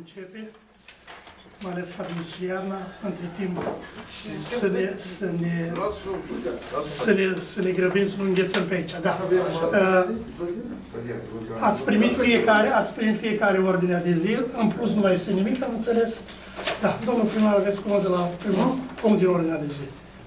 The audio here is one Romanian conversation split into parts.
începe, mai ales că avem și iarna, între timp să ne grăbim, să nu înghețăm pe aici. Da. Ați primit fiecare ordinea de zi, în plus nu mai este nimic, am înțeles? Da, domnul primar, aveți cuvânt de la primul punct din ordinea de zi.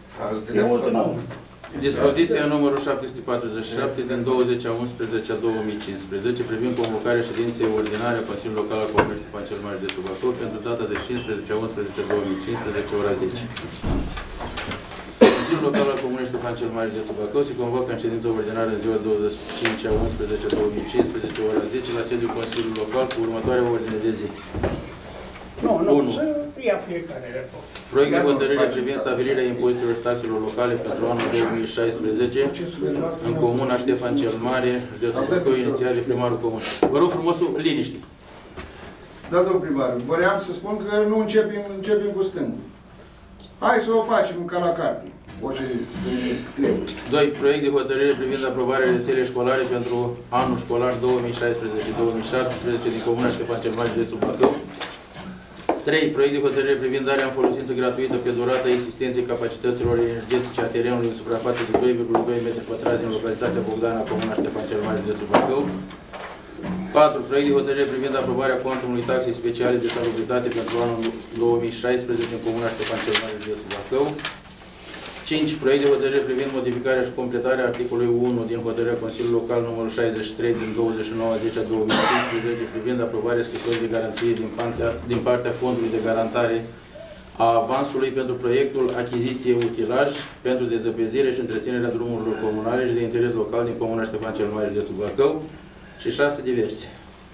Dispoziția numărul 747 din 20/11/2015 privind convocarea ședinței ordinare a Consiliului Local al Comunei Ștefan cel Mare de Bacău pentru data de 15/11/2015, ora 10. Consiliul Local al Comunei Ștefan cel Mare de Bacău se convocă în ședință ordinară în ziua 25/11/2015, ora 10, la sediul Consiliului Local cu următoarea ordine de zi. Nu, să ia fiecare report. Proiect de hotărâre privind stabilirea impozitelor și taxelor locale pentru anul 2016 în comuna Ștefan cel Mare, județul Bacău, inițiat de primarul comun. Vă rog frumos, liniște. Da, domnul primar, vreau să spun că nu începem cu stângul. Hai să o facem ca la carte. Orice trebuie. 2. Proiect de hotărâre privind aprobarea rețelei școlare pentru anul școlar 2016-2017 din comuna Ștefan cel Mare, județul Bacău. 3. Proiect de hotărâre privind darea în folosință gratuită pe durata existenței capacităților energetice a terenului în suprafață de 2,2 m² din localitatea Bogdana, comuna Ștefan cel Mare, județul Bacău. 4. Proiect de hotărâre privind aprobarea cuantumului taxei speciale de salubritate pentru anul 2016 în comuna Ștefan cel Mare, județul Bacău. 5. Proiect de hotărâre privind modificarea și completarea articolului 1 din hotărârea Consiliului Local numărul 63 din 29/10/2015 privind aprobarea scrisorii de garanție din partea Fondului de Garantare a avansului pentru proiectul achiziție utilaj pentru dezăpezire și întreținerea drumurilor comunale și de interes local din comuna Ștefan cel Mare, județul Bacău. Și 6 diverse.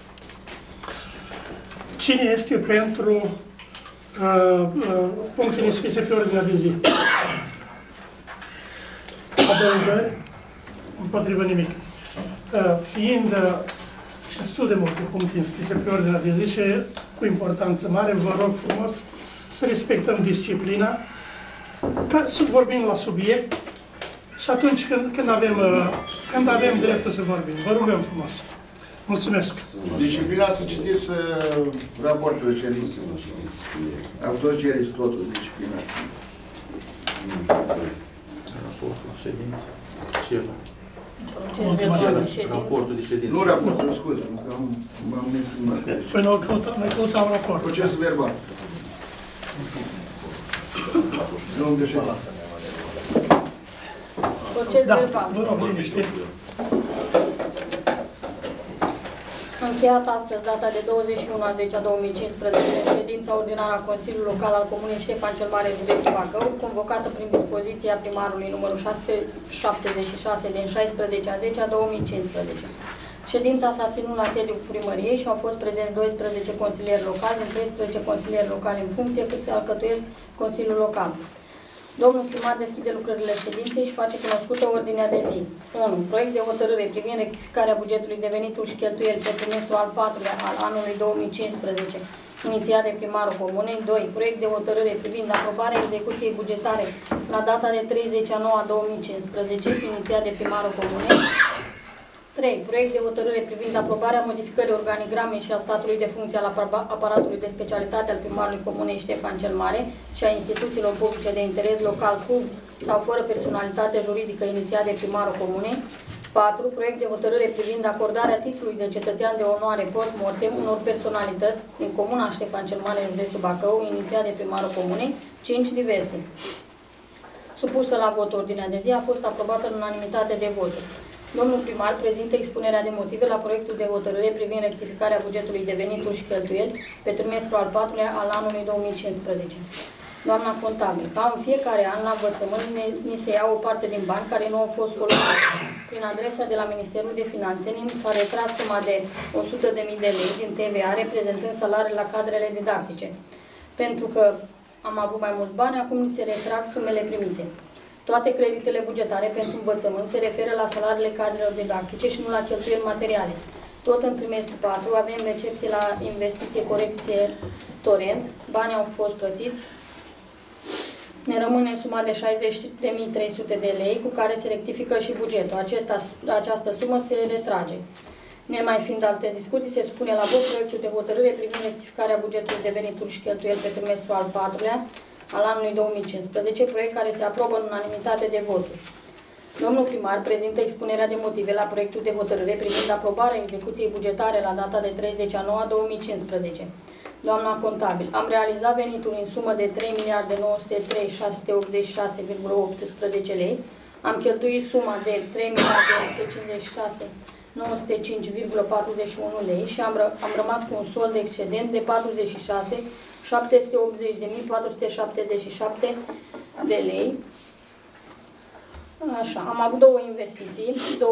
Cine este pentru punctele înscrise pe ordinea de zi? Adăugări? Împotrivă nimic. Fiind destul de multe puncte înscrise pe ordinea de zi și cu importanță mare, vă rog frumos să respectăm disciplina, să vorbim la subiect și atunci când avem dreptul să vorbim. Vă rugăm frumos. Mulțumesc. Disciplina să citiți raportul de ședință. Am tot cereți totul, disciplina. Raportul de ședință. Ce? Raportul de ședință. Nu raportul, scuze, că m-am exprimat. Păi noi căutam raport. Procesul verbal. Nu de ședință. Proces Da, verbal. vă rog, liniște. Încheiat astăzi, data de 21/10/2015, în ședința ordinară a Consiliului Local al Comunei Ștefan cel Mare, județul Bacău, convocată prin dispoziția primarului numărul 676 din 16/10/2015. Ședința s-a ținut la sediul primăriei și au fost prezenți 12 consilieri locali, din 13 consilieri locali în funcție, cât se alcătuiesc Consiliul Local. Domnul primar deschide lucrările ședinței și face cunoscută ordinea de zi. 1. Proiect de hotărâre privind rectificarea bugetului de venituri și cheltuieli pe trimestrul al 4-lea al anului 2015, inițiat de primarul comunei. 2. Proiect de hotărâre privind aprobarea execuției bugetare la data de 30/9/2015, inițiat de primarul comunei. 3. Proiect de hotărâre privind aprobarea modificării organigramei și a statului de funcție al aparatului de specialitate al primarului comunei Ștefan cel Mare și a instituțiilor publice de interes local cu sau fără personalitate juridică, inițiat de primarul comunei. 4. Proiect de hotărâre privind acordarea titlului de cetățean de onoare post-mortem unor personalități din comuna Ștefan cel Mare, județul Bacău, inițiat de primarul comunei. 5. Diverse. Supusă la vot ordinea de zi a fost aprobată în unanimitate de voturi. Domnul primar prezintă expunerea de motive la proiectul de hotărâre privind rectificarea bugetului de venituri și cheltuieli pe trimestrul al 4-lea al anului 2015. Doamna contabil, ca în fiecare an la învățământ ni se ia o parte din bani care nu au fost folosiți. Prin adresa de la Ministerul de Finanțe ni s-a retras suma de 100.000 de lei din TVA, reprezentând salariile la cadrele didactice. Pentru că am avut mai mulți bani, acum ni se retrag sumele primite. Toate creditele bugetare pentru învățământ se referă la salariile cadrelor didactice și nu la cheltuieli materiale. Tot în trimestrul 4 avem recepție la investiție, corecție, torent, banii au fost plătiți. Ne rămâne suma de 60.300 de lei cu care se rectifică și bugetul. Această sumă se retrage. Nemai fiind alte discuții, se supune la vot proiectul de hotărâre privind rectificarea bugetului de venituri și cheltuieli pe trimestrul al 4-lea al anului 2015, proiect care se aprobă în unanimitate de voturi. Domnul primar prezintă expunerea de motive la proiectul de hotărâre privind aprobarea execuției bugetare la data de 30/9/2015. Doamna contabil, am realizat venituri în sumă de 3.903.686,18 lei, am cheltuit suma de 3.156.905,41 lei și am rămas cu un sold de excedent de 46.780.477 de lei. Așa, am avut două investiții,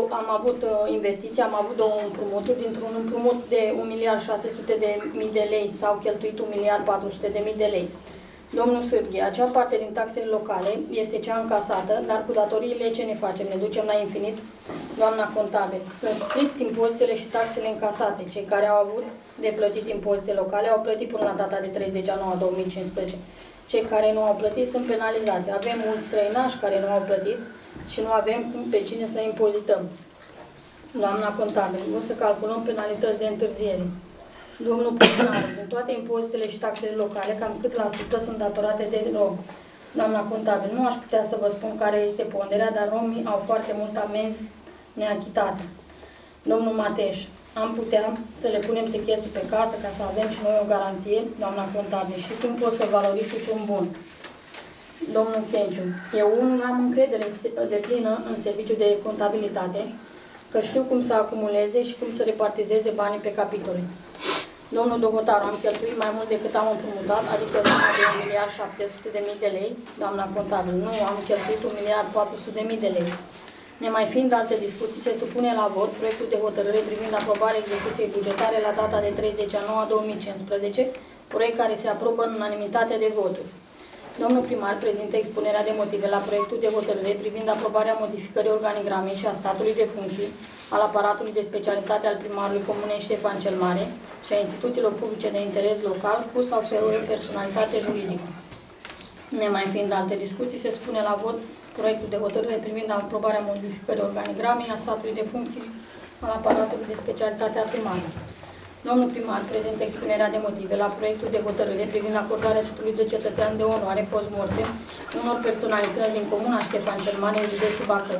am avut două împrumuturi, dintr-un împrumut de 1.600.000 de lei s-au cheltuit 1.400.000 de lei. Domnul Sârghe, acea parte din taxele locale este cea încasată, dar cu datoriile ce ne facem? Ne ducem la infinit? Doamna contabil, sunt strict impozitele și taxele încasate. Cei care au avut de plătit impozite locale au plătit până la data de 30/9/2015. Cei care nu au plătit sunt penalizați. Avem mulți străinași care nu au plătit și nu avem pe cine să impozităm. Doamna contabil, o să calculăm penalități de întârziere. Domnul primar, din toate impozitele și taxele locale, cam cât la sută sunt datorate de rom? Doamna contabil, nu aș putea să vă spun care este ponderea, dar romii au foarte mult amenzi neachitate. Domnul Mateș, am putea să le punem sechestru pe casă ca să avem și noi o garanție, doamna contabil, și cum pot să valorifici un bun? Domnul Chenciu, eu am încredere deplină în serviciul de contabilitate, că știu cum să acumuleze și cum să repartizeze banii pe capitole. Domnul Dohotaru, am cheltuit mai mult decât am împrumutat, adică suma de 1.700.000 de lei, doamna contabil, nu, am cheltuit 1.400.000 de lei. Nemai fiind alte discuții, se supune la vot proiectul de hotărâre privind aprobarea execuției bugetare la data de 30/9/2015, proiect care se aprobă în unanimitate de voturi. Domnul primar prezintă expunerea de motive la proiectul de hotărâre privind aprobarea modificării organigramei și a statului de funcții al aparatului de specialitate al primarului Comunei Ștefan cel Mare și a instituțiilor publice de interes local cu sau fără personalitate juridică. Nemai fiind alte discuții, se supune la vot proiectul de hotărâre privind aprobarea modificării organigramei a statului de funcții al aparatului de specialitate a primarului. Domnul primar prezintă expunerea de motive la proiectul de hotărâre privind acordarea titlului de cetățean de onoare post-mortem unor personalități din Comuna Ștefan cel Mare, județul Bacău.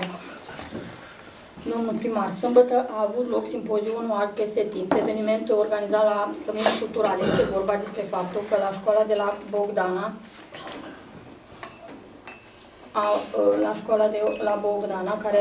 Domnul primar, sâmbătă a avut loc simpozionul Art peste timp, eveniment organizat la Căminul Cultural. Este vorba despre faptul că la școala de la Bogdana, care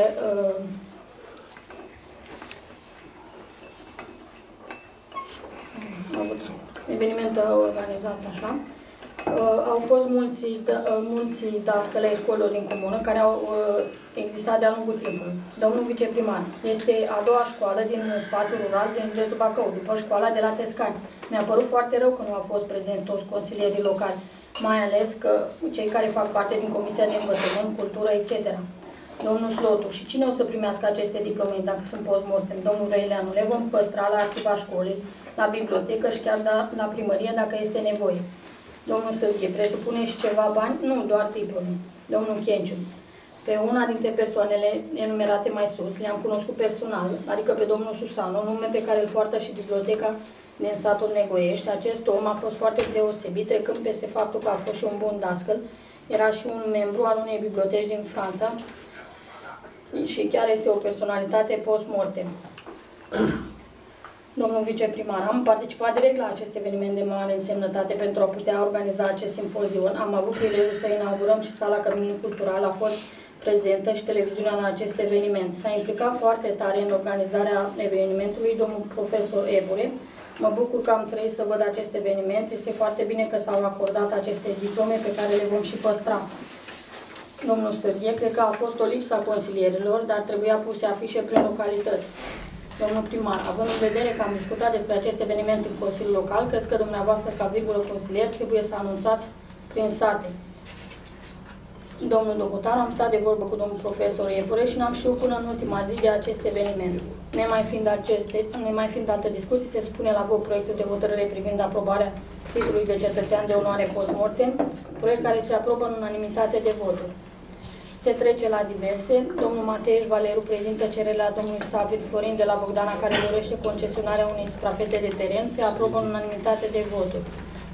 eveniment organizat așa, au fost mulți dascăli ai școlilor din comună care au existat de-a lungul timpului. Domnul viceprimar, este a doua școală din spațiul rural din județul Bacău, după școala de la Tescani. Mi-a părut foarte rău că nu au fost prezenți toți consilierii locali, mai ales că cei care fac parte din Comisia de Învățământ, Cultură, etc. Domnul Slotu, și cine o să primească aceste diplome dacă sunt post-mortem? Domnul Răileanu, le vom păstra la arhiva școlii, la bibliotecă și chiar la primărie dacă este nevoie. Domnul Sârghe, presupune și ceva bani? Nu, doar diplome. Domnul Chenciu, pe una dintre persoanele enumerate mai sus, le-am cunoscut personal, adică pe domnul Susanu, nume pe care îl poartă și biblioteca din satul Negoiești. Acest om a fost foarte deosebit, trecând peste faptul că a fost și un bun dascăl, era și un membru al unei biblioteci din Franța și chiar este o personalitate post-mortem. Domnul viceprimar, am participat direct la acest eveniment de mare însemnătate pentru a putea organiza acest simpozion. Am avut prilejul să inaugurăm și sala Căminului Cultural a fost prezentă și televiziunea la acest eveniment. S-a implicat foarte tare în organizarea evenimentului domnul profesor Ebure. Mă bucur că am trăit să văd acest eveniment. Este foarte bine că s-au acordat aceste diplome pe care le vom și păstra. Domnul Sârghe, cred că a fost o lipsă a consilierilor, dar trebuia puse afișe prin localități. Domnul primar, având în vedere că am discutat despre acest eveniment în Consiliul Local, cred că dumneavoastră, ca virgulă consilier, trebuie să anunțați prin sate. Domnul Dohotar, am stat de vorbă cu domnul profesor Iepure și n-am știut până în ultima zi de acest eveniment. Nemai fiind alte discuții, se supune la vot proiectul de hotărâre privind aprobarea titlului de cetățean de onoare post-mortem, proiect care se aprobă în unanimitate de voturi. Se trece la diverse. Domnul Mateiș Valeru prezintă cererea domnului Savid Florin de la Bogdana, care dorește concesionarea unei suprafețe de teren. Se aprobă în unanimitate de voturi.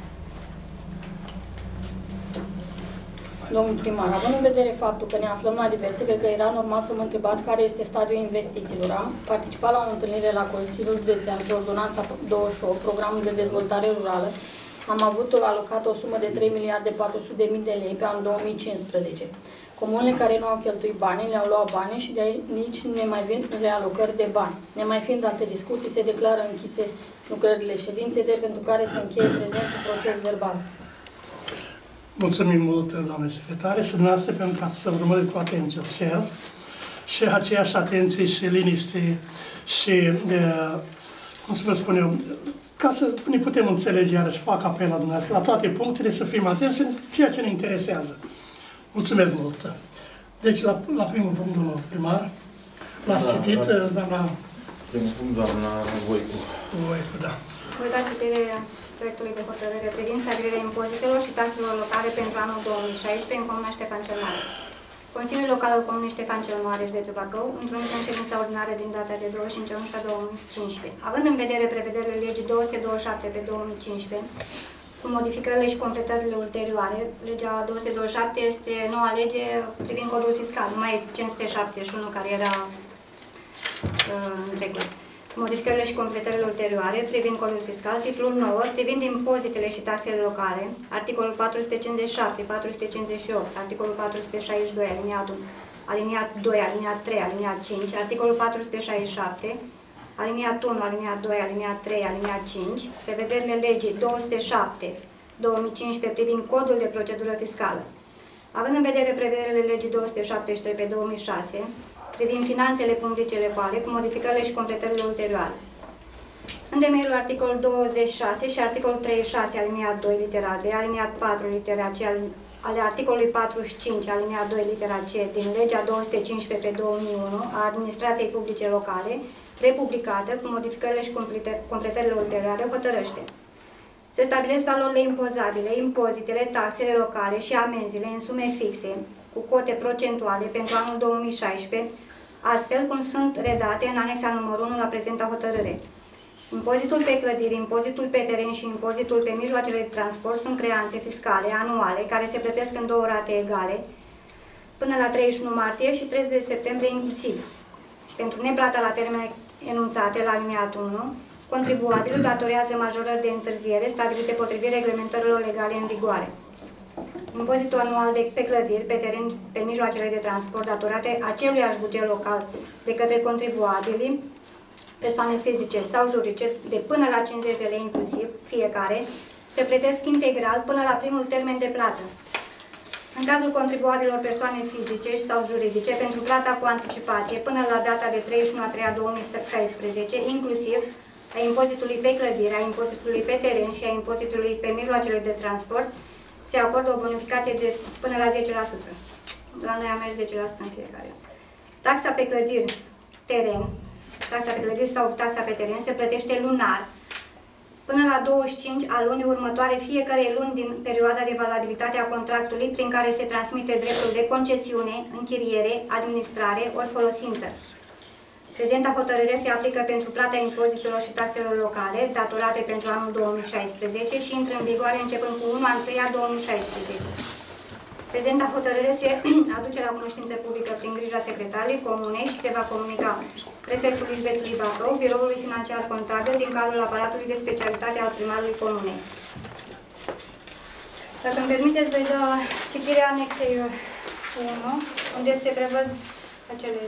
Domnul primar, având în vedere faptul că ne aflăm la diverse, cred că era normal să mă întrebați care este stadiul investițiilor. Am participat la o întâlnire la Consiliul Județean pe ordonanța 28, programul de dezvoltare rurală. Am avut alocat o sumă de 3.400.000 de lei pe anul 2015. Comunele care nu au cheltuit banii le-au luat banii și de aici nu ne mai vin realocări de bani. Nemai fiind alte discuții, se declară închise lucrările ședinței, pentru care se încheie prezentul proces verbal. Mulțumim mult, doamne secretare, și dumneavoastră pentru ca să urmărim cu atenție, observ, și aceeași atenție și liniște și, cum să vă spun eu, ca să ne putem înțelege, iarăși fac apel la dumneavoastră, la toate punctele, să fim atenți în ceea ce ne interesează. Mulțumesc mult! Deci, la primul punct, domnul primar, l-ați citit, doamna... Primul punct, doamna Voicu. Voicu, da. Voi da citire proiectului de hotărâre privind stabilirea impozitelor și taxelor locale pentru anul 2016 în Comuna Ștefan cel Mare. Consiliul Local al Comunei Ștefan cel Mare, județul Bacău, întrunit în ședința ordinară din data de 25/11/2015, având în vedere prevederile legii 227 pe 2015, cu modificările și completările ulterioare, legea 227 este noua lege privind codul fiscal, nu mai e 571 care era în trecut. Modificările și completările ulterioare privind codul fiscal, titlul 9, privind impozitele și taxele locale, articolul 457, 458, articolul 462, aliniat 2, aliniat 3, aliniat 5, articolul 467, aliniat 1, aliniat 2, aliniat 3, aliniat 5, prevederile legii 207, 2015 privind codul de procedură fiscală. Având în vedere prevederile legii 273 pe 2006, privind finanțele publice locale, cu modificările și completările ulterioare. În temeiul articolul 26 și articolul 36, aliniat 2, litera B, aliniat 4, litera C, ale articolului 45, aliniat 2, litera C, din legea 215 pe 2001 a administrației publice locale, republicată, cu modificările și completările ulterioare, hotărăște. Se stabilesc valorile impozabile, impozitele, taxele locale și amenzile în sume fixe, cu cote procentuale pentru anul 2016, astfel cum sunt redate în anexa numărul 1 la prezenta hotărâre. Impozitul pe clădiri, impozitul pe teren și impozitul pe mijloacele de transport sunt creanțe fiscale anuale care se plătesc în două rate egale până la 31 martie și 30 septembrie inclusiv. Pentru neplata la termene enunțate la aliniatul 1, contribuabilul datorează majorări de întârziere stabilite potrivit reglementărilor legale în vigoare. Impozitul anual pe clădiri, pe teren, pe mijloacele de transport datorate aceluiași buget local de către contribuabilii, persoane fizice sau juridice, de până la 50 de lei inclusiv, fiecare, se plătesc integral până la primul termen de plată. În cazul contribuabililor persoane fizice sau juridice, pentru plata cu anticipație până la data de 31/3/2016, inclusiv a impozitului pe clădire, a impozitului pe teren și a impozitului pe mijloacele de transport, se acordă o bonificație de până la 10%. La noi am mers 10% în fiecare. Taxa pe clădiri, teren, taxa pe clădiri sau taxa pe teren se plătește lunar până la 25 a lunii următoare fiecare luni din perioada de valabilitate a contractului prin care se transmite dreptul de concesiune, închiriere, administrare ori folosință. Prezenta hotărâre se aplică pentru plata impozitelor și taxelor locale datorate pentru anul 2016 și intră în vigoare începând cu 1/1/2016. Prezenta hotărâre se aduce la cunoștință publică prin grija secretarului Comunei și se va comunica prefectului județului Bacău, biroului financiar contabil din cadrul aparatului de specialitate al primarului Comunei. Dacă îmi permiteți, voi da citirea anexei 1, unde se prevăd acele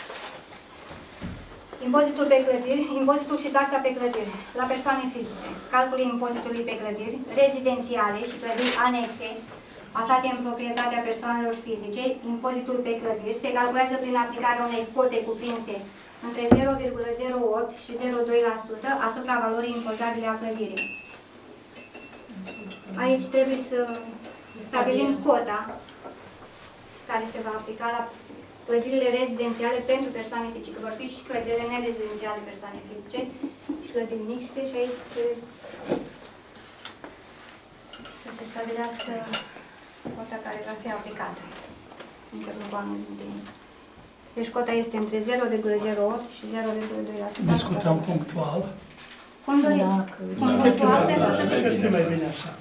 impozitul pe clădiri, impozitul și taxa pe clădiri la persoane fizice, calculul impozitului pe clădiri rezidențiale și clădiri anexe aflate în proprietatea persoanelor fizice, impozitul pe clădiri se calculează prin aplicarea unei cote cuprinse între 0,08 și 0,2% asupra valorii impozabile a clădirii. Aici trebuie să stabilim cota care se va aplica la clădirile rezidențiale pentru persoane fizice, vor fi și clădirile nerezidențiale persoane fizice și clădiri mixte și aici trebuie să se stabilească cota care va fi aplicată. începând cu anul din. Deci cota este între 0,08 și 0,2%. Discutăm punctual. Cum doriți? Punctual pentru că Cred că mai bine așa.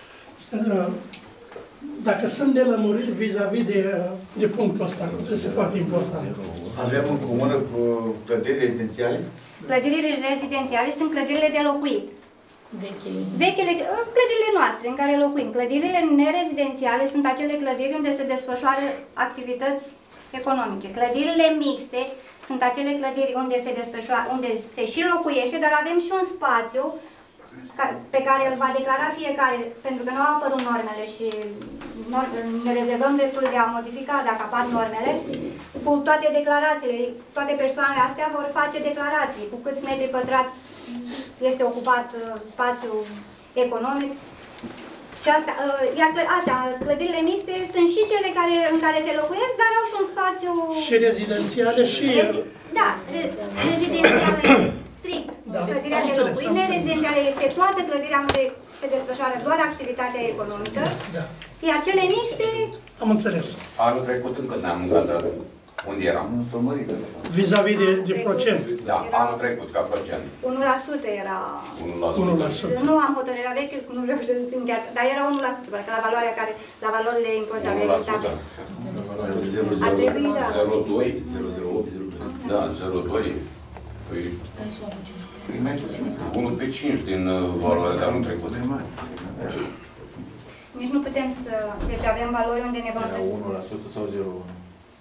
Dacă sunt nelămuriri vis-a-vis de punctul ăsta, este foarte important. Avem în comună cu clădiri rezidențiale? Clădirile rezidențiale sunt clădirile de locuit. Vechile. Clădirile noastre în care locuim. Clădirile nerezidențiale sunt acele clădiri unde se desfășoară activități economice. Clădirile mixte sunt acele clădiri unde se și locuiește, dar avem și un spațiu pe care îl va declara fiecare, pentru că nu au apărut normele și ne rezervăm dreptul de a modifica dacă apar normele, cu toate declarațiile. Toate persoanele astea vor face declarații, cu câți metri pătrați este ocupat spațiul economic. Și astea, clădirile mixte sunt și cele în care se locuiesc, dar au și un spațiu... Și rezidențiale și... Da, rezidențiale strict. Da, clădirea de locuit. Nerezidențiale este toată clădirea unde se desfășoară doar activitatea economică. Da. Iar cele mixte... Am înțeles. Anul trecut încă ne-am încadrat. Unde eram? Vis-a-vis de procent. Da, anul trecut, ca procent. 1% era... 1%. Nu am hotărârea veche, nu vreau să țin chiar, dar era 1%, pentru că la valorile impozabile. 1%. Ar trebui, da. 0,2, 0,08, da, 0,2. Păi... 1 pe 5 din valoarea de anul trecut. Nici nu putem să... Deci avem valori unde ne vom... 1% sau 0,1%?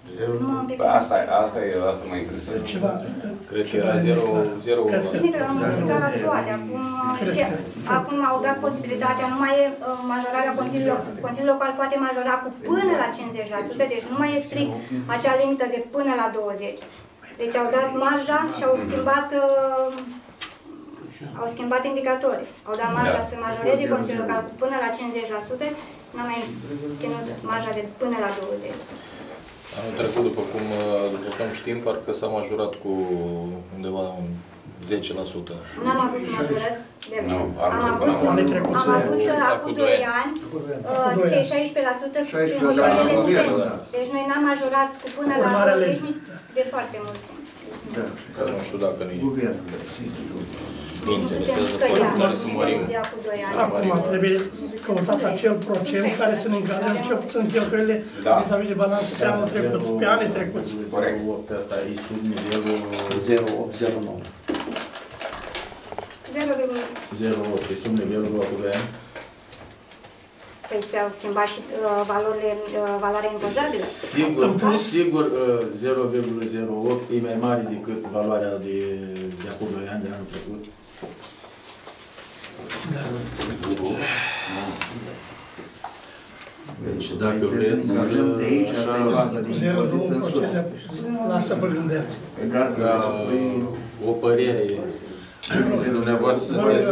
Asta mă interesează. Cred că era 0,1%. Bine că l-am modificat la toate. Acum au dat posibilitatea, nu mai e majorarea Consiliul Local poate majora cu până la 50%, deci nu mai e strict acea limită de până la 20%. Deci au dat marja și au schimbat indicatorii. Au dat marja să majoreze Consiliul Local cu până la 50%, n-a mai ținut marja de până la 20%. Anul trecut, după cum știm, parcă s-a majorat cu undeva un 10%. N-am avut majorări. Am avut acum 2 ani cei 16% prin hotărâre de guvern. Deci noi n-am majorat cu până la 20% de foarte mult. Nu știu dacă ne interesează foarte tare să mărim. Acum trebuie căutat acel procent care să ne încadrăm cel puțin cheltuielile vis-a-vis de balanță pe anul trecut, pe anii trecuți. Corect. Asta e sub nivelul 0,809. 0,8 e sub nivelul de acum 2 ani. Păi s-au schimbat și valoarea impozabilă? Sigur 0,08 e mai mare decât valoarea de acum 2 ani, de anul trecut. Da. Deci dacă vreți, așa, 0,2%, lasă vă gândeați. ca o părere, dumneavoastră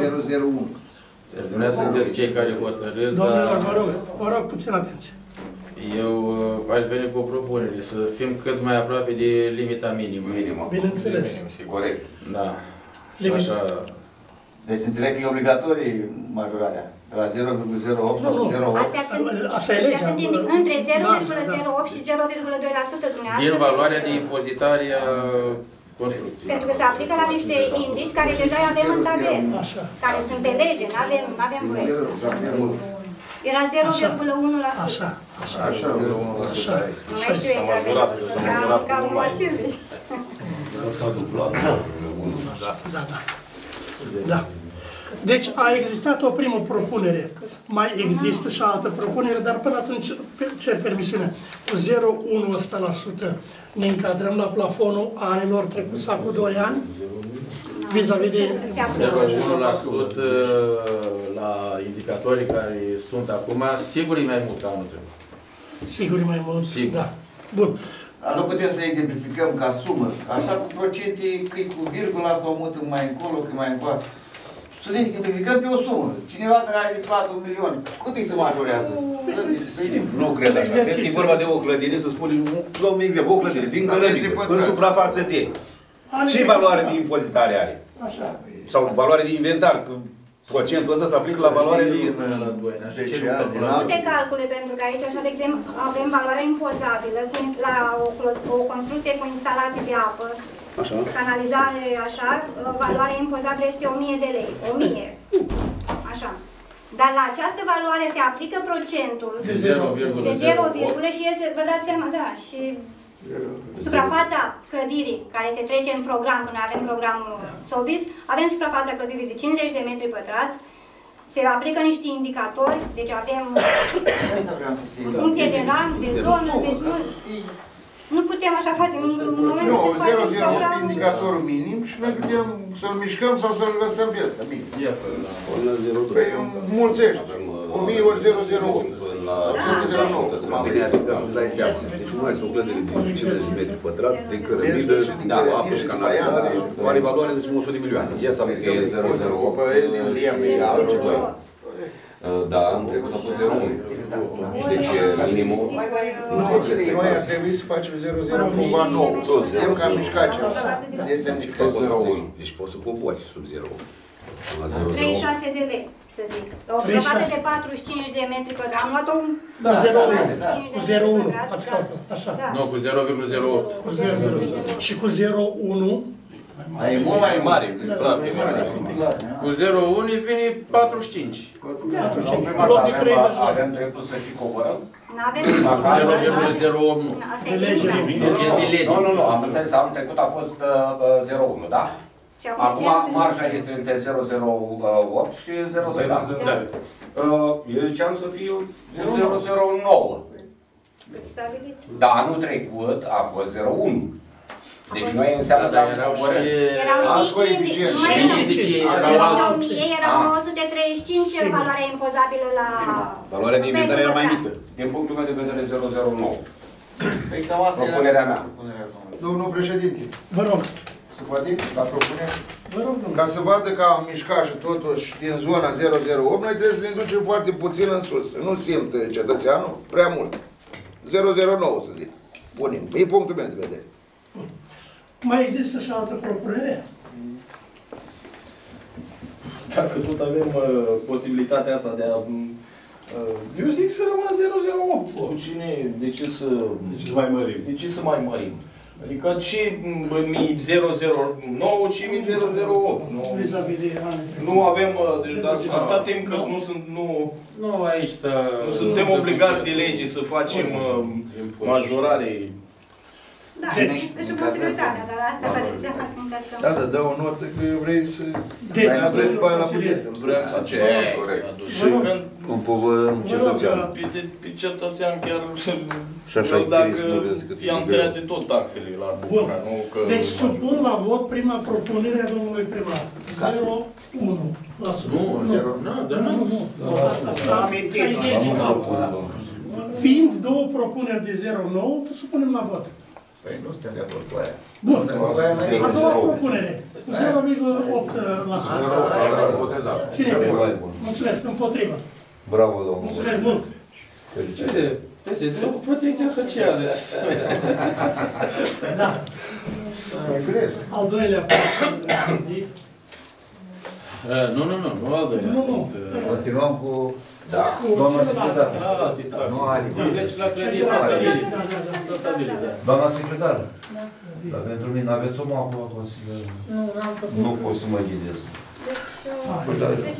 sunteți cei care hotărâți, Domnilor, vă rog puțin atenție. Eu aș veni cu o propunere, să fim cât mai aproape de limita minimă. Bineînțeles. Corect. Da. Și așa... Deci înțeleg că e obligatorie majorarea. De la 0,08 sau 0,8. Astea sunt între 0,08 și 0,2% dumneavoastră. Din valoarea de impozitare a construcției. Pentru că se aplică la niște indici care deja avem în tabel. Care sunt pe lege, nu avem voie să... Era 0,1%. Așa. Nu mai știu exact. Ca un maciliș. Da. Deci a existat o primă propunere, mai există și altă propunere, dar până atunci ce permisiune? Cu 0,1% ne încadrăm la plafonul anilor trecuți cu 2 ani? Vis-a-vis de... 0,1% la indicatorii care sunt acum, sigur e mai mult ca anul trecut. Sigur e mai mult? Sigur. Da. Bun. Nu putem să exemplificăm ca sumă, așa cu procente, că cu virgula asta o mutăm mai încolo, că mai încoace. Să ne exemplificăm pe o sumă. Cineva care are de plată 1 milion, cât îi se majorează? Nu cred așa. Cred că e vorba de o clădire, să spunem, luăm exemplu, o clădire din cărămică, în suprafață de. Ce valoare de impozitare are? Așa. Sau valoare de inventar, că Procentul ăsta se aplică la valoare din... Multe calcule, pentru că aici, așa de exemplu, avem valoarea impozabilă la o construcție cu instalații de apă, Așa. canalizare, așa, valoarea impozabilă este 1000 de lei. 1000. Așa. Dar la această valoare se aplică procentul de 0,0 și iese, vă dați seama, da, și suprafața clădirii care se trece în program, când noi avem programul SOBIS, avem suprafața clădirii de 50 de metri pătrați, se aplică niște indicatori, deci avem în funcție de rang, de zonă, deci nu putem așa face. În momentul când facem programul... indicatorul minim și noi putem să-l mișcăm sau să-l lăsăm pe ăsta, minim. Păi mulțești. 1000 ori 008. Bine, adică să dai seama. Deci cum ai o clădire de 50 de metri pătrați, de cărămidă, apă și canalizare, are valoare, zicem, 100 de milioane. Ia să avem 008. Păi din lemn e altceva. Da, anul trecut a fost 0,1. Deci minimul... Noi ar trebui să facem 0,0 cumva nou. Suntem cam mișcat ceva. Este mișcat 0,1. Deci poți să cobori sub 0,1. 36 de lei, să zic. La o suprafață de 45 de metri pătrați. Am luat-o cu 0,1, ați calculat, așa. Nu, cu 0,08. Cu 0,0. Și cu 0,1... E mult mai mare, clar. Cu 0,1 vine 45. În loc de 30. Avem dreptul să și coborăm? N-avem 0,08. Asta e lege. Deci este lege. Nu, am înțeles, anul trecut a fost 0,1, da? Acum marja este între 0,08 și 0,2, da? Da. Eu ziceam să fiu 0,09. Cât stabiliți? Dar anul trecut a fost 0,1. Deci noi înseamnă că erau și... Erau și erau 935 valoarea impozabilă la... Valoarea de inventare era mai mică. Din punctul meu de vedere 0,09. Păi cam asta era Propunerea mea. Domnul președinte, Vă rog. se poate la propunere? Vă rog, domnule. Ca să vadă că am mișcat și totuși din zona 008, noi trebuie să ne ducem foarte puțin în sus. Nu simt cetățeanul prea mult. 009 să zic. Punem. E punctul meu de vedere. Mai există și altă propunere? Dacă tot avem posibilitatea asta de a... eu zic să rămână 008. De ce să mai mărim? De ce să mai mărim? Adică și mi 009 și mi 008. Nu avem, deci atâta timp că nu sunt, nu aici nu suntem obligați de lege să facem majorare. Da, există și posibilitatea, dar asta faceți încercăm. Da, dă o notă că vrei să... Deci, vrem să ce? Împovărăm cetățeanul. Pe cetățean chiar Și așa dacă i-am tăiat de tot taxele la Bucura, nu că... Deci supun la vot prima propunere a domnului primar. 0,1%. Nu. Fiind două propuneri de 0,9, supunem la vot. Păi nu suntem de acord cu aia. Bun. A doua propunere. 0,8%. Cine e pentru? Mulțumesc. Împotrivă. Bravo, domnul. Mulțumesc mult. Uite, este de protecție socială. Da. Al doilea punct de zi. Nu al doilea. Continuăm cu... Da. Doamna secretar. Nu are. Deci la clădire stabilită. Doamna secretar. Dar pentru mine aveți o mapă a Consiliului? Nu am făcut. Nu pot să mă ghidez. Deci,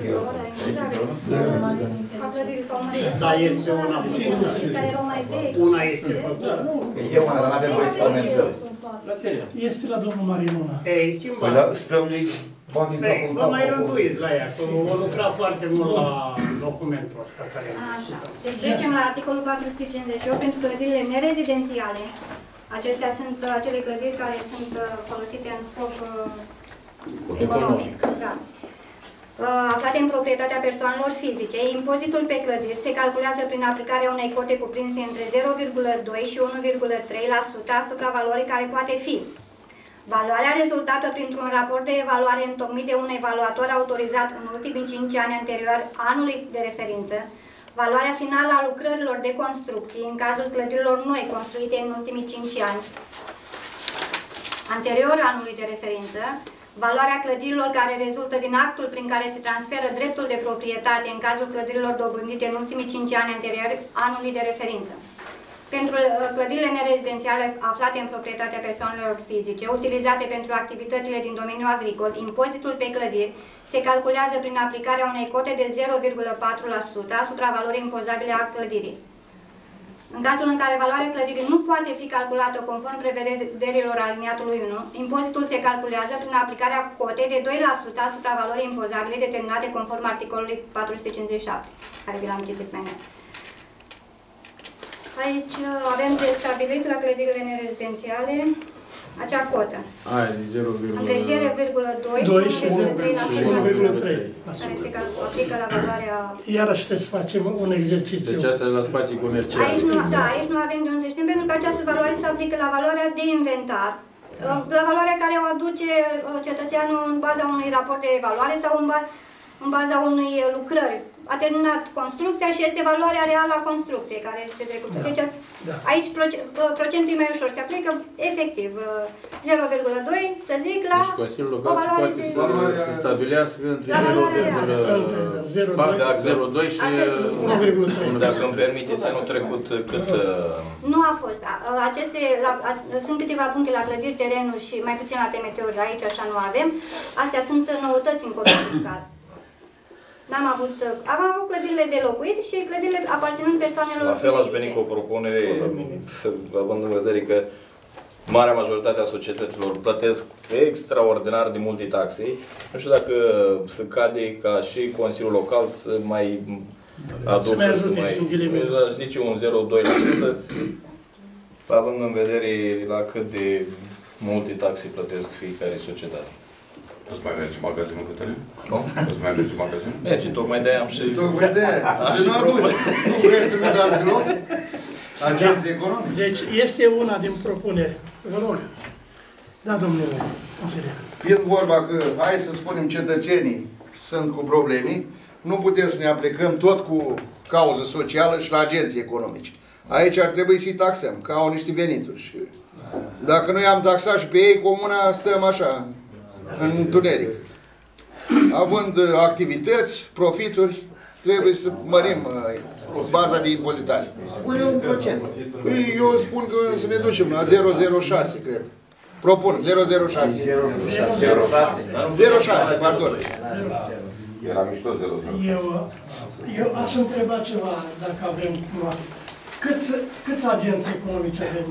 Da, este una făcută. Una este făcută. E una, dar n-avem voie să comentăm. Este la domnul Marinuna. Ei, schimba. Păi, dar stăm noi bani în capul Vă mai rânduiți la ea, că o lucra foarte mult la documentul ăsta care am discutat. Deci trecem la articolul 458 pentru clădirile nerezidențiale. Acestea sunt acele clădiri care sunt folosite în scop economic. Da. Aflate în proprietatea persoanelor fizice, impozitul pe clădiri se calculează prin aplicarea unei cote cuprinse între 0,2 și 1,3% asupra valorii care poate fi. Valoarea rezultată printr-un raport de evaluare întocmit de un evaluator autorizat în ultimii 5 ani anterior anului de referință, valoarea finală a lucrărilor de construcții în cazul clădirilor noi construite în ultimii 5 ani anterior anului de referință, valoarea clădirilor care rezultă din actul prin care se transferă dreptul de proprietate în cazul clădirilor dobândite în ultimii 5 ani anteriori anului de referință. Pentru clădirile nerezidențiale aflate în proprietatea persoanelor fizice, utilizate pentru activitățile din domeniul agricol, impozitul pe clădiri se calculează prin aplicarea unei cote de 0,4% asupra valorii impozabile a clădirii. În cazul în care valoarea clădirii nu poate fi calculată conform prevederilor aliniatului 1, impozitul se calculează prin aplicarea cotei de 2% asupra valorii impozabile determinate conform articolului 457, care vi l-am citit mai mult. Aici avem de stabilit la clădirile nerezidențiale acea cotă. Între 0,2 și 1,3%, care se aplică la valoarea... Iarăși trebuie să facem un exercițiu. Deci asta e la spații comerciale. Aici nu avem de unde să știm, pentru că această valoare se aplică la valoarea de inventar, la valoarea care o aduce cetățeanul în baza unui raport de evaluare sau în baza unei lucrări. A terminat construcția și este valoarea reală a construcției care este trecută. Deci aici procentul e mai ușor. Se aplică efectiv 0,2, să zic, la deci Consiliul Local poate să stabilească între 0,02 și 1,3. Dacă îmi permiteți, anul trecut cât... Nu a fost. Sunt câteva puncte la clădiri, terenuri și mai puțin la TMT-uri. Aici așa nu avem. Astea sunt noutăți în codul fiscal. Am avut clădirile de locuit și clădirile aparținând persoanelor juridice. La fel aș veni cu o propunere, având în vedere că marea majoritate a societăților plătesc extraordinar de multe taxe. Nu știu dacă se cade ca și Consiliul Local să mai aducă, să mai zice un 0,2%, având în vedere la cât de multe taxe plătesc fiecare societate. Poți mai mergi magazinul, Cătălin? Cum? Poți mai mergi magazinul? Merge, tocmai de-aia am și... Tocmai de-aia. Nu vrei să-mi dați loc? Agenție economică. Deci este una din propuneri. Vă rog. Da, domnul consilier. Fiind vorba că, hai să spunem, cetățenii sunt cu probleme, nu putem să ne aplicăm tot cu cauză socială și la agenții economice. Aici ar trebui să-i taxăm, că au niște venituri. Și dacă noi am taxat și pe ei, comuna stăm așa, în întuneric. Având activități, profituri, trebuie să mărim baza de impozitare. Spune un procent. Păi, eu spun că să ne ducem la 0,06, cred. Propun, 0,06. 0,6, pardon. Era mișto 0,06. Eu aș întreba ceva, dacă avem cumva. Câți agenți economici avem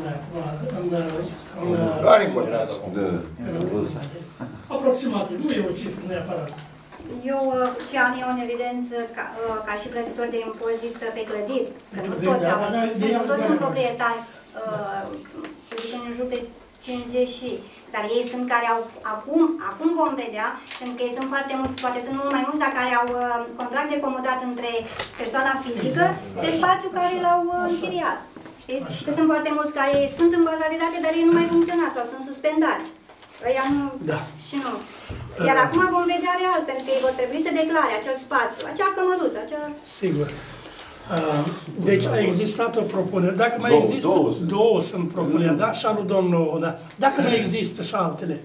Are importanță. Aproximativ, nu e o cifră neapărat. Eu ce am eu în evidență ca și plătitori de impozit pe clădiri, că nu toți sunt proprietari, să zicem în jur de 50, dar ei sunt care au, acum vom vedea, pentru că ei sunt foarte mulți, poate sunt mult mai mulți, dar care au contract de comodat între persoana fizică pe spațiu care l-au închiriat. Știți? Că sunt foarte mulți care sunt în baza de date, dar ei nu mai funcționează sau sunt suspendați. Ăia nu, și nu. Iar acum vom vedea real, pentru că ei vor trebui să declare acel spațiu, acea cămăruță, acea... Sigur. Deci a existat o propunere. Dacă mai există, două sunt propuneri, da? Și alu domnul, da. Dacă mai există și altele.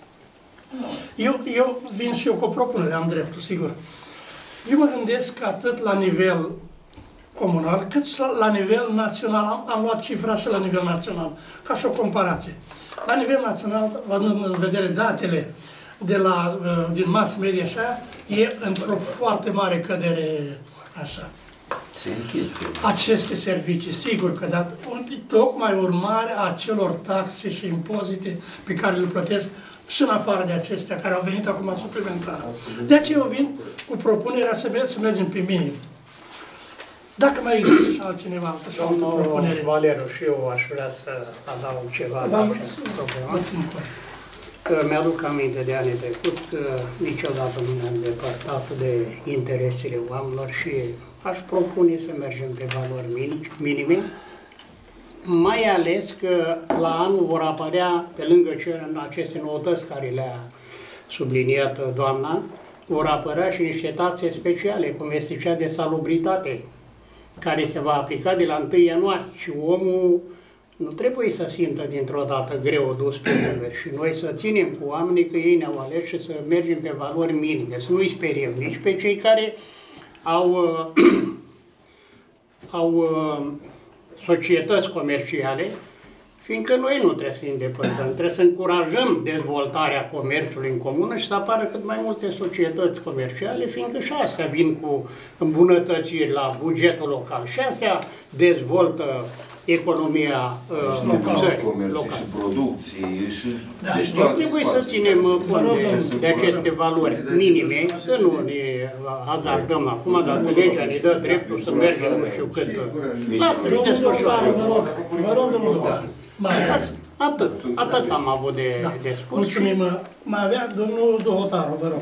Eu vin și eu cu o propunere, am dreptul, sigur. Eu mă gândesc că atât la nivel comunal, cât și la nivel național, am luat cifra și la nivel național, ca și o comparație. La nivel național, având în vedere datele din mass media așa, e într-o foarte mare cădere așa. Aceste servicii, sigur că da, tocmai urmare a celor taxe și impozite pe care le plătesc și în afară de acestea care au venit acum suplimentar. De aceea eu vin cu propunerea să mergem pe minim. Dacă mai există și altcineva altă și altă propunere. Valeriu, și eu aș vrea să adaug ceva la această problemă. Că mi-aduc aminte de anii trecut că niciodată nu ne-am depărtat de interesele oamenilor și aș propune să mergem pe valori minime, mai ales că la anul vor apărea, pe lângă aceste noutăți care le-a subliniat doamna, vor apărea și niște taxe speciale, cum este cea de salubritate, care se va aplica de la 1 ianuarie și omul nu trebuie să simtă dintr-o dată greu dus pe nimeni și noi să ținem cu oamenii că ei ne-au ales și să mergem pe valori minime, să nu-i speriem nici pe cei care au societăți comerciale, fiindcă noi nu trebuie să îndepărtăm, trebuie să încurajăm dezvoltarea comerțului în comună și să apară cât mai multe societăți comerciale, fiindcă și astea vin cu îmbunătățiri la bugetul local și astea dezvoltă economia locală. Și producții, și... Da. Deci nu trebuie să ținem cont de aceste valori minime, să nu ne hazardăm acum, dacă legea ne dă dreptul să mergem nu știu cât. Lasă-și desfășoară. Vă rog, domnul. Atât am avut de spus. Mulțumim. Mai avea domnul Dohotaru, vă rog.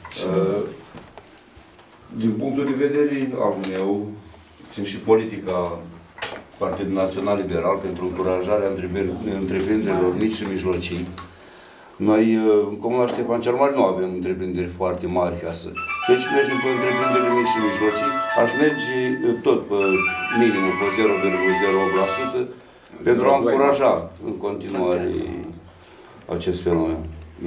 Din punctul de vedere al meu, țin și politica Partidul Național Liberal pentru încurajarea întreprinderilor mici și mijlocii. Noi, în Comuna Ștefan cel Mare, nu avem întreprinderi foarte mari ca să... Deci mergem pe întreprinderile mici și mijlocii. Aș merge tot pe minimul, pe 0,08%, pentru a încuraja în continuare acest fenomen.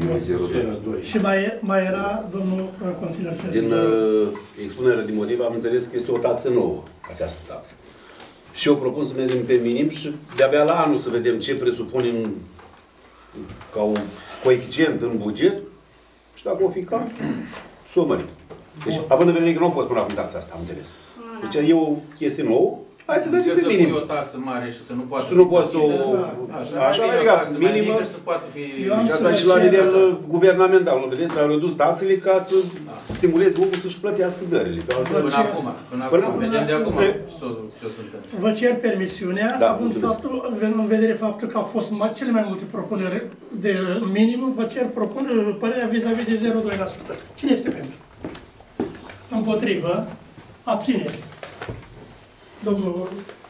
Și mai era domnul consilier Sergiu. Din expunerea de motive am înțeles că este o taxă nouă, această taxă. Și eu propun să mergem pe minim și de-abia la anul să vedem ce presupunem ca un coeficient în buget și dacă o fi cazul, să o mărim. Deci, având în vedere că nu a fost până acum taxa asta, am înțeles. Deci e o chestie nouă. Hai să mergem pe minim. Să pui o taxă mare și să nu poată să nu poți să o... Așa, adică minimă. Și asta și la nivel guvernamental. Nu vedeți, au redus taxele ca să stimuleze omul să-și plătească dările. Până acum. Vedem de acum ce se întâmplă. Vă cer permisiunea, având în vedere faptul că au fost cele mai multe propuneri de minimum, vă cer părerea vis-a-vis de 0,2%. Cine este pentru? Împotrivă? Abțineri? Domnul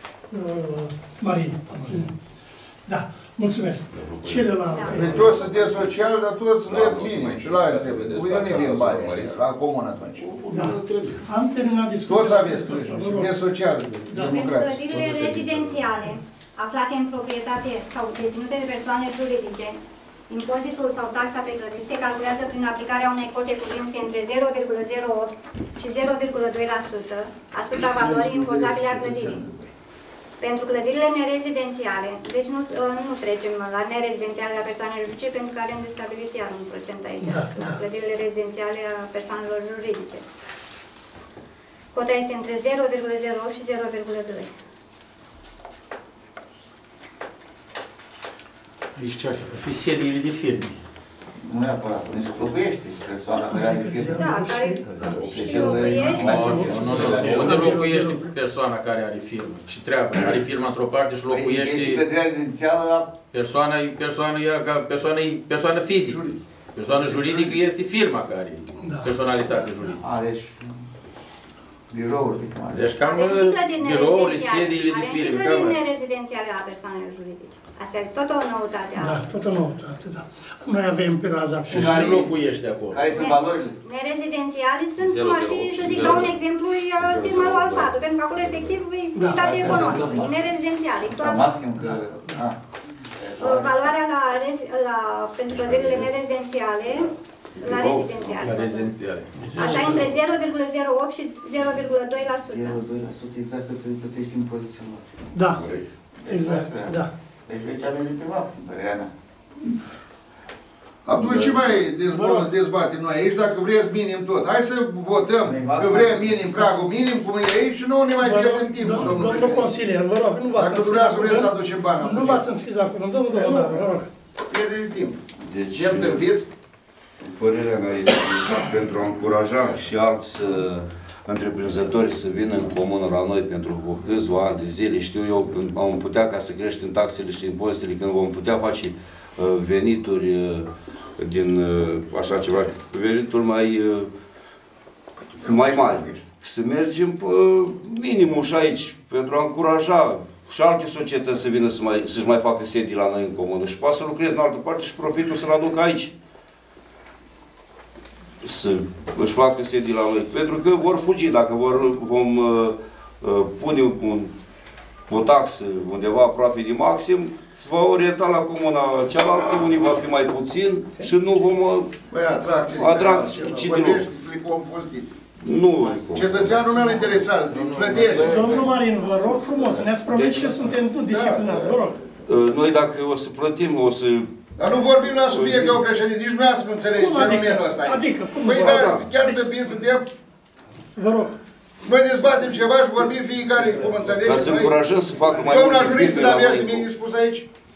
Marin. Da, mulțumesc. Celălalt. Toți sunteți sociali, dar toți vreți minim. Și la aia trebuie. Unde vin bani? La comun atunci. Am terminat discuția. Toți aveți, sunteți sociali, democrați. Clădirile rezidențiale aflate în proprietate sau deținute de persoane juridice, impozitul sau taxa pe clădiri se calculează prin aplicarea unei cote cuprinse între 0,08 și 0,2% asupra valorii impozabile a clădirii. Pentru clădirile nerezidențiale, deci nu trecem la nerezidențiale la persoane juridice, pentru că avem de stabilit iar un procent aici, la clădirile rezidențiale a persoanelor juridice. Cota este între 0,08 și 0,2. Aici ce ar fi sediile de firme. Nu neapărat, nici locuiește persoana care are firmă. Da, care și locuiește. Unde locuiește persoana care are firmă? Și treabă. Are firma într-o parte și locuiește... Persoană fizică. Persoană juridică este firma care are personalitate juridică. Deci birouri. Deci cam birourile, sediile de firme. Avem și clădiri nerezidențiale la persoanele juridice. Asta e tot o noutate. Da, tot o noutate, da. Noi avem pe raza și locuiește acolo. Care sunt valorile? Nerezidențiale sunt, cum ar fi, să zic, dau un exemplu, firma lui Alpadu, pentru că acolo efectiv e unitate economică, e nerezidențiale. Maxim că... Valoarea pentru clădirile nerezidențiale, la rezidențiale. Așa, între 0,08 și 0,2%. 0,2% exact cât plătești impoziția lor. Da, exact, da. Deci aici avem de pe maxim, părerea mea. Atunci ce mai dezbatem noi aici, dacă vreți minim tot? Hai să votăm că vrem minim, pragul minim, cum e aici și nu ne mai pierdem timpul, domnul consilier, vă rog, nu v-ați înscris. Dacă dumneavoastră vreți să aducem bani. Nu v-ați înscris la cuvânt, domnul Dohotaru, vă rog. Pierdem timp. Deci, ce-am târpiți? Părerea mea este pentru a încuraja și alți întreprinzători să vină în comună la noi pentru câțiva ani de zile, știu eu, când vom putea ca să creștem taxele și impozitele, când vom putea face venituri din așa ceva, venituri mai mari. Să mergem pe minimul și aici, pentru a încuraja și alte societăți să vină să-și mai facă sedii la noi în comună și poate să lucreze în altă parte și profitul să-l aducă aici. Să își facă sedii la noi. Pentru că vor fugi, dacă vom pune o taxă undeva aproape de maxim, se va orienta la comuna cealaltă, unii va fi mai puțin și nu vom atrage citilor. Nu. Cetățeanul nu-l interesează, plătește. Domnul Marin, vă rog frumos, ne-ați promis că suntem disciplinați, vă rog. Noi dacă o să plătim, o să... Dar nu vorbim la subiect, eu președinte, nici nu să nu înțelegi fenomenul ăsta aici. Adică, cum păi da, chiar trebuie să dăm... Vă rog. Noi dezbatem ceva și vorbim fiecare cum înțelegem. Ca să încurajăm să facă mai multe. Doamna jurist, n-aveați nimic de spus aici?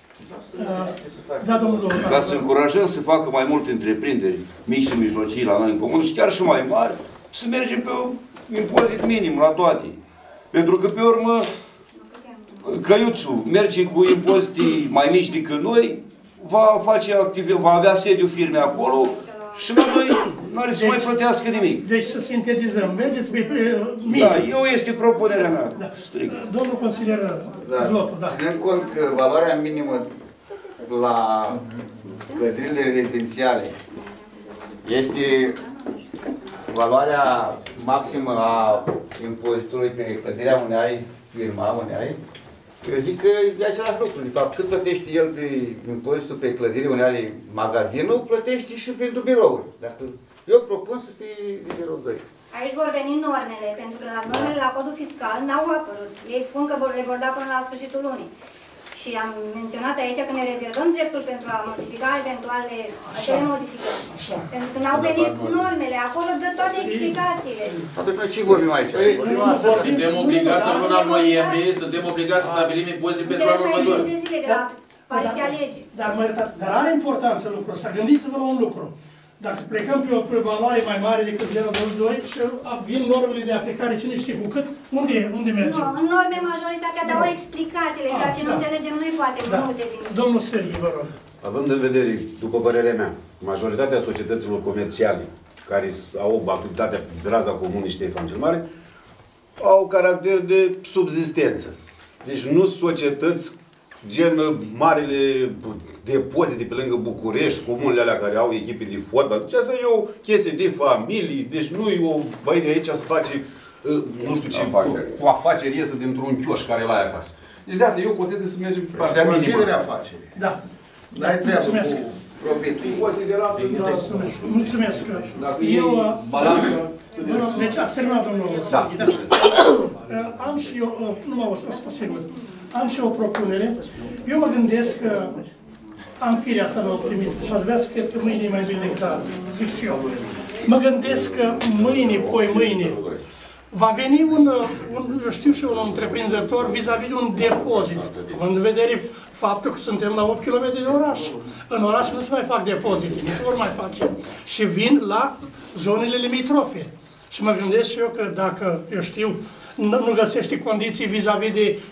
Da, domnul. Ca să încurajăm să facă mai multe întreprinderi mici și mijlocii la noi în comună și chiar și mai mari, să mergem pe un impozit minim la toate. Pentru că, pe urmă, Căiuțul merge cu impozitii mai mici decât noi, va avea sediu firme acolo și la noi nu are să mai plătească nimic. Deci să sintetizăm, mergeți pe minim. Da, este propunerea mea. Da. Domnul consilier Zlotu, da. Ținând cont că valoarea minimă la clădirile rezidențiale este valoarea maximă a impozitului pe clădirea unde ai firma, unde ai, eu zic că e același lucru. De fapt, cât plătește el pe impozitul pe clădire unde are magazinul, plătește și pentru birouri. Dacă eu propun să fie de 0,2. Aici vor veni normele, pentru că normele la codul fiscal n-au apărut. Ei spun că le vor da până la sfârșitul lunii. Și am menționat aici că ne rezervăm dreptul pentru a modifica eventuale acele modificări. Pentru că n-au venit normele, acolo dă toate explicațiile. Atunci noi ce vorbim aici? Suntem obligați în luna noiembrie, suntem obligați să stabilim impozite pentru anul următor. De zile de la apariția legii. Dar are importanță lucrul ăsta. Gândiți-vă la un lucru. Dacă plecăm pe o valoare mai mare decât 0,22 și vin normele de aplicare, cine știe cu cât, unde mergem? Nu, în norme majoritatea dau explicațiile, ceea ce nu înțelegem noi poate multe din ele. Domnul Serghi, vă rog. Având în vedere, după părerea mea, majoritatea societăților comerciale care au activitatea pe raza comunei Ștefan cel Mare, au caracter de subzistență. Deci nu societăți gen marele depozite pe lângă București, comunele alea care au echipe de fotbal. Deci asta e o chestie de familie, deci nu e o băi de aici să face, nu știu ce, o afacere iesă dintr-un chioș care l-ai acasă. Deci de asta eu consider să mergem pe partea minimă. Consideră afacere. Da. N-ai treabă cu profitul. Mulțumesc. Eu, deci ați terminat, domnul Serghi, da? Am și eu, nu mă spus sigur, am și o propunere. Eu mă gândesc că am firea asta la optimist și aș vrea să cred că mâine e mai bine decât azi, zic și eu. Mă gândesc că mâine, mâine, va veni eu știu și un întreprinzător vis-a-vis de un depozit, având în vedere faptul că suntem la 8 km de oraș. În oraș nu se mai fac depozite, nici se vor mai face. Și vin la zonele limitrofe. Și mă gândesc și eu că dacă, eu știu, nu găsește condiții vis-a-vis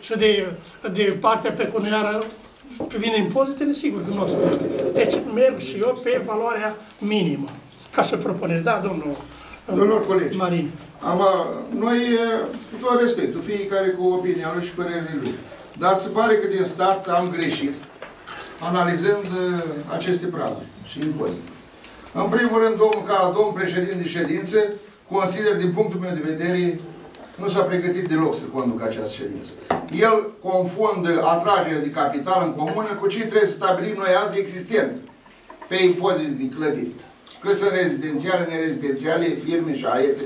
de partea pecuniară, vine impozitele, sigur că nu o să merg. Deci merg și eu pe valoarea minimă. Ca să propunere. Da, domnul colegi, Marin. Noi, cu tot respectul, fiecare cu opinia lui și părerile lui. Dar se pare că din start am greșit, analizând aceste praguri și impozite. În primul rând, domnul președinte de ședință, consider, din punctul meu de vedere, nu s-a pregătit deloc să conducă această ședință. El confundă atragerea de capital în comună cu ce trebuie să stabilim noi azi existent pe impozite de clădiri. Că sunt rezidențiale, nerezidențiale, firme și etc.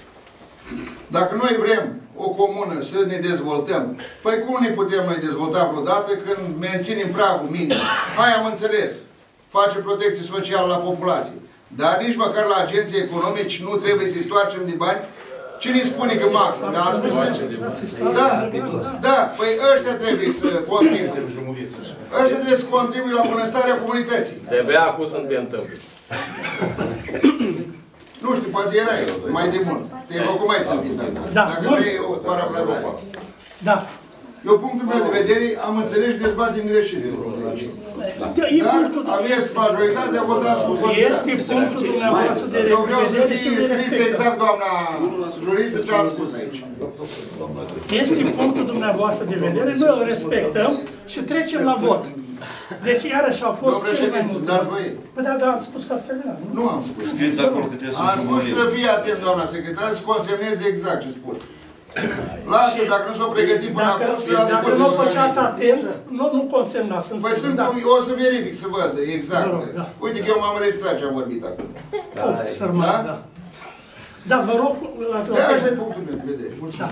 Dacă noi vrem o comună să ne dezvoltăm, păi cum ne putem noi dezvolta vreodată când menținem pragul minim? Hai, am înțeles. Face protecție socială la populație. Dar nici măcar la agenții economici nu trebuie să-i stoarcem de bani. Cine spune că maxim? Da, da, păi ăștia trebuie să contribuie. Ăștia trebuie să contribuie la bunăstarea comunității. De-abia acum suntem tâmpiți. Nu știu, poate era eu, mai de mult. Te-ai făcut mai tâmpit. Dacă vrei o parafrazare. Da. Eu, punctul meu de vedere, am înțeles și dezbatem greșit. Dar aveți majoritatea, vă dați cu contra. Este punctul dumneavoastră de vedere. Eu vreau să fie scrisă exact, doamna juristă, ce am spus aici. Este punctul dumneavoastră de vedere, noi îl respectăm și trecem la vot. Deci, iarăși, au fost cel mai mult. Păi da, am spus că ați terminat. Nu am spus. Scrieți acolo că trebuie să am spus să fie atent, doamna secretară, să consemneze exact ce spun. Lasă, dacă nu s-o pregătit până acum, dacă nu o făceați atent, nu consemnați. Păi sunt, o să verific, să văd, exact. Uite că eu m-am înregistrat ce am vorbit acum. Sărman, da. Da, vă rog, Da, așa e punctul meu de vedere. Mulțumesc.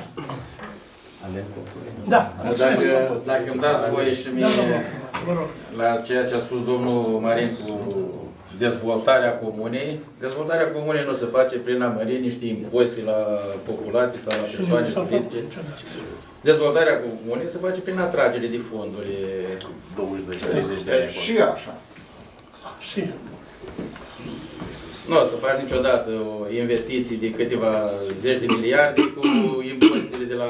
Da. Dacă îmi dați voie și mie, la ceea ce a spus domnul Marin cu dezvoltarea comunei, dezvoltarea comunei nu se face prin a mări niște impozite la populație sau la persoane juridice. Dezvoltarea comunei se face prin atragere de fonduri 20-30 de ani. Și așa. Și. Nu o să faci niciodată investiții de câteva zeci de miliarde cu impozitele de la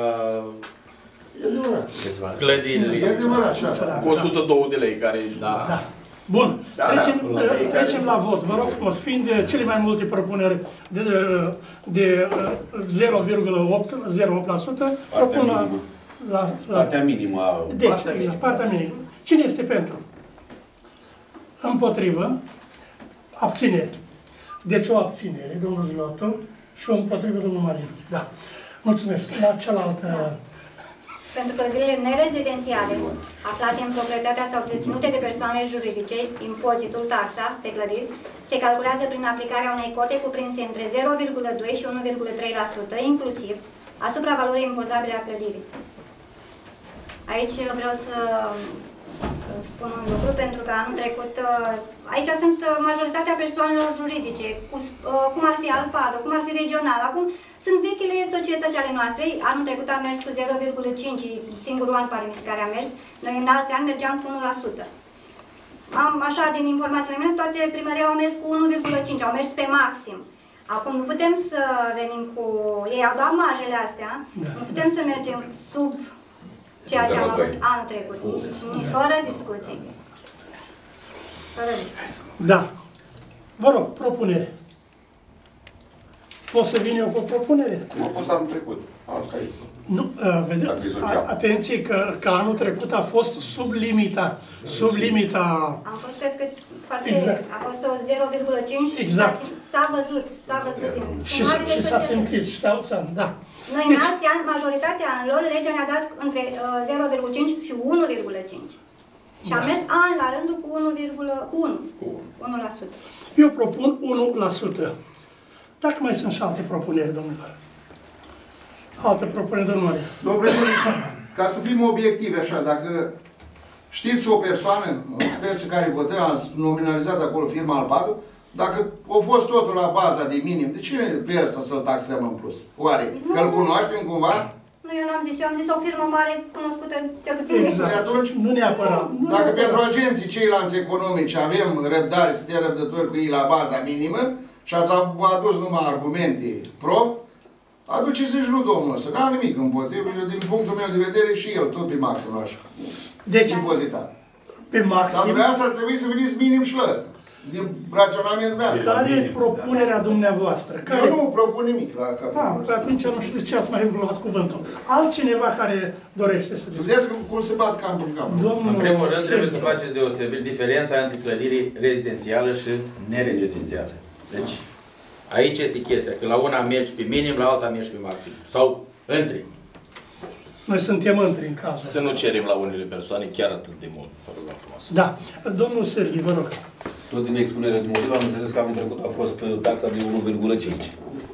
clădirile. E adevărat, așa. Cu 102 de lei care ești. Da. Bun, trecem la vot. Vă rog frumos, fiind cele mai multe propuneri de 0,8%, propun la partea minimă. Deci, partea minimă. Cine este pentru? Împotrivă? Abținere. Deci o abținere, domnul Zlotu, și o împotrivă, domnul Marin. Da. Mulțumesc. La cealaltă... Pentru clădirile nerezidențiale aflate în proprietatea sau deținute de persoane juridice, impozitul, taxa pe clădiri, se calculează prin aplicarea unei cote cuprinse între 0,2 și 1,3%, inclusiv asupra valorii impozabile a clădirii. Aici vreau să spun un lucru, pentru că anul trecut, aici sunt majoritatea persoanelor juridice, cum ar fi Alpado, cum ar fi Regional, acum sunt vechile societăți ale noastre. Anul trecut am mers cu 0,5, singurul an pare care a mers, noi în alți ani mergeam cu 1%. Am, așa, din informațiile mele, toate primării au mers cu 1,5, au mers pe maxim. Acum nu putem să venim cu... Ei au dat marjele astea, nu putem să mergem sub ceea ce am avut anul trecut, nici fără discuții. Fără discuții. Da. Vă rog, propunere. Pot să vin eu cu o propunere? Nu a fost anul trecut. Asta e. Nu, vedeți, atenție că anul trecut a fost sub limita. Am fost, cred că, foarte... Exact. A fost o 0,5 exact. și s-a văzut. Și s-a simțit, da. Noi în alții ani, majoritatea anilor, legea ne-a dat între 0,5 și 1,5. Și am mers an la rândul cu 1%. Eu propun 1%. Dacă mai sunt și alte propuneri, domnilor. Alte propuneri, domnule. Domnule, ca să fim obiectivi așa, dacă știți o persoană, în speță care votă, a nominalizat acolo firma Alpado, dacă a fost totul la baza de minim, de ce pe ăsta să-l taxăm în plus? Oare? Că îl cunoaștem cumva? Nu, eu n-am zis. Eu am zis o firmă mare, cunoscută, cel puțin. Exact. Atunci, nu neapărat. Dacă pentru agenții ceilalți economici avem răbdare, suntem răbdători cu ei la baza minimă și ați adus numai argumente pro, aduceți și nu domnul ăsta. N-am nimic împotrivă. Din punctul meu de vedere și el, tot pe maxim așa. Deci, impozitat. Pe maxim. Dar dumneavoastră ar trebui să veniți minim și la ăsta. Din raționament dumneavoastră. Care e propunerea dumneavoastră? Eu nu propun nimic la capitolul. Atunci nu știu de ce ați mai luat cuvântul. Altcineva care dorește să discute. Vedeți cum se bat cap în cap. În primul rând trebuie să faceți deosebire diferența între clădiri rezidențială și nerezidențială. Deci, aici este chestia, că la una mergi pe minim, la alta mergi pe maxim. Sau între. Noi suntem între în cazul Să nu cerem la unele persoane chiar atât de mult. Da. Domnul Serghi, vă rog. Tot din expunerea de motiv am înțeles că anul trecut a fost taxa de 1,5.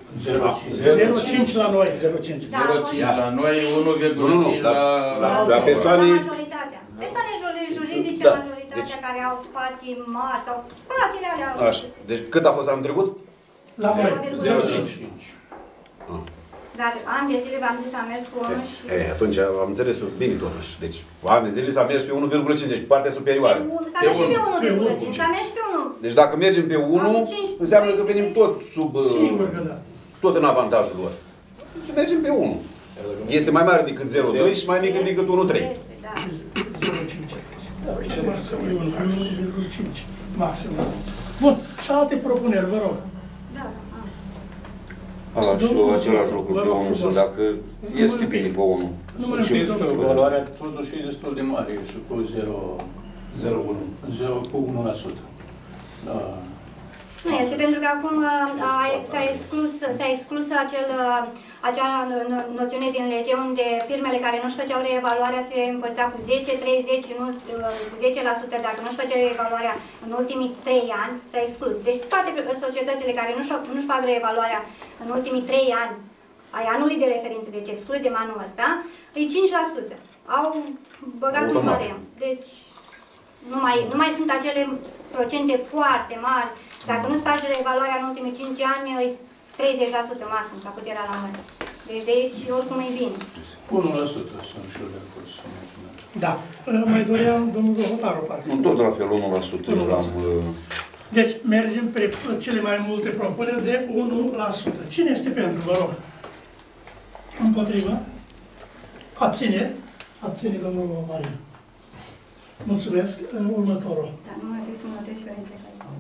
0,5 la noi. 0,5 la noi, 1,5 la persoane... Persoane juridice, majoritatea care au spații mari sau spațiile alea. Așa. Deci cât a fost anul trecut? La noi, 0,5. Dar ani de zile v-am zis, am mers cu 1 și... Atunci am înțeles bine totuși. Deci, ani de zile s-a mers pe 1,5, deci partea superioară. S-a mers și pe 1,5, s-a mers și pe 1. Deci dacă mergem pe 1, înseamnă că venim tot sub... Sigur că da. Tot în avantajul lor. Și mergem pe 1. Este mai mare decât 0,2 și mai mic decât 1,3. 0,5 a fost. Să fie 1,5. Maxim. Bun. Și alte propuneri, vă rog. Și același lucru pe 1, dacă este bine pe 1. Valoarea totuși e destul de mare și cu 0,1%. Da. Nu este, pentru că acum s-a exclus acea noțiune din lege unde firmele care nu-și făceau reevaluarea se impozita cu 10, 30, cu 10% dacă nu-și făceau reevaluarea în ultimii 3 ani, s-a exclus. Deci toate societățile care nu-și fac reevaluarea în ultimii 3 ani ai anului de referință, deci excludem anul ăsta, e 5%. Au băgat un barem. Deci nu mai sunt acele procente foarte mari. Dacă nu-ți faci reevaluarea în ultimii 5 ani, e 30% maxim, sau cât era la mână. Deci de aici, oricum e bine. 1% sunt și eu de acord. Da. Mai doream domnul Hotaru, parcă. Nu, tot la fel, 1%. Deci, mergem pe cele mai multe propuneri de 1%. Cine este pentru, vă rog? Împotrivă? Abține? Abține, domnul Marin. Mulțumesc. Următorul. Da, nu mai trebuie să notez și eu aici.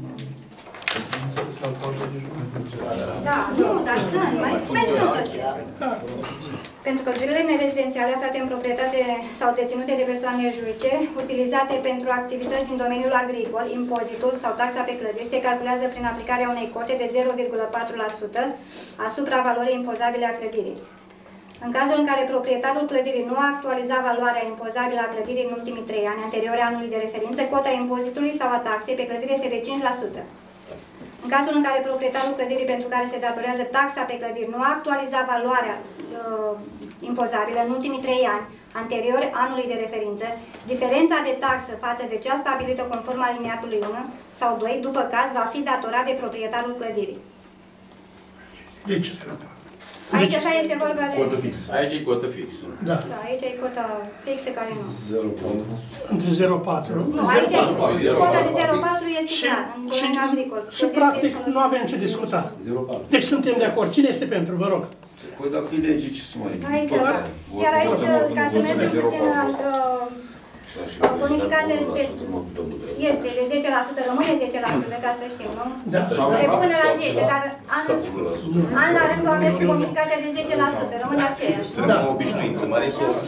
Da, nu, dar sunt, mai sunt societăți. Pentru clădirile nerezidențiale aflate în proprietate sau deținute de persoane juridice, utilizate pentru activități din domeniul agricol, impozitul sau taxa pe clădiri se calculează prin aplicarea unei cote de 0,4% asupra valorii impozabile a clădirii. În cazul în care proprietarul clădirii nu a actualizat valoarea impozabilă a clădirii în ultimii 3 ani anteriori anului de referință, cota impozitului sau a taxei pe clădire este de 5%. În cazul în care proprietarul clădirii pentru care se datorează taxa pe clădiri nu a actualizat valoarea impozabilă în ultimii 3 ani anteriori anului de referință, diferența de taxă față de cea stabilită conform aliniatului 1 sau 2, după caz, va fi datorat de proprietarul clădirii. Deci, aici așa este vorba de... Cotă fixă. Aici e cotă fixă. Da. Da, aici e cota fixă care nu. 0,4. Între 0,4. Nu, aici e cota de 0,4 este clar, în domeniul agricol. Și practic nu avem ce discuta. Deci suntem de acord. Cine este pentru, vă rog? Păi dacă e lege, ce să mai... Aici, da. Iar aici, ca să mergem puțin, bonificația este de 10%, rămâne 10%, ca să știm, nu? Da. De până la 10, dar an la rând o aveți bonificația de 10%, rămâne aceeași. Să rămână o obișnuință mare,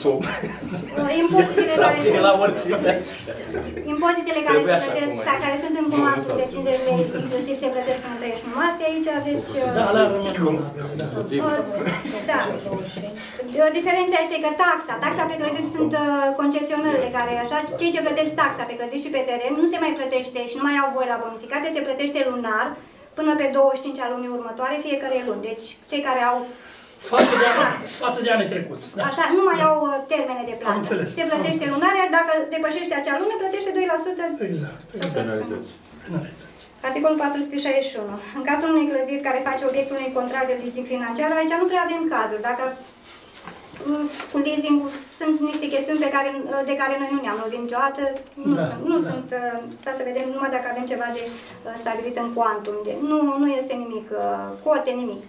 impozitele care se plătesc, care sunt în comantul de 50 de lei, inclusiv se plătesc până 31 martie aici, deci... Da, la rămân. Da. Diferența este că taxa pe clădiri sunt concesionările care, așa, cei ce plătesc taxa pe clădiri și pe teren nu se mai plătește și nu mai au voie la bonificație, se plătește lunar până pe 25 a lunii următoare, fiecare luni. Deci cei care au față de anii trecuți. Da. Așa, nu mai au termene de plată. Se plătește lunar, iar dacă depășește acea lună, plătește 2%. Exact. Penalități. Articolul 461. În cazul unei clădiri care face obiectul unui contract de leasing financiar, aici nu prea avem cazuri. Dacă cu leasing sunt niște chestiuni de care noi nu ne-am lovit niciodată. Nu sunt, stai să vedem numai dacă avem ceva de stabilit în quantum. Nu este nimic, cote, nimic.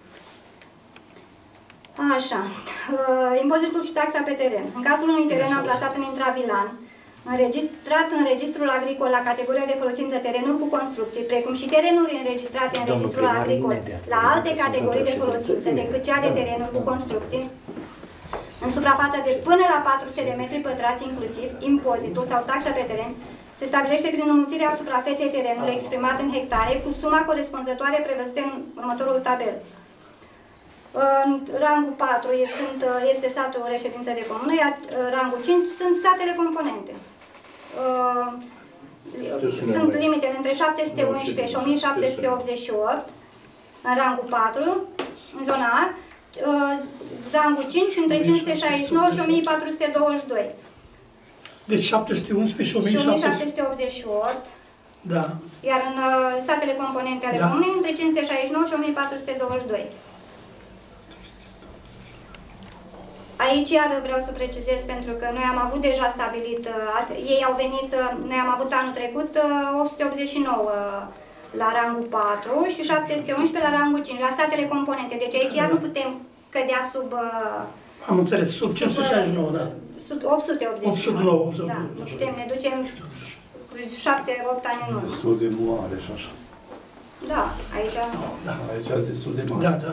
Așa. Impozitul și taxa pe teren. În cazul unui teren amplasat în intravilan, înregistrat în registrul agricol la categoria de folosință terenuri cu construcții, precum și terenuri înregistrate în registrul agricol la alte categorii de folosință decât cea de terenuri cu construcții, în suprafața de până la 400 de metri pătrați inclusiv, impozitul sau taxa pe teren se stabilește prin înmulțirea suprafeței terenului exprimat în hectare cu suma corespunzătoare prevăzută în următorul tabel. În rangul 4 este satul reședință de comună, iar rangul 5 sunt satele componente. Sunt limitele între 711 și 1788 în rangul 4, în zona A, rangul 5 între 569 și 1422. Deci 711 și 1788. Da. Iar în satele componente ale comunei între 569 și 1422. Aici iar vreau să precizez, pentru că noi am avut deja stabilit, ei au venit, noi am avut anul trecut 889 la rangul 4 și 711 la rangul 5, la satele componente. Deci aici iar nu putem cădea sub... Am înțeles, sub 569, da. Sub 889. 809. Da, nu putem, ne ducem 7-8 ani în urmă. Destul de mare și așa. Da, aici... Da. Aici a zis destul de mare. Da, da.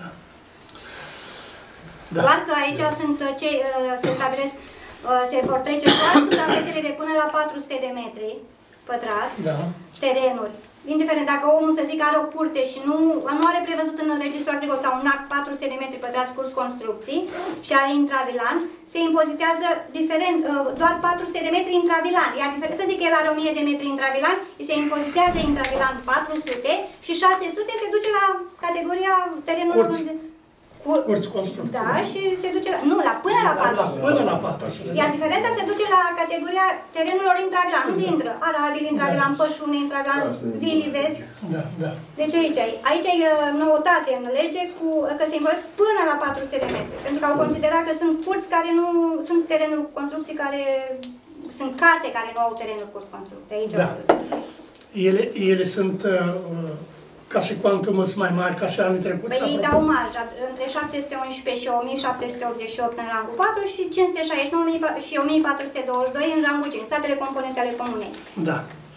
Da. Doar că aici sunt cei, se stabilesc, se vor trece doar suprafețele de până la 400 de metri pătrați, terenuri indiferent dacă omul, să zic, are o curte și nu are prevăzut în registrul agricol sau un act 400 de metri pătrați curs construcții și are intravilan, se impozitează diferent, doar 400 de metri intravilan. Iar să zic că el are 1000 de metri intravilan, îi se impozitează intravilan 400 și 600 se duce la categoria terenului unde... Curți construcții. Da, și se duce până la 400. Până la 400. Iar diferența se duce la categoria terenurilor intravilan. Unde intră? Arabil, intravilan, pășune, intravilan, vili, vezi? Da, da. Deci aici e noutate în lege că se impozitează până la 400 de metri. Pentru că au considerat că sunt curți care nu sunt terenuri cu construcții care sunt case care nu au terenuri cu construcții. Aici da. Ele sunt ca și cuantumul mai mari ca și anii trecuți? Păi îi dau marja între 711 și 1788 în rangul 4 și 569 și 1422 în rangul 5, statele componente ale comunei. Da.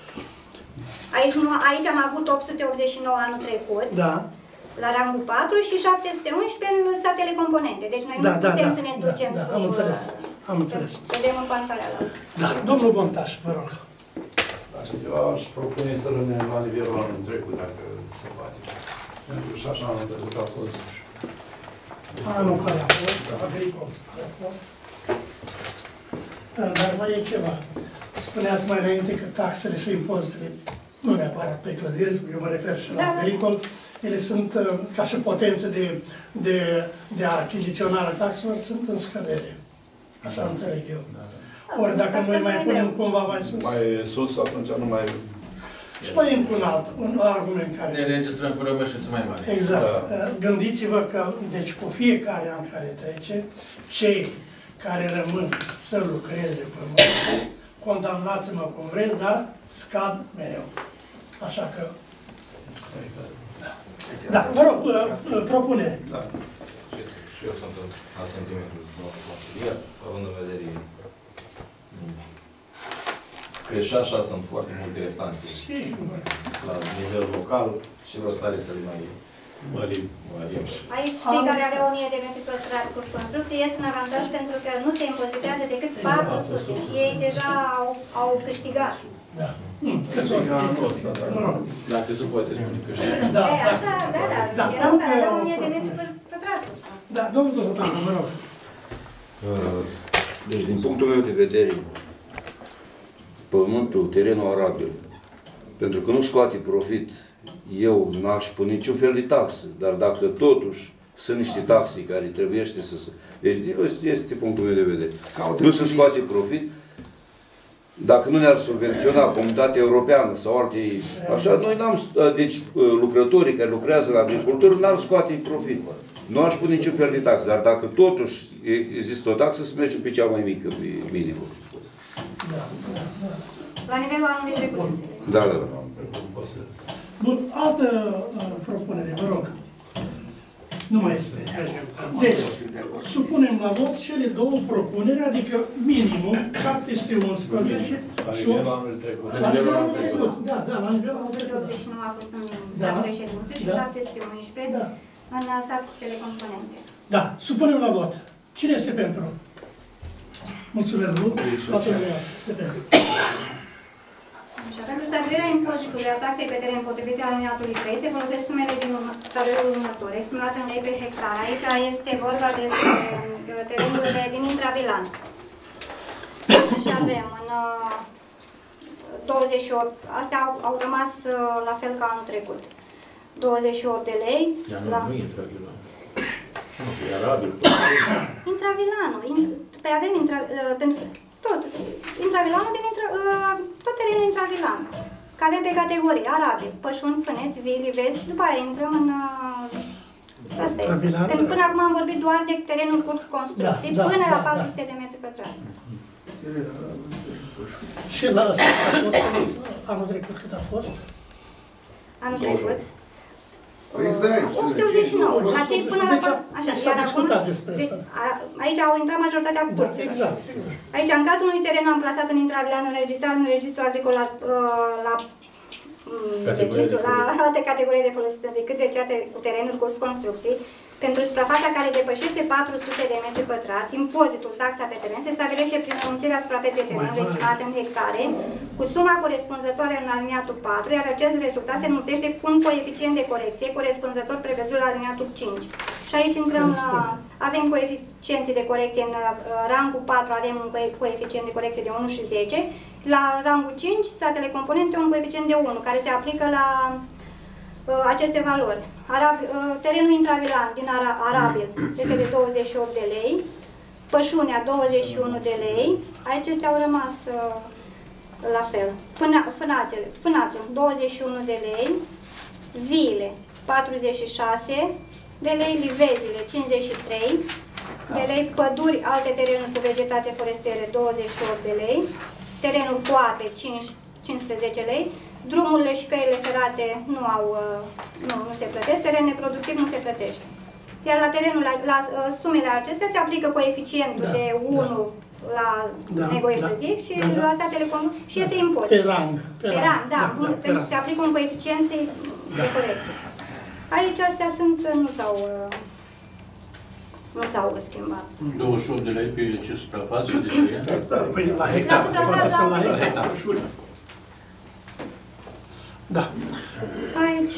Aici am avut 889 anul trecut, da. La rangul 4 și 711 în statele componente. Deci noi nu putem să ne ducem sub... Am înțeles, am înțeles. Vedem în pantala ala. Da, domnul Bontaș, vă rog. Eu aș propune să rămânem la nivelul anului trecut, dacă se poate. Pentru că și așa anul trecut a fost. Anul care a fost, agricol a fost. Dar mai e ceva. Spuneați mai înainte că taxele și impozitele, nu neapărat pe clădiri, eu mă refer și la agricol, ele sunt, ca și potențe de achiziționare taxelor, sunt în scădere. Așa înțeleg eu. Ori dacă noi mai punem cumva mai sus. Mai sus, atunci nu mai... Și mai încă un argument care... Ne înregistrăm cu rămășiță mai mare. Exact. Gândiți-vă că, deci cu fiecare an care trece, cei care rămân să lucreze pământul, condamnați-mă cum vreți, dar scad mereu. Așa că... Da, vă rog, propunere. Da. Și eu sunt în asentimentul conciliat, având în vedere că și așa sunt foarte multe restanțe la nivel local și vreau stare să le mai mărim. Aici, cei care aveau 1000 de metri pătrați cu construcție este un avantaj pentru că nu se impozitează decât 400 și ei deja au câștigat. Da. Dacă se poate spune câștigat. Da, așa, da. Erau care aveau 1000 de metri pătrați. Da, domnul Dorotan, mă rog. Deci, din punctul meu de vedere, pământul, terenul arabil, pentru că nu scoate profit, eu n-aș pune niciun fel de taxă, dar dacă totuși sunt niște taxe care trebuiește să se... Deci, este punctul meu de vedere. Nu se scoate profit, dacă nu ne-ar subvenționa Comunitatea Europeană sau alte... Așa, noi n-am... Deci, lucrătorii care lucrează la agricultură n-ar scoate profit. Nu aș pune niciun fel de taxă, dar dacă totuși există o taxă, să mergem pe cea mai mică, pe minimul. La nivelul anului trecut. Da. Bun, altă propunere, vă rog. Nu mai este. Deci, supunem la vot cele două propuneri, adică minimum 711 și 8. La nivelul anului trecut. Da, la nivelul anului trecut. 189 a fost în satul reședință și 711 în satele componente. Da, supunem la vot. Cine este pentru? Mulțumesc mult. Toată lumea este pentru. Pentru stabilirea impozitului a taxei pe teren potrivit alineatului 3 se folosesc sumele din tabelul următor, estimate în lei pe hectar. Aici este vorba despre terenurile din intravilan. Și avem în 28, astea au rămas la fel ca anul trecut. 28 de lei. Dar nu e intravilan. E arabil. Intravilanul. Păi avem pentru tot. Intravilanul din tot terenul intravilan. Că avem pe categorii arabil, pășuni, fâneți, vili, vezi și după aia intrăm în... Asta este. Pentru că până acum am vorbit doar de terenul cu construcții, până la 400 de metri pătrați. Și la asta a fost anul trecut cât a fost? Anul trecut? 889. La cei până la... Așa, s-a discutat despre asta. Aici au intrat majoritatea curților. Exact. Aici, în cazul unui teren amplasat în intravilan, înregistrat în registrul agricol la alte categorii de folosire decât de cele cu terenuri cu construcții, Pentru suprafața care depășește 400 de metri pătrați, impozitul, taxa pe teren, se stabilește prin înmulțirea suprafeței terenului estimate în hectare, cu suma corespunzătoare în aliniatul 4, iar acest rezultat se înmulțește cu un coeficient de corecție corespunzător prevăzut la aliniatul 5. Și aici intrăm la... Avem coeficienții de corecție în rangul 4, avem un coeficient de corecție de 1 și 10, la rangul 5, statele componente, un coeficient de 1, care se aplică la aceste valori. Terenul intravilan din arabil este de 28 de lei, pășunea 21 de lei, acestea au rămas la fel. Fânațul 21 de lei, viile 46 de lei, livezile 53 de lei, păduri, alte terenuri cu vegetație forestieră 28 de lei, terenul cu ape 15 lei, drumurile și căile ferate nu se plătesc, teren neproductiv nu se plătește. Iar la terenul, la sumele acestea se aplică coeficientul de 1 la negoie, să zic, și la statele comune și este impozit. Pe rang. Pentru că se aplică un coeficient de corecție. Aici astea sunt, nu s-au schimbat. 28 de lei pe ce suprafață? Păi la hectar. La hectar. Da. Aici,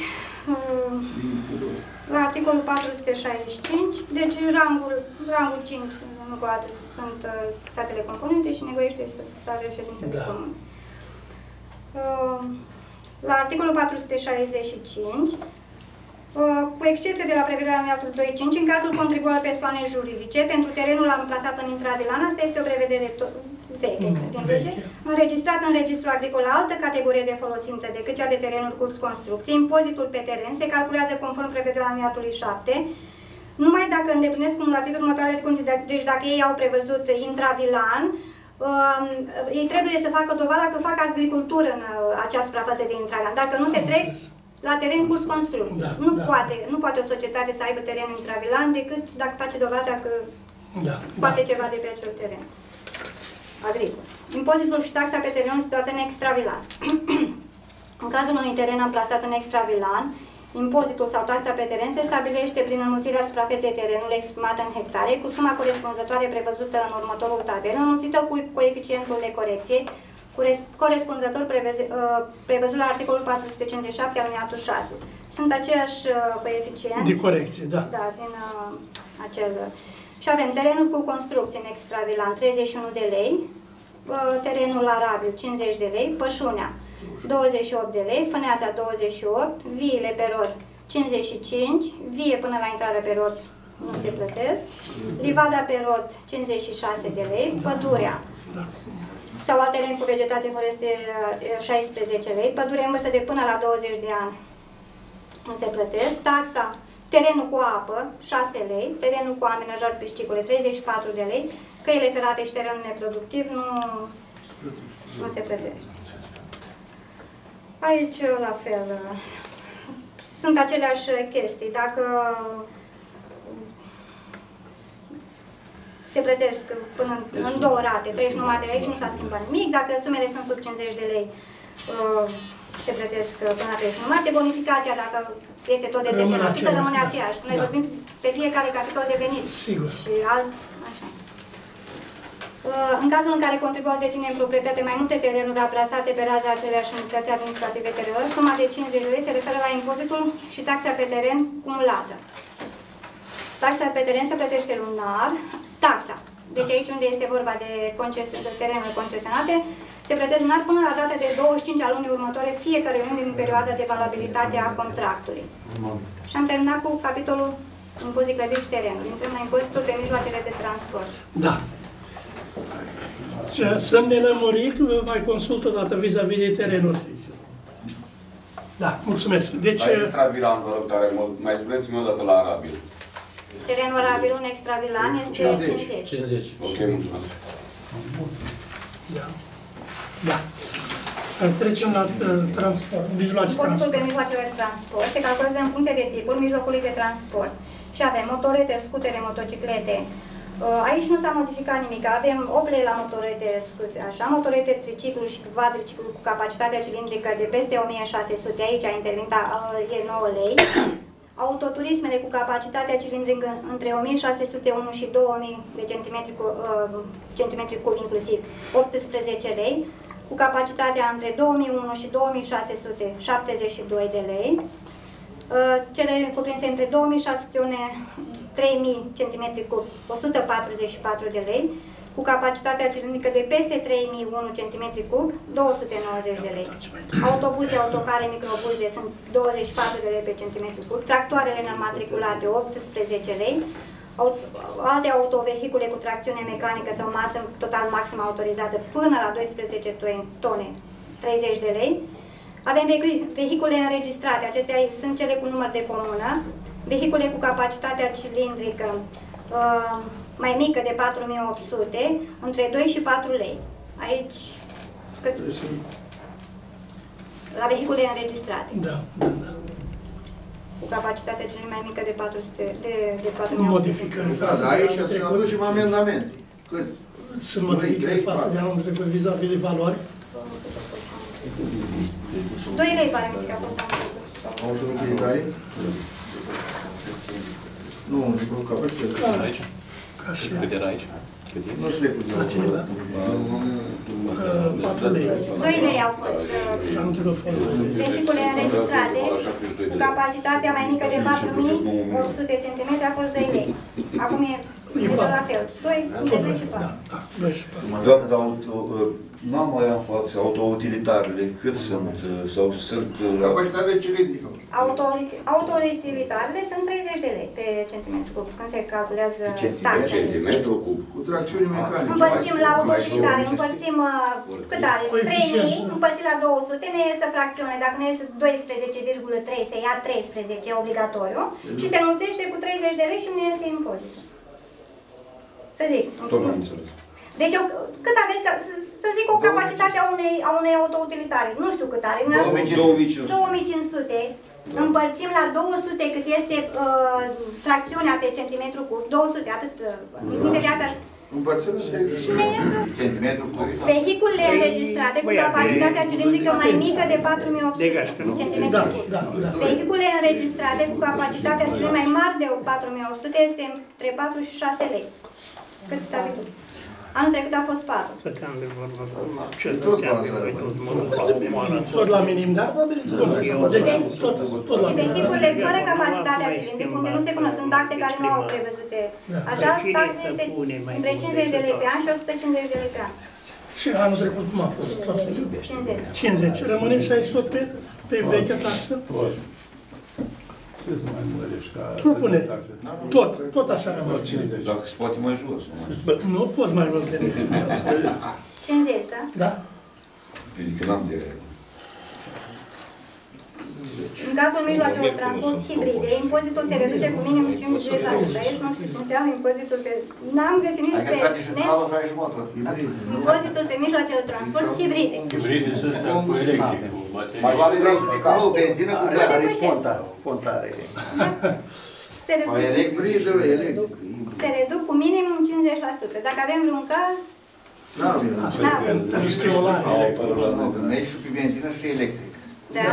la articolul 465, deci rangul 5 sunt statele componente și negoiește statele ședințe de comun. La articolul 465, cu excepție de la prevederea alineatului 2.5, în cazul contribuabilor persoane juridice, pentru terenul amplasat în intravilan, asta este o prevedere veche din lege, înregistrat în registrul agricol altă categorie de folosință decât cea de terenuri curs construcții, impozitul pe teren se calculează conform prevederea alineatului 7, numai dacă îndeplinesc cumulativ următoarele condiții. Deci dacă ei au prevăzut intravilan, ei trebuie să facă dovada că fac agricultură în acea suprafață de intravilan. Dacă nu se trec la teren curs construcții. Nu poate o societate să aibă teren intravilan decât dacă face dovada că poate ceva de pe acel teren agricol. Impozitul și taxa pe terenul situat în extravilan. În cazul unui teren amplasat în extravilan, impozitul sau taxa pe teren se stabilește prin înmulțirea suprafeței terenului exprimată în hectare cu suma corespunzătoare prevăzută în următorul tabel, înmulțită cu coeficientul de corecție corespunzător prevăzut la articolul 457 alineatul 6. Sunt aceiași coeficienți de corecție, da. Da, din acel. Și avem terenul cu construcții în extravilan 31 de lei, terenul arabil 50 de lei, pășunea 28 de lei, fâneața 28, viile pe rod 55, vie până la intrarea pe rod nu se plătesc, livada pe rod 56 de lei, pădurea sau alt teren cu vegetație forestieră 16 lei, pădure în vârstă de până la 20 de ani nu se plătesc, taxa, terenul cu apă 6 lei, terenul cu amenajări piscicole 34 de lei, căile ferate și terenul neproductiv nu se plătește. Aici, la fel, sunt aceleași chestii. Dacă se plătesc până în 2 rate, 31 de lei și nu s-a schimbat nimic. Dacă sumele sunt sub 50 de lei, se plătesc până la 31 martie. Bonificația, dacă este tot de 10%, rămâne aceeași. Noi vorbim pe fiecare capitol de venit. Sigur. Și așa. În cazul în care contribuabilul deține în proprietate mai multe terenuri aplasate pe raza aceleași unități administrative terenului, suma de 50 de lei se referă la impozitul și taxa pe teren cumulată. Taxa pe teren se plătește lunar. Taxa. Deci aici unde este vorba de terenuri concesionate, se plătesc lunar până la data de 25 a lunii următoare fiecare lună din perioada de valabilitate a contractului. Și am terminat cu capitolul impozit clădiri și terenuri. Intrăm la impozitul pe mijloacele de transport. Da. Să-mi nelămuric, mai consult o dată vis-a-vis de terenuri. Da, mulțumesc. Deci... La extravilan, vă rog tare mult, mai spuneți-mi o dată la arabil. Terenul arabil, un extravilan, este 50. 50. Ok, mulțumesc. Da. Da. Trecem la transport, mijloace de transport. Impozitul pe mijloacele de transport se calculează în funcție de tipul mijlocului de transport. Și avem motorete, scutere, motociclete. Aici nu s-a modificat nimic. Avem 8 lei la motorete, așa, motorete, triciclu și quadriciclu cu capacitatea cilindrică de peste 1600. Aici a intervenit, e 9 lei. autoturismele cu capacitatea cilindrică între 1601 și 2000 de centimetri cubi inclusiv 18 lei, cu capacitatea între 2001 și 2672 de lei, cele cuprinse între 2601 3000 cm3 144 de lei, cu capacitatea cilindrică de peste 3001 cm3 290 de lei. Autobuze, autocare, microbuze sunt 24 de lei pe centimetru cub, tractoarele înmatriculate 18 lei, alte autovehicule cu tracțiune mecanică sau masă total maximă autorizată până la 12 tone 30 de lei. Avem vehicule înregistrate, acestea sunt cele cu număr de comună, vehicule cu capacitatea cilindrică mai mică de 4800, între 2 și 4 lei. Aici, la vehicule înregistrate. Da. Cu capacitatea cel mai mică de 400, de 4800. Modificări față de aici să aducem amendamente. Cât? Sunt modificări față de anul trecut vis-a-vis de valori? 2 lei pare mi se că a fost anul trecut. Autoutilitare? Nu, nu capacitate. Aici? Cât era aici? Nu știu cu la cineva. 4 lei. 2 lei au fost vehicule înregistrate cu capacitatea mai mică de 4800 cm a fost 2 lei. Acum e la fel. 2 și 4. Doamne, dar n-am mai în față autoutilitarele, cât sunt? Sau sunt... Capacitatea cilindrică. Autoutilitarele sunt 30 de lei pe centimetru cub, când se calculează taxele. Centimetru cub. Cu tracțiune mecanică. Împărțim la autoutilitare, împărțim cât are? 3000, împărțit la 200, ne iese fracțiune. Dacă ne iese 12,3, se ia 13 obligatoriu și se înmulțește cu 30 de lei și ne iese impozitul. Să zic. Tot am înțeles. Deci, cât aveți, să zic, o capacitate a unei autoutilitare, nu știu cât are. 2500. Împărțim la 200 cât este fracțiunea pe centimetru cub, 200, atât, înțelegeați așa? Și ne iese vehiculele înregistrate cu capacitatea cilindrică mai mică de 4800 cm3. Vehiculele înregistrate cu capacitatea cele mai mari de 4800 este între 4 și 6 lei. Cât stabilit? Anul trecut a fost 4. Stăteam de vorbă cu cetățean de noi, tot la minim, da? Deci, tot la minim. Și vehiculele fără capacitatea cilindrică, unde nu se cunosc, sunt acte care nu au prevăzute. Așa, taxa este între 50 de lei pe an și 150 de lei pe an. Și anul trecut cum a fost? 50. 50. Rămânem 68 pe vechea taxă? Propuneri. Tot așa rămâne. Dacă se poate mai jos. Nu poți mai jos de 50, da? Da. Adică n-am de... În cazul mijloacelor de transport hibride, impozitul se reduce cu minim 50%. Aici nu știu cum se cheamă impozitul pe... N-am găsit nici pe... Impozitul pe mijloacele de transport hibride. Hibride sunt cu electric. Mai vale nu, benzină cu Fontare. Se reduc cu minimum 50%. Dacă avem vreun caz... Pentru stimulare. Mergi și pe benzină și electric. Da.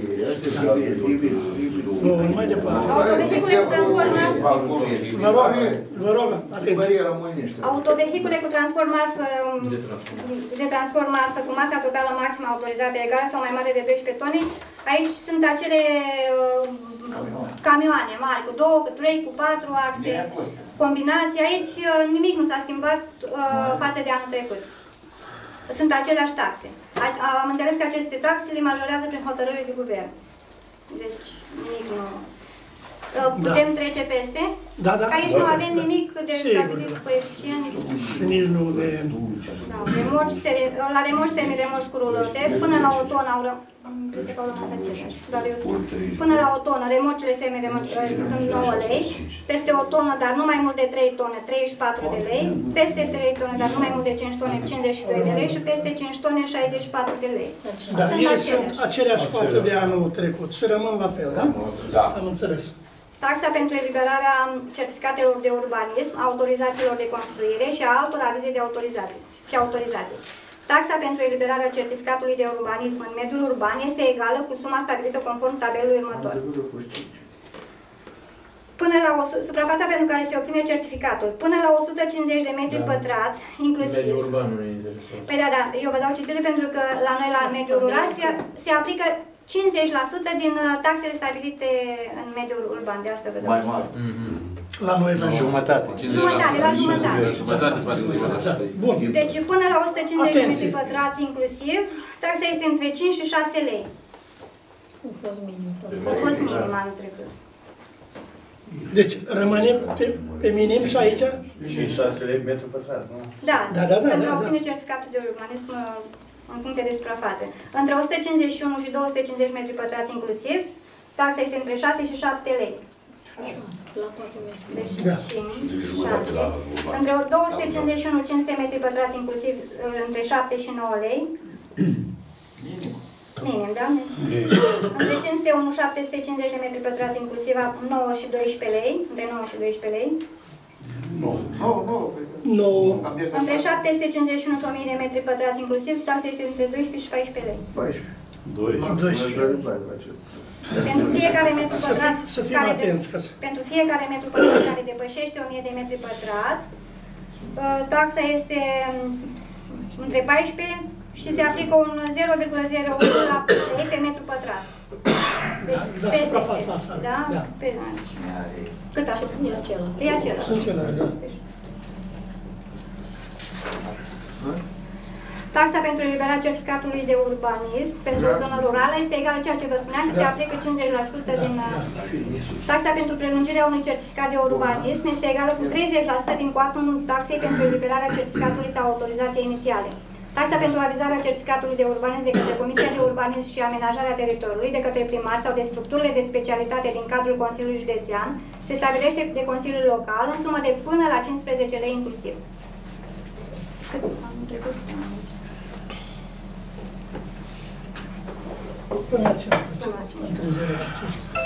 Bun, mai departe. Autovehicule cu transport marfă. Vă rog, atenție. Autovehicule cu transport marfă cu masa totală maximă autorizată egală sau mai mare de 12 tone. Aici sunt acele camioane mari, cu 2, cu 3, cu 4 axe, combinații. Aici nimic nu s-a schimbat față de anul trecut. Sunt aceleași taxe. Am înțeles că aceste taxe le majorează prin hotărâre de guvern. Deci, nimic nu... Putem trece peste? Da. Aici nu avem nimic de stabilit coeficienți. Și nici nu de... La remoși semi-remoși cu rulote, până la o tonă au rămas aceleași, doar eu spun. Până la o tonă, remorcile semi-remoși sunt 9 lei, peste o tonă, dar nu mai mult de 3 tone, 34 de lei, peste 3 tone, dar nu mai mult de 5 tone, 52 de lei și peste 5 tone, 64 de lei. Dar ele sunt aceleași față de anul trecut și rămân la fel, da? Da. Am înțeles. Taxa pentru eliberarea certificatelor de urbanism, autorizațiilor de construire și a altor avize de autorizații. Taxa pentru eliberarea certificatului de urbanism în mediul urban este egală cu suma stabilită conform tabelului următor. Până la suprafața pentru care se obține certificatul, până la 150 de metri pătrați, inclusiv. Mediul urban nu e interesant. Păi da, eu vă dau citire pentru că la noi, la mediul rural, se aplică 50% din taxele stabilite în mediul urban. De asta vă dau citire. La noi, la jumătate. Jumătate, la jumătate. La jumătate față de jumătate. Bun. Deci până la 150 de metri pătrați inclusiv, taxa este între 5 și 6 lei. A fost minim. A fost minim anul trecut. Deci rămânem pe minim și aici? 5-6 lei metru pătrat, nu? Da, pentru a obține certificatul de urbanism în funcție de suprafață. Între 151 și 250 metri pătrați inclusiv, taxa este între 6 și 7 lei. Deci 5, 6. Între 251 500 metri pătrați inclusiv între 7 și 9 lei. Minim, da? Între 501 750 de metri pătrați inclusiv 9 și 12 lei. Între 9 și 12 lei. 9. Între 751 și 1000 de metri pătrați inclusiv, taxa este între 12 și 14 lei. 12. Pentru fiecare metru pătrat pentru fiecare metru pătrat care depășește 1000 de metri pătrați, taxa este între 14 și se aplică un 0,01 la lei pe metru pătrat. Deci peste ce? Da? Cât a fost? E acela. E acela. Taxa pentru eliberarea certificatului de urbanism pentru o zonă rurală este egală ceea ce vă spuneam, că se aplică 50% din... Taxa pentru prelungirea unui certificat de urbanism este egală cu 30% din cuantumul taxei pentru eliberarea certificatului sau autorizației inițiale. Taxa pentru avizarea certificatului de urbanism de către Comisia de Urbanism și Amenajarea Teritoriului, de către primar sau de structurile de specialitate din cadrul Consiliului Județean, se stabilește de Consiliul Local în sumă de până la 15 lei inclusiv. Cât am trecut? Până la 15. Între 0 și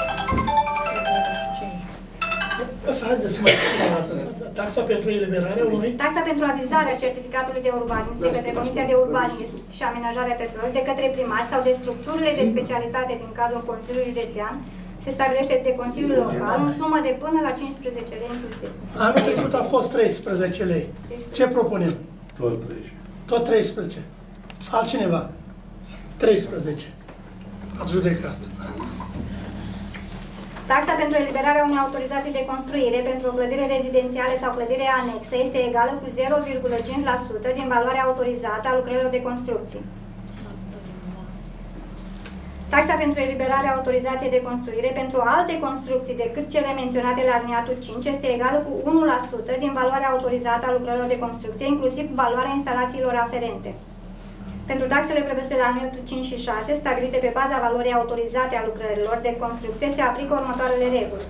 15. Haideți să mai spun o dată. Taxa pentru eliberarea unui... Taxa pentru avizarea certificatului de urbanism de către Comisia de Urbanism și Amenajarea Teritoriului, de către primar sau de structurile de specialitate din cadrul Consiliului Județean, se stabilește de Consiliul Local în sumă de până la 15 lei inclusiv. Anul trecut a fost 13 lei. Ce propunem? Tot 13. Tot 13. Altcineva? 13. Ați judecat. Taxa pentru eliberarea unei autorizații de construire pentru o clădire rezidențială sau clădire anexă este egală cu 0,5% din valoarea autorizată a lucrărilor de construcții. Taxa pentru eliberarea autorizației de construire pentru alte construcții decât cele menționate la aliniatul 5 este egală cu 1% din valoarea autorizată a lucrărilor de construcție, inclusiv valoarea instalațiilor aferente. Pentru taxele prevăzute la aliniatul 5 și 6, stabilite pe baza valorii autorizate a lucrărilor de construcție, se aplică următoarele reguli.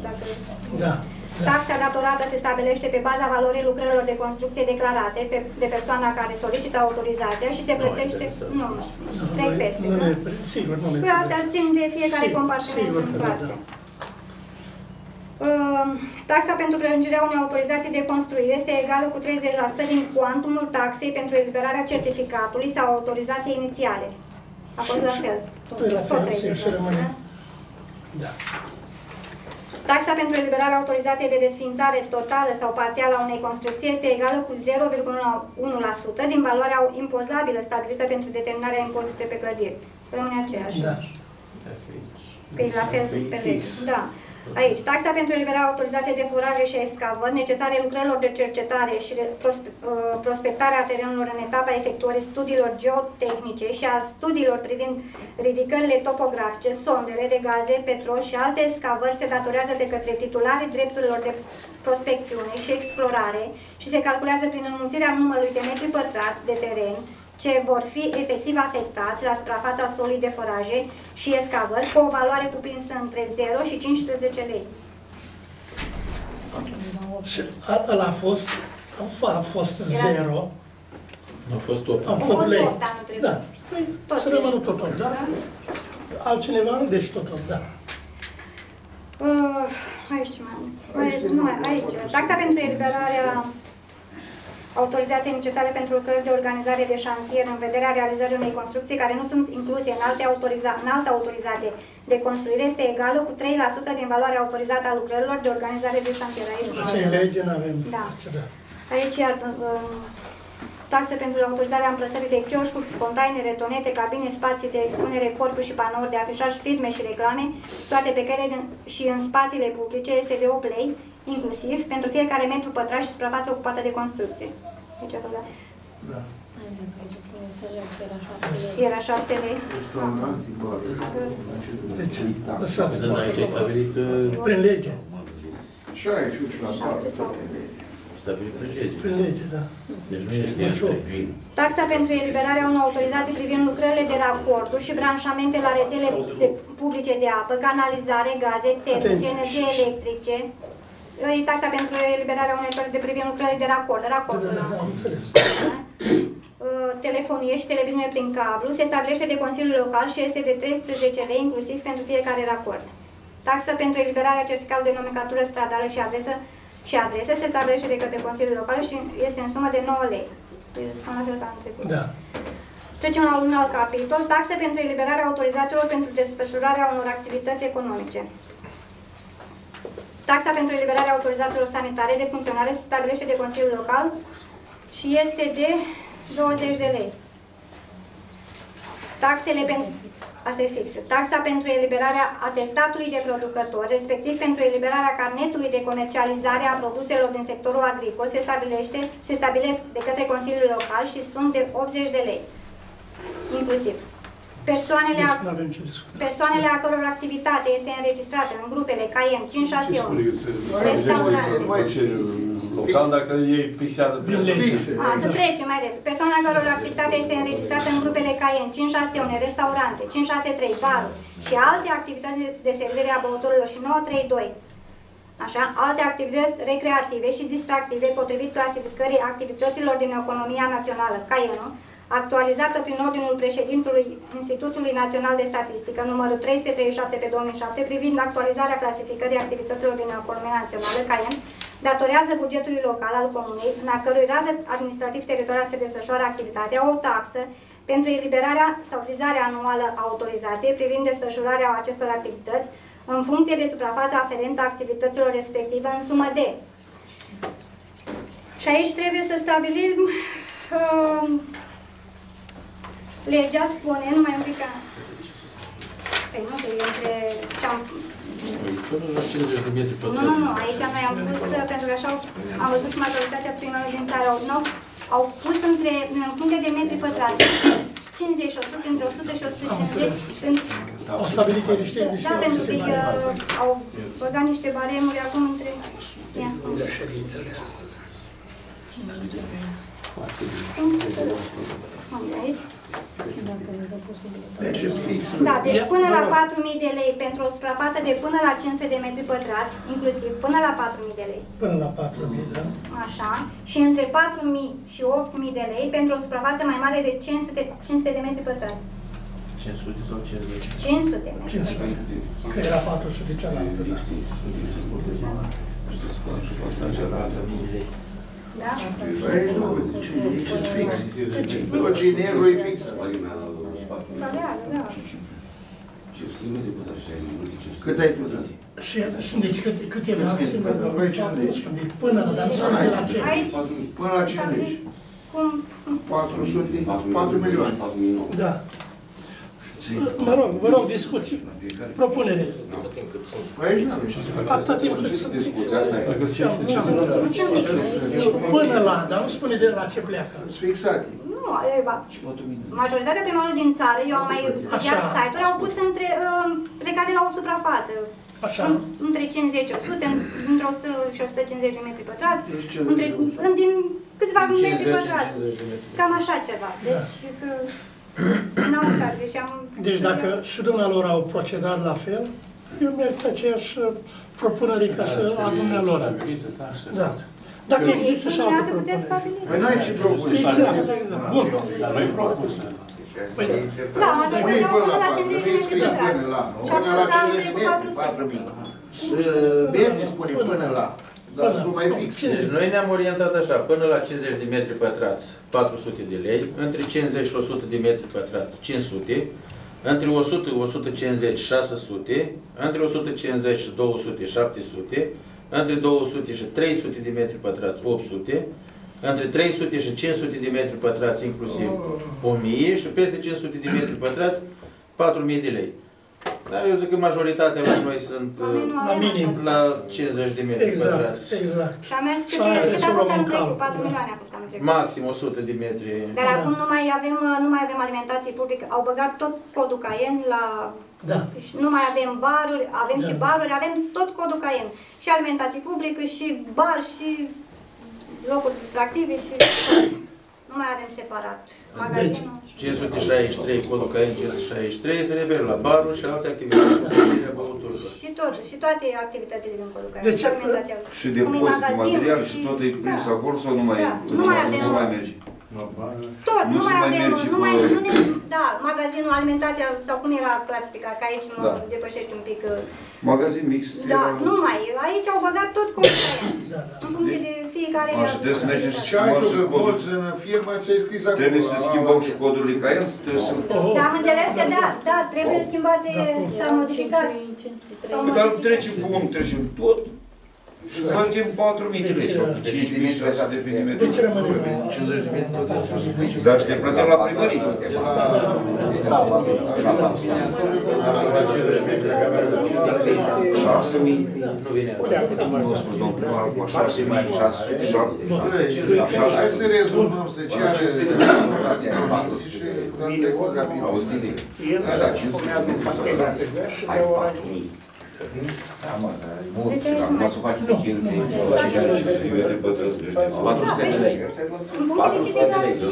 Taxa datorată se stabilește pe baza valorii lucrărilor de construcție declarate de persoana care solicită autorizația și se plătește... Nu, trec peste. Sigur, nu. Păi astea țin de fiecare compartiment în parte. Taxa pentru prelungirea unei autorizații de construire este egală cu 30% din cuantumul taxei pentru eliberarea certificatului sau autorizației inițiale. A fost la fel. Tot 30%. Da. Taxa pentru eliberarea autorizației de desființare totală sau parțială a unei construcții este egală cu 0,1% din valoarea impozabilă stabilită pentru determinarea impozitului pe clădiri. Rămâne aceeași. Da. Că e la fel pe lege. Da. Aici, taxa pentru eliberarea autorizației de furaje și excavări necesare lucrărilor de cercetare și prospectarea terenurilor în etapa efectuării studiilor geotehnice și a studiilor privind ridicările topografice, sondele de gaze, petrol și alte excavări se datorează de către titularii drepturilor de prospecțiune și explorare și se calculează prin înmulțirea numărului de metri pătrați de teren ce vor fi efectiv afectați la suprafața solului de foraje și excavări cu o valoare cuprinsă între 0 și 15 lei. Și ăla a fost 0. A fost 8. A fost 8 anul trecut. Da. Să rămână tot 8, da? Altcineva? Deci tot 8, da. Aici ce mai am? Aici. Taxa pentru eliberarea autorizații necesare pentru lucrări de organizare de șantier în vederea realizării unei construcții care nu sunt incluse în altă autorizație de construire este egală cu 3% din valoarea autorizată a lucrărilor de organizare de șantier. Asta e lege, n-avem. Da. Aici iar taxe pentru autorizarea amplasării de chioșcuri, containere, tonete, cabine, spații de expunere, corpuri și panouri de afișaj, firme și reclame, situate pe cale și în spațiile publice, este de 8 lei, inclusiv pentru fiecare metru pătrat și suprafață ocupată de construcție. Deci, da. Era 7 lei. Deci, lăsați. Aici e stabilit prin lege. Și aici, la parte. Stabilit prin lege. Prin lege, da. Deci nu este taxa pentru eliberarea unor autorizații privind lucrările de racorduri și branșamente la rețele publice de apă, canalizare, gaze, termice, energie electrice. E taxa pentru eliberarea unei autorizații privind lucrările de racord. Am înțeles. Telefonie și televiziune prin cablu se stabilește de Consiliul Local și este de 13 lei inclusiv pentru fiecare racord. Taxa pentru eliberarea certificatului de nomenclatură stradală și adresă se stabilește de către Consiliul Local și este în sumă de 9 lei. Sunt la fel ca în trecut. Da. Trecem la un alt capitol. Taxe pentru eliberarea autorizațiilor pentru desfășurarea unor activități economice. Taxa pentru eliberarea autorizațiilor sanitare de funcționare se stabilește de Consiliul Local și este de 20 de lei. Taxele pentru... Asta e fixă. Taxa pentru eliberarea atestatului de producător, respectiv pentru eliberarea carnetului de comercializare a produselor din sectorul agricol, se stabilesc de către Consiliul Local și sunt de 80 de lei, inclusiv. Persoanele a căror activitate este înregistrată în grupele CAEN 561, restaurante. Local, dacă ei fixează prin lege. Să trecem mai repede. Persoana a căror activitate este înregistrată în grupele CAEN 561, restaurante, 563, baruri și alte activități de servire a băuturilor și 932. Așa, alte activități recreative și distractive potrivit clasificării activităților din economia națională, CAEN-ul, actualizată prin ordinul președintelui Institutului Național de Statistică, numărul 337 pe 2007, privind actualizarea clasificării activităților din economia națională, CAEN, datorează bugetului local al comunei, în a cărui rază administrativ-teritorial se desfășoară activitatea, o taxă pentru eliberarea sau vizarea anuală a autorizației privind desfășurarea acestor activități, în funcție de suprafața aferentă a activităților respective, în sumă de. Și aici trebuie să stabilim legea spune, numai un pic ca... Păi nu, că e între... Până la 50 de metri pătrați. Nu, aici noi am pus, pentru că așa am văzut majoritatea primelor din țară, au pus în puncte de metri pătrați. 50 și 100, între 100 și 150. Au stabilit niște... Da, pentru că au băgat niște baremuri acum între... Aici? Da, deci până la 4.000 de lei pentru o suprafață de până la 500 de metri pătrați, inclusiv până la 4.000 de lei. Până la 4.000, da. Așa. Și între 4.000 și 8.000 de lei pentru o suprafață mai mare de 500 de metri pătrați. 500 sau 50? 500 de metri. 500. Că era 400 cealaltă. Da? Tot ce e negru e fix. Cât ai tu? Și deci cât e maxim? Până la 50. Până la 50. 400, 4 milioane. Da. Mă rog, vă rog, discuții. Propunere. Atâta timp cât sunt până la, dar nu spune de la ce pleacă. Fixate. Nu, majoritatea primelor din țară, eu am mai studiat site-uri, au pus plecate la o suprafață. Între 50 și 100, între 100 și 150 de metri pătrați, din câțiva metri pătrați. Cam așa ceva. Deci, n-au stabilit și am... Deci dacă și dumnealor au procedat la fel, eu merg pe aceeași propunere ca și a dumnealor. Da. Dacă există și altă propunere. Păi n-ai ce propune. Exact. Bun. Dar noi propusă. Da, mă trebuie până la 50 de metri pătrați. Până la 50 de metri, 4.000. Mergi, spune până la. Dar suma e fixă. Deci noi ne-am orientat așa, până la 50 de metri pătrați, 400 de lei, între 50 și 100 de metri pătrați, 500, între 100-150, 600, între 150 și 200, 700, între 200 și 300 de metri pătrați, 800, între 300 și 500 de metri pătrați, inclusiv 1000 și peste 500 de metri pătrați, 4000 de lei. Dar eu zic că majoritatea la noi sunt la 50 de metri pătrați. Exact. Și a mers cât a fost anul trecut? 4 milioane a fost anul trecut. Maxim 100 de metri. Dar acum nu mai avem alimentație publică. Au băgat tot codul Caien la... Da. Nu mai avem baruri, avem și baruri, avem tot codul Caien. Și alimentație publică, și bar, și locuri distractive, și... Nu mai avem separat magazinul. 563, codul Caien 563 se referă la baruri și alte activități. Și toate activitățile din codul Caien. Deci, și depozit, material și tot e prins acolo sau nu mai merge? Tot, nu mai avem, da, magazinul, alimentația, sau cum era clasificat, că aici mă depășește un pic. Magazin mix. Da, nu mai, aici au băgat tot codul Caien. În funcție de fiecare... Așa, trebuie să mergem și schimbăm și codul. În firmă ce-ai scris acolo. Trebuie să schimbăm și codurile Caien? Da, am înțeles că da, trebuie schimbate, s-a modificat. Dar trecem cu unul, trecem tot. Și plătim 4.000 de lei sau 5.000 și asta depinde de metri. 50 de metri tot. Dar și te plătim la primărie. La 6.000. Nu spus, domnul primar, acum 6.000. Hai să rezumăm, să ceară și am trecut rapid. Da, mă, dar e mult și acum să faci cu 50. 400 de lei. 400 de lei.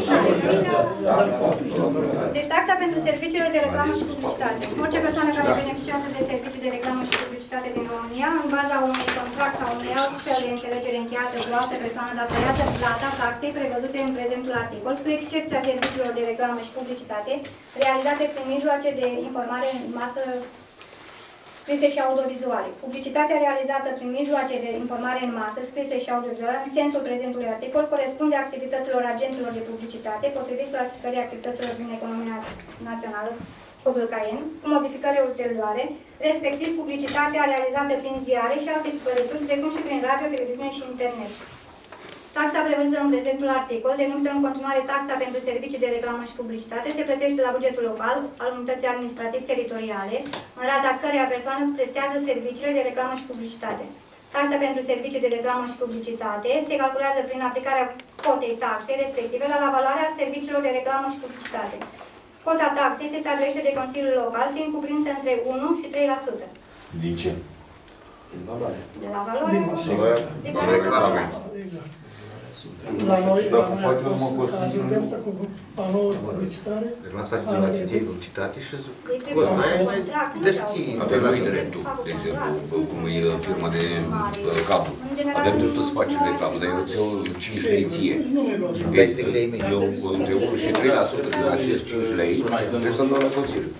Deci taxa pentru serviciile de reclamă și publicitate. Orice persoană care beneficiază de servicii de reclamă și publicitate din România, în baza unui contract sau unui alt fel de înțelegere încheiată cu altă persoană, datorează plata taxei prevăzute în prezentul articol, cu excepția serviciilor de reclamă și publicitate, realizate prin mijloace de informare în masă scrise și audiovizuale. Publicitatea realizată prin mijloace de informare în masă, scrise și audiovizuale, în sensul prezentului articol, corespunde activităților agenților de publicitate, potrivit clasificării activităților din economia națională, codul Caien, cu modificări ulterioare, respectiv publicitatea realizată prin ziare și alte tipărituri, precum și prin radio, televiziune și internet. Taxa prevăzută în prezentul articol, denumită în continuare taxa pentru servicii de reclamă și publicitate, se plătește la bugetul local al unității administrativ-teritoriale, în raza căreia persoană prestează serviciile de reclamă și publicitate. Taxa pentru servicii de reclamă și publicitate se calculează prin aplicarea cotei taxei respective la valoarea serviciilor de reclamă și publicitate. Cota taxei se stabilește de Consiliul Local, fiind cuprinsă între 1 și 3%. Din ce? Din valoare. De la valoare? De reclamă. La noi, de asta cu panouri publicitare. Rămas faci din agenției publicitate și costă aia mai dărții. Avem noi dreptul, de exemplu, cum e firma de cablu. Avem dreptul să facem reclamă, dar eu ți-o 5 lei ție. Eu între 1 și 3% din acest 5 lei trebuie să-l dau la Consiliu.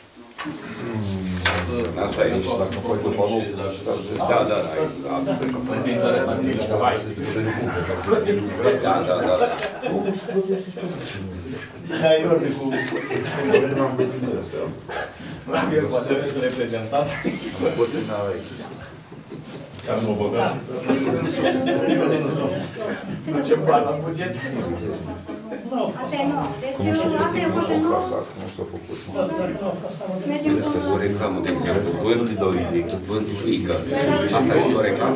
Asta e. Da, da, da. Poate reprezentanți. Chiar mă băgăm. Ce bani la buget? Asta e nouă. Deci asta e o cotă nouă. Mergem cu... O reclamă, de exemplu, vând frică. Asta e o reclamă?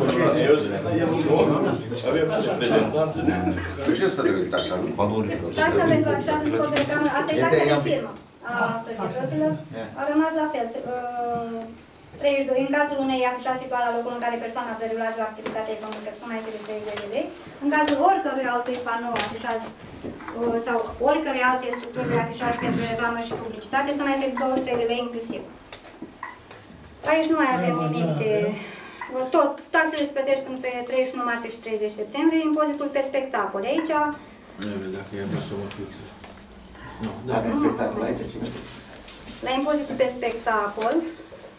Avem reprezentanți. Și asta trebuie taxa, nu? Taxa pentru afișat în scop de reclamă. Asta e taxa de firmă a societăților. A rămas la fel. 32. În cazul unei afișați situate la locul în care persoana derulează o activitate economică, suma este de 32 de lei. În cazul oricărui altui panou afișat sau oricărei alte structuri de afișaj pentru reclamă și publicitate, suma este de 23 de lei inclusiv. Aici nu mai avem nimic de... Tot, taxele se plătesc între 31 martie și 30 septembrie, impozitul pe spectacole. Aici... Nu vede dacă e o sumă fixă. Nu, la impozitul pe spectacol,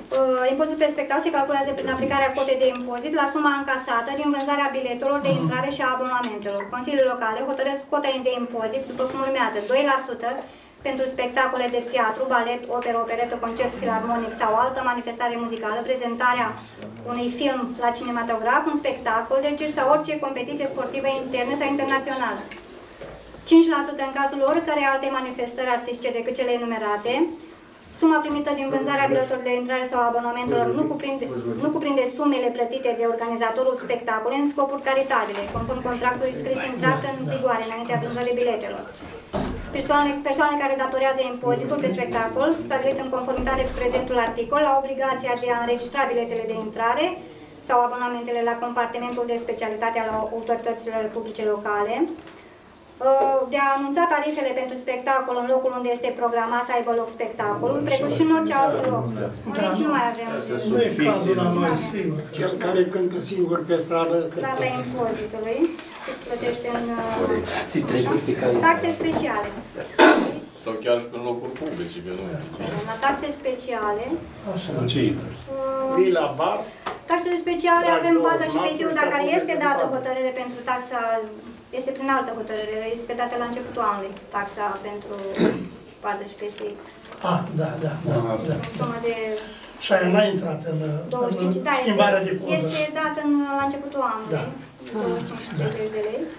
Impozitul pe spectacol se calculează prin aplicarea cotei de impozit la suma încasată din vânzarea biletelor de intrare și a abonamentelor. Consiliile locale hotărăsc cota de impozit după cum urmează: 2% pentru spectacole de teatru, balet, operă, operetă, concert filarmonic sau altă manifestare muzicală, prezentarea unui film la cinematograf, un spectacol de circ sau orice competiție sportivă internă sau internațională. 5% în cazul oricărei alte manifestări artistice decât cele enumerate. Suma primită din vânzarea biletelor de intrare sau abonamentelor nu cuprinde sumele plătite de organizatorul spectacolului în scopuri caritabile, conform contractului scris intrat în vigoare înaintea vânzării biletelor. Persoane care datorează impozitul pe spectacol, stabilit în conformitate cu prezentul articol, au obligația de a înregistra biletele de intrare sau abonamentele la compartimentul de specialitate al autorităților publice locale, de a anunța tarifele pentru spectacol în locul unde este programat să aibă loc spectacolul, precum și în orice alt loc. Aici nu mai avem. Nu e cazul la noi, sigur. Cel care cântă singur pe stradă... Plata impozitului se plătește în taxe speciale. Sau chiar și pe locuri publice, că nu. La taxe speciale. Așa. Ce intră? La bar. Taxele speciale avem baza și pensiunea, dar care este dată hotărâre pentru taxa. Este prin altă hotărâre, este dată la începutul anului, taxa pentru bază și PSI. Ah, da. În sumă de... Și aia n-a intrat în schimbarea de codă. Este dată la începutul anului, 25 de lei.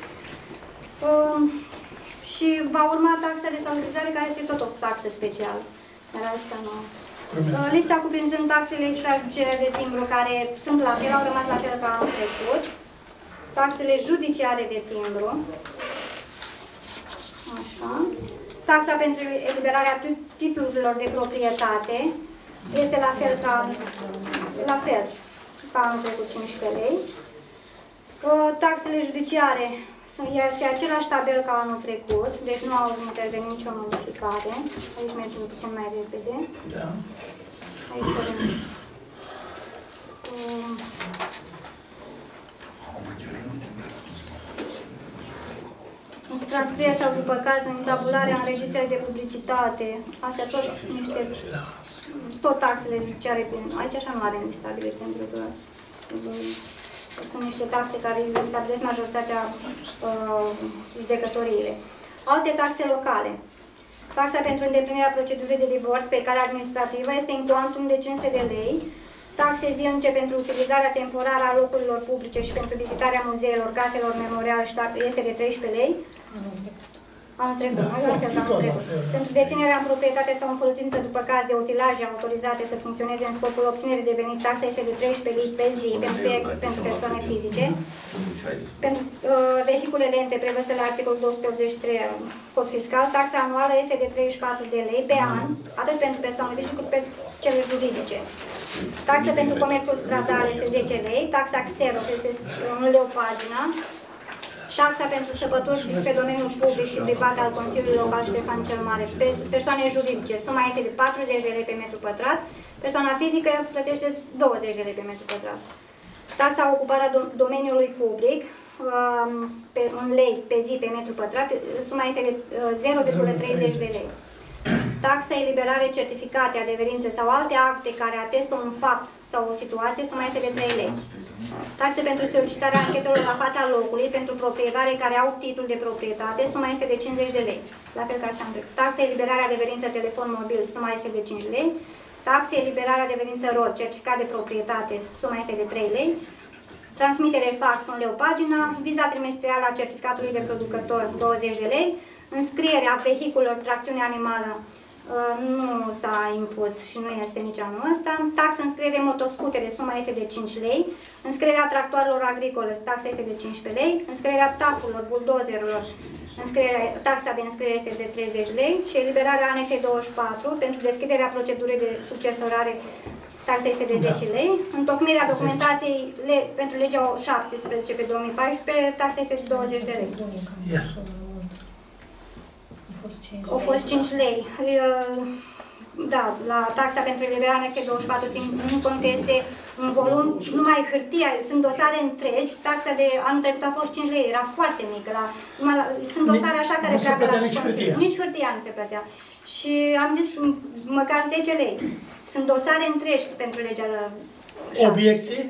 Și va urma taxa de salarizare, care este tot o taxă specială. Dar asta nu... Lista cuprinzând taxele extrajudiciare de timbru, care sunt la fel, au rămas la fel ca anul trecut. Taxele judiciare de timbru, așa. Taxa pentru eliberarea titlurilor de proprietate este la fel ca anul trecut, 15 lei. Taxele judiciare este același tabel ca anul trecut, deci nu au intervenit nicio modificare. Aici mergem puțin mai repede. Da. Aici vedem. Transcrierea sau după caz în tabularea în registrele de publicitate, astea tot taxele judiciare, aici așa nu avem stabilit, pentru că sunt niște taxe care le stabilesc majoritatea judecătoriile. Alte taxe locale. Taxa pentru îndeplinirea procedurii de divorț pe cale administrativă este în cuantum de 500 de lei. Taxe zilnice pentru utilizarea temporară a locurilor publice și pentru vizitarea muzeelor, caselor memoriale este de 13 lei. Anul trecut, la fel ca anul trecut. Pentru deținerea în proprietate sau în folosință după caz de utilaje autorizate să funcționeze în scopul obținerii de venit, taxa este de 13 lei pe zi pentru persoane fizice. Pentru vehicule lente prevăzute la articolul 283 Cod Fiscal, taxa anuală este de 34 de lei pe an, atât pentru persoane fizice cât pe cele juridice. Taxa pentru comerțul stradal este 10 lei, taxa Xerox este 1 leu pagina, taxa pentru săpături pe domeniul public și privat al Consiliului Local Ștefan cel Mare, persoane juridice, suma este de 40 de lei pe metru pătrat, persoana fizică plătește 20 de lei pe metru pătrat. Taxa ocuparea domeniului public, în lei pe zi pe metru pătrat, suma este de 0,30 de lei. Taxa eliberare, certificate, adeverințe sau alte acte care atestă un fapt sau o situație, suma este de 3 lei. Taxe pentru solicitarea anchetelor la fața locului pentru proprietare care au titlul de proprietate, suma este de 50 de lei. La fel ca și am trecut. Taxe eliberare, adeverință, telefon mobil, suma este de 5 lei. Taxe eliberare, adeverință, rol, certificat de proprietate, suma este de 3 lei. Transmitere fax, 1 leu pagina. Viza trimestrială a certificatului de producător, 20 de lei. Înscrierea vehiculelor tracțiune animală nu s-a impus și nu este nici anul ăsta. Taxa înscriere motoscutere, suma este de 5 lei. Înscrierea tractoarelor agricole, taxa este de 15 lei. Înscrierea tafurilor, buldozerelor, taxa de înscriere este de 30 lei. Și eliberarea anexei 24 pentru deschiderea procedurii de succesorare, taxa este de 10 lei. Întocmirea documentației pentru legea 17 pe 2014, taxa este de 20 de lei. Au fost 5 lei. Da, la taxa pentru eliberarea anexei 24 țin cont că este un volum, numai hârtia, sunt dosare întregi, taxa de anul trecut a fost 5 lei, era foarte mică. Sunt dosare așa care pleacă la Consiliu. Nici hârtia nu se plătea. Și am zis măcar 10 lei. Sunt dosare întregi pentru legea... Obiecții?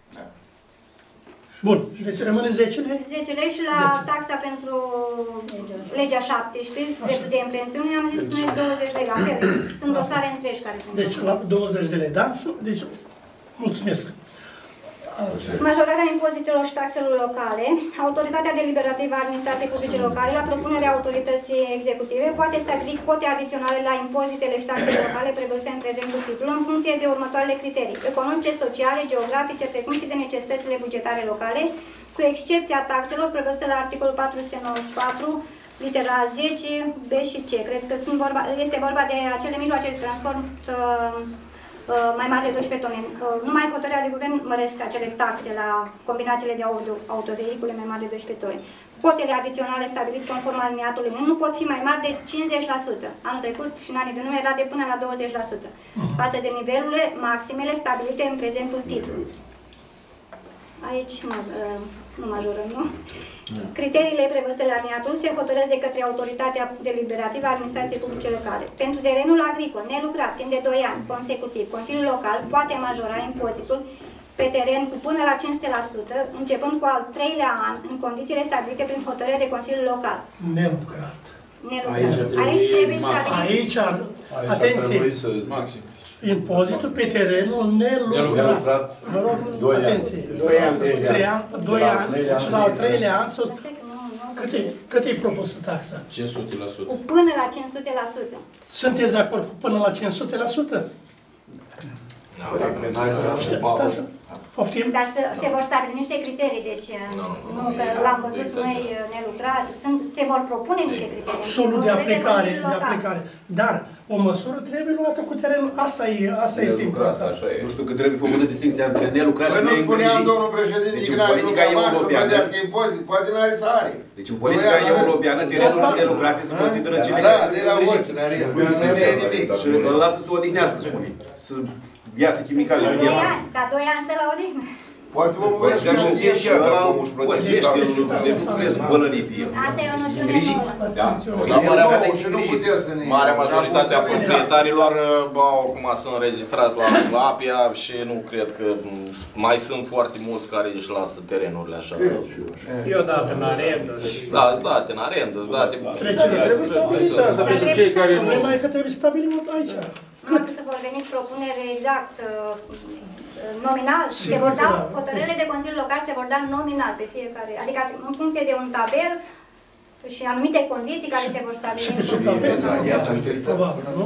Bun, deci rămâne 10 lei? 10 lei și la taxa pentru legea 17, dreptul de imprensiune, am zis noi 20 lei la fel. Sunt dosare întregi care sunt. Deci la 20 de lei, da? Deci, mulțumesc. Majorarea impozitelor și taxelor locale. Autoritatea deliberativă a administrației publice locale, la propunerea autorității executive, poate stabili cote adiționale la impozitele și taxele locale prevăzute în prezentul titlu, în funcție de următoarele criterii: economice, sociale, geografice, precum și de necesitățile bugetare locale, cu excepția taxelor prevăzute la articolul 494, litera 10, B și C. Cred că este vorba de acele mijloace de transport mai mari de 12 tone. Numai hotărârea de guvern măresc acele taxe la combinațiile de autovehicule mai mari de 12 tone. Cotele adiționale stabilite conform aliniatului nu pot fi mai mari de 50%. Anul trecut și în anii de urmă era de până la 20%, față de nivelurile maximele stabilite în prezentul titlu. Aici nu majorăm, nu? Criteriile prevăzute la aliniatul se hotărăsc de către autoritatea deliberativă a administrației publice locale. Pentru terenul agricol nelucrat timp de 2 ani consecutiv, Consiliul Local poate majora impozitul pe teren cu până la 500%, începând cu al 3-lea an, în condițiile stabilite prin hotărâre de Consiliul Local. Nelucrat. Aici trebuie stabilit. Aici, atenție, impozitul pe terenul nelucrat. Vă rog, atenție. 2 ani și la al 3-lea an, cât e propusă taxa? 500%. Cu până la 500%. Sunteți de acord cu până la 500%? Poftim? Dar se vor stabili niște criterii, deci nu că l-am văzut noi nelucrat, se vor propune niște criterii. Absolut de aplicare, Dar o măsură trebuie luată cu terenul. Asta este important. Nu știu că trebuie făcută distinția între nelucrat și neîngrijit. Păi nu spuneam, domnul președinte, deci în politica europeană, poate n-are să are. Deci în politica europeană, terenurile nelucrate se consideră cele care sunt îngrijite. Și îl lasă să o odihnească, spune. Să iasă chimicalele din el. Dar 2 ani stă la odihnă. Poate omul vrea să și zice și ăla păzește, deci nu crezi bălării pe el. Asta e o noțiune nouă. Marea majoritate a proprietarilor acum sunt înregistrați la APIA și nu cred că mai sunt foarte mulți care își lasă terenurile așa. Eu date în arendă. Da, îți date în arendă, îți date... Trebuie stabilit asta pentru cei care nu... Problema e că trebuie stabilit aici. Cât? Să vor veni propunere exact nominal, se vor da, hotărârile de Consiliul Local se vor da nominal pe fiecare, adică în funcție de un tabel și anumite condiții care se vor stabili. Și pe suprafață, probabil, nu?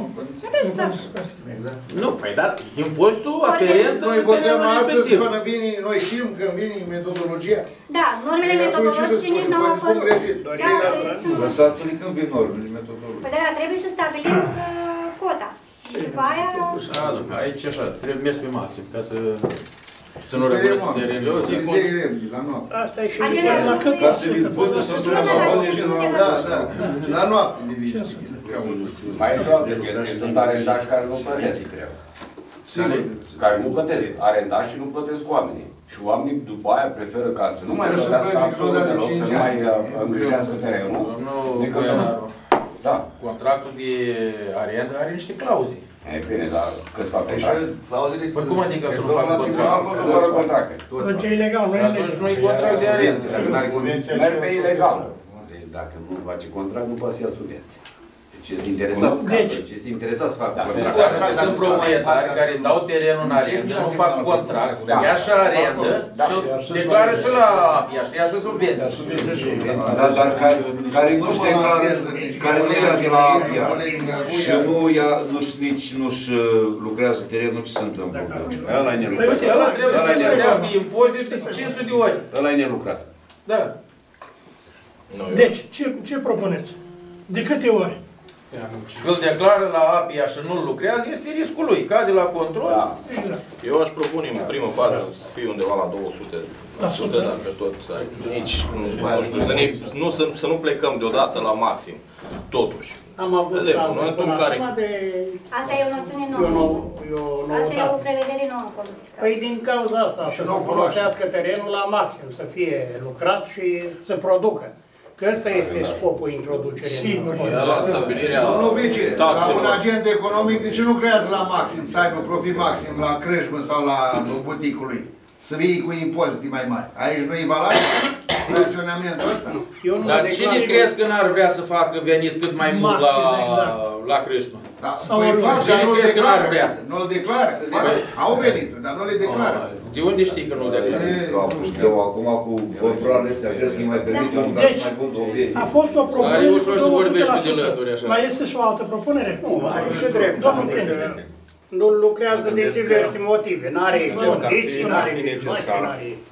Nu, păi dar impozitul aferent noi votăm astăzi până vine, noi știm că vine metodologia. Da, normele metodologice nici nu au apărut. Lăsați-le când vin normele metodologice. Păi da, trebuie să stabilim cota. Și după aia... Aici așa, trebuie mers pe maxim, ca să nu rămână terenul. Asta e și la cât până la noapte. Mai e și o altă chestie, sunt arendași care nu plătesc. Care nu plătesc, arendași și nu plătesc oamenii. Și oamenii după aia preferă ca să nu mai plătească absolut deloc, să nu mai îngrijească terenul, decât să nu... Da. Contractul de arendă are niște clauze. E bine, dar câți fac contracte? Păi cum adică să nu facă contracte? Toți contracte. Atunci e ilegal, nu e legal. Atunci nu e contract de arendă. Merg pe ilegal. Deci dacă nu face contract, nu poate să ia subvenție. Deci este interesat să facă. Este interesat să facă contract. Sunt proprietari care dau terenul în arendă, nu fac contract, ia și arendă și declară și la APIA și ia și subvenție. Dar care nu-și declară, care nu ia de la APIA și nici nu-și lucrează terenul, ce se întâmplă? Ăla e nelucrat. Ăla trebuie să plătească impozit de 500 de ori. Ăla e nelucrat. Da. Deci, ce propuneți? De câte ori? Îl declară la APIA și nu-l lucrează, este riscul lui. Cade la control. Da. Eu aș propune în primă fază să fie undeva la 200%, dacă tot. Nici, nu știu, să nu plecăm deodată la maxim. Totuși. Am avut Asta e o noțiune nouă. Asta e o prevedere nouă în codul fiscal. Păi din cauza asta, să se folosească terenul la maxim, să fie lucrat și să producă. Că ăsta este scopul introducerii. Sigur. La stabilirea Domnul Vice, la taxelor. un agent economic, de ce nu creează la maxim, să aibă profit maxim la crâșmă sau la buticul lui? Să vii cu impozite mai mari. Aici nu e valabil raționamentul ăsta? Dar cine crezi că n-ar vrea să facă venit cât mai mult la crâșmă? Da, Cine crezi că n-ar vrea? Nu-l declară. Au venituri, dar nu le declară. De unde știi că nu-l declară? Eu acum cu controlele astea, crezi că îi mai permit să mai bun obiect? A fost o propunere Are ușor să vorbești de lături așa. Mai este și o altă propunere? Nu, are și drept. Domnul Pinge. Nu lucrează din diverse motive. N-are condiții, n-are necesar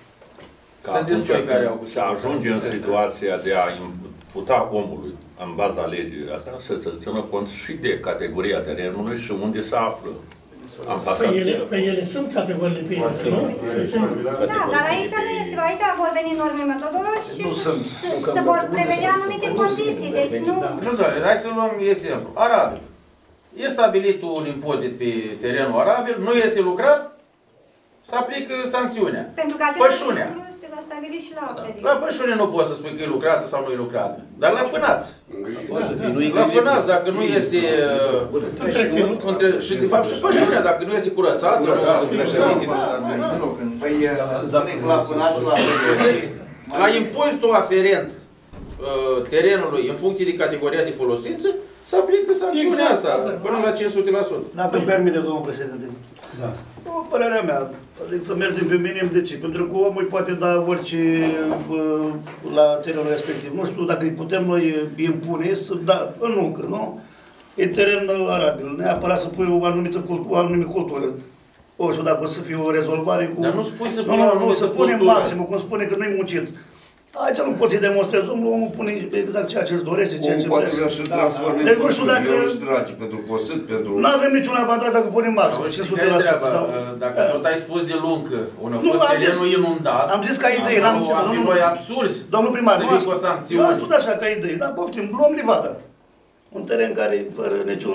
să ajunge în situația de a imputa omului în baza legii astea, să se țină cont și de categoria terenului și unde se află. Pe ele sunt categoriile pe ele, nu? Da, dar aici nu este. Aici vor veni norme metodologice și se vor prevedea anumite condiții. Deci nu... Nu, doamne, hai să luăm exemplu. Arabil. E stabilit un impozit pe terenul arabil, nu este lucrat, se aplică sancțiunea. Pentru că același Pășunea. lucru se va stabili și la alte. La pășune nu poți să spui că e lucrată sau nu e lucrată. Dar la fânați. La fânați, dacă nu este... Și de fapt și pășunea, dacă nu este curățată... Păi, la fânați și la la impozitul aferent terenului în funcție de categoria de folosință, se aplică sancțiunea asta până la 500%. Dacă îmi permite, domnul președinte. Da. O părerea mea, adică să mergem pe minim, de ce? Pentru că omul poate da orice la terenul respectiv. Nu știu dacă îi putem noi impune să da în muncă, nu? E teren arabil, neapărat să pui o anumită cultură. O știu dacă o să fie o rezolvare cu... Dar nu spui să pui o anumită nu, să punem cultură. maximul, cum spune că nu-i muncit. Aici nu poți să-i demonstrezi, omul pune exact ceea ce își dorește, ceea ce vrea. Deci nu știu dacă... Nu avem niciun avantaj dacă punem maxim, 500%. Dacă tot ai spus de luncă, un fost terenul inundat, am zis ca idee, n-am... Am fi noi absurzi Domnul primar, să vii cu sancțiuni. nu am spus așa ca idee, dar poftim, luăm livada. Un teren care fără niciun...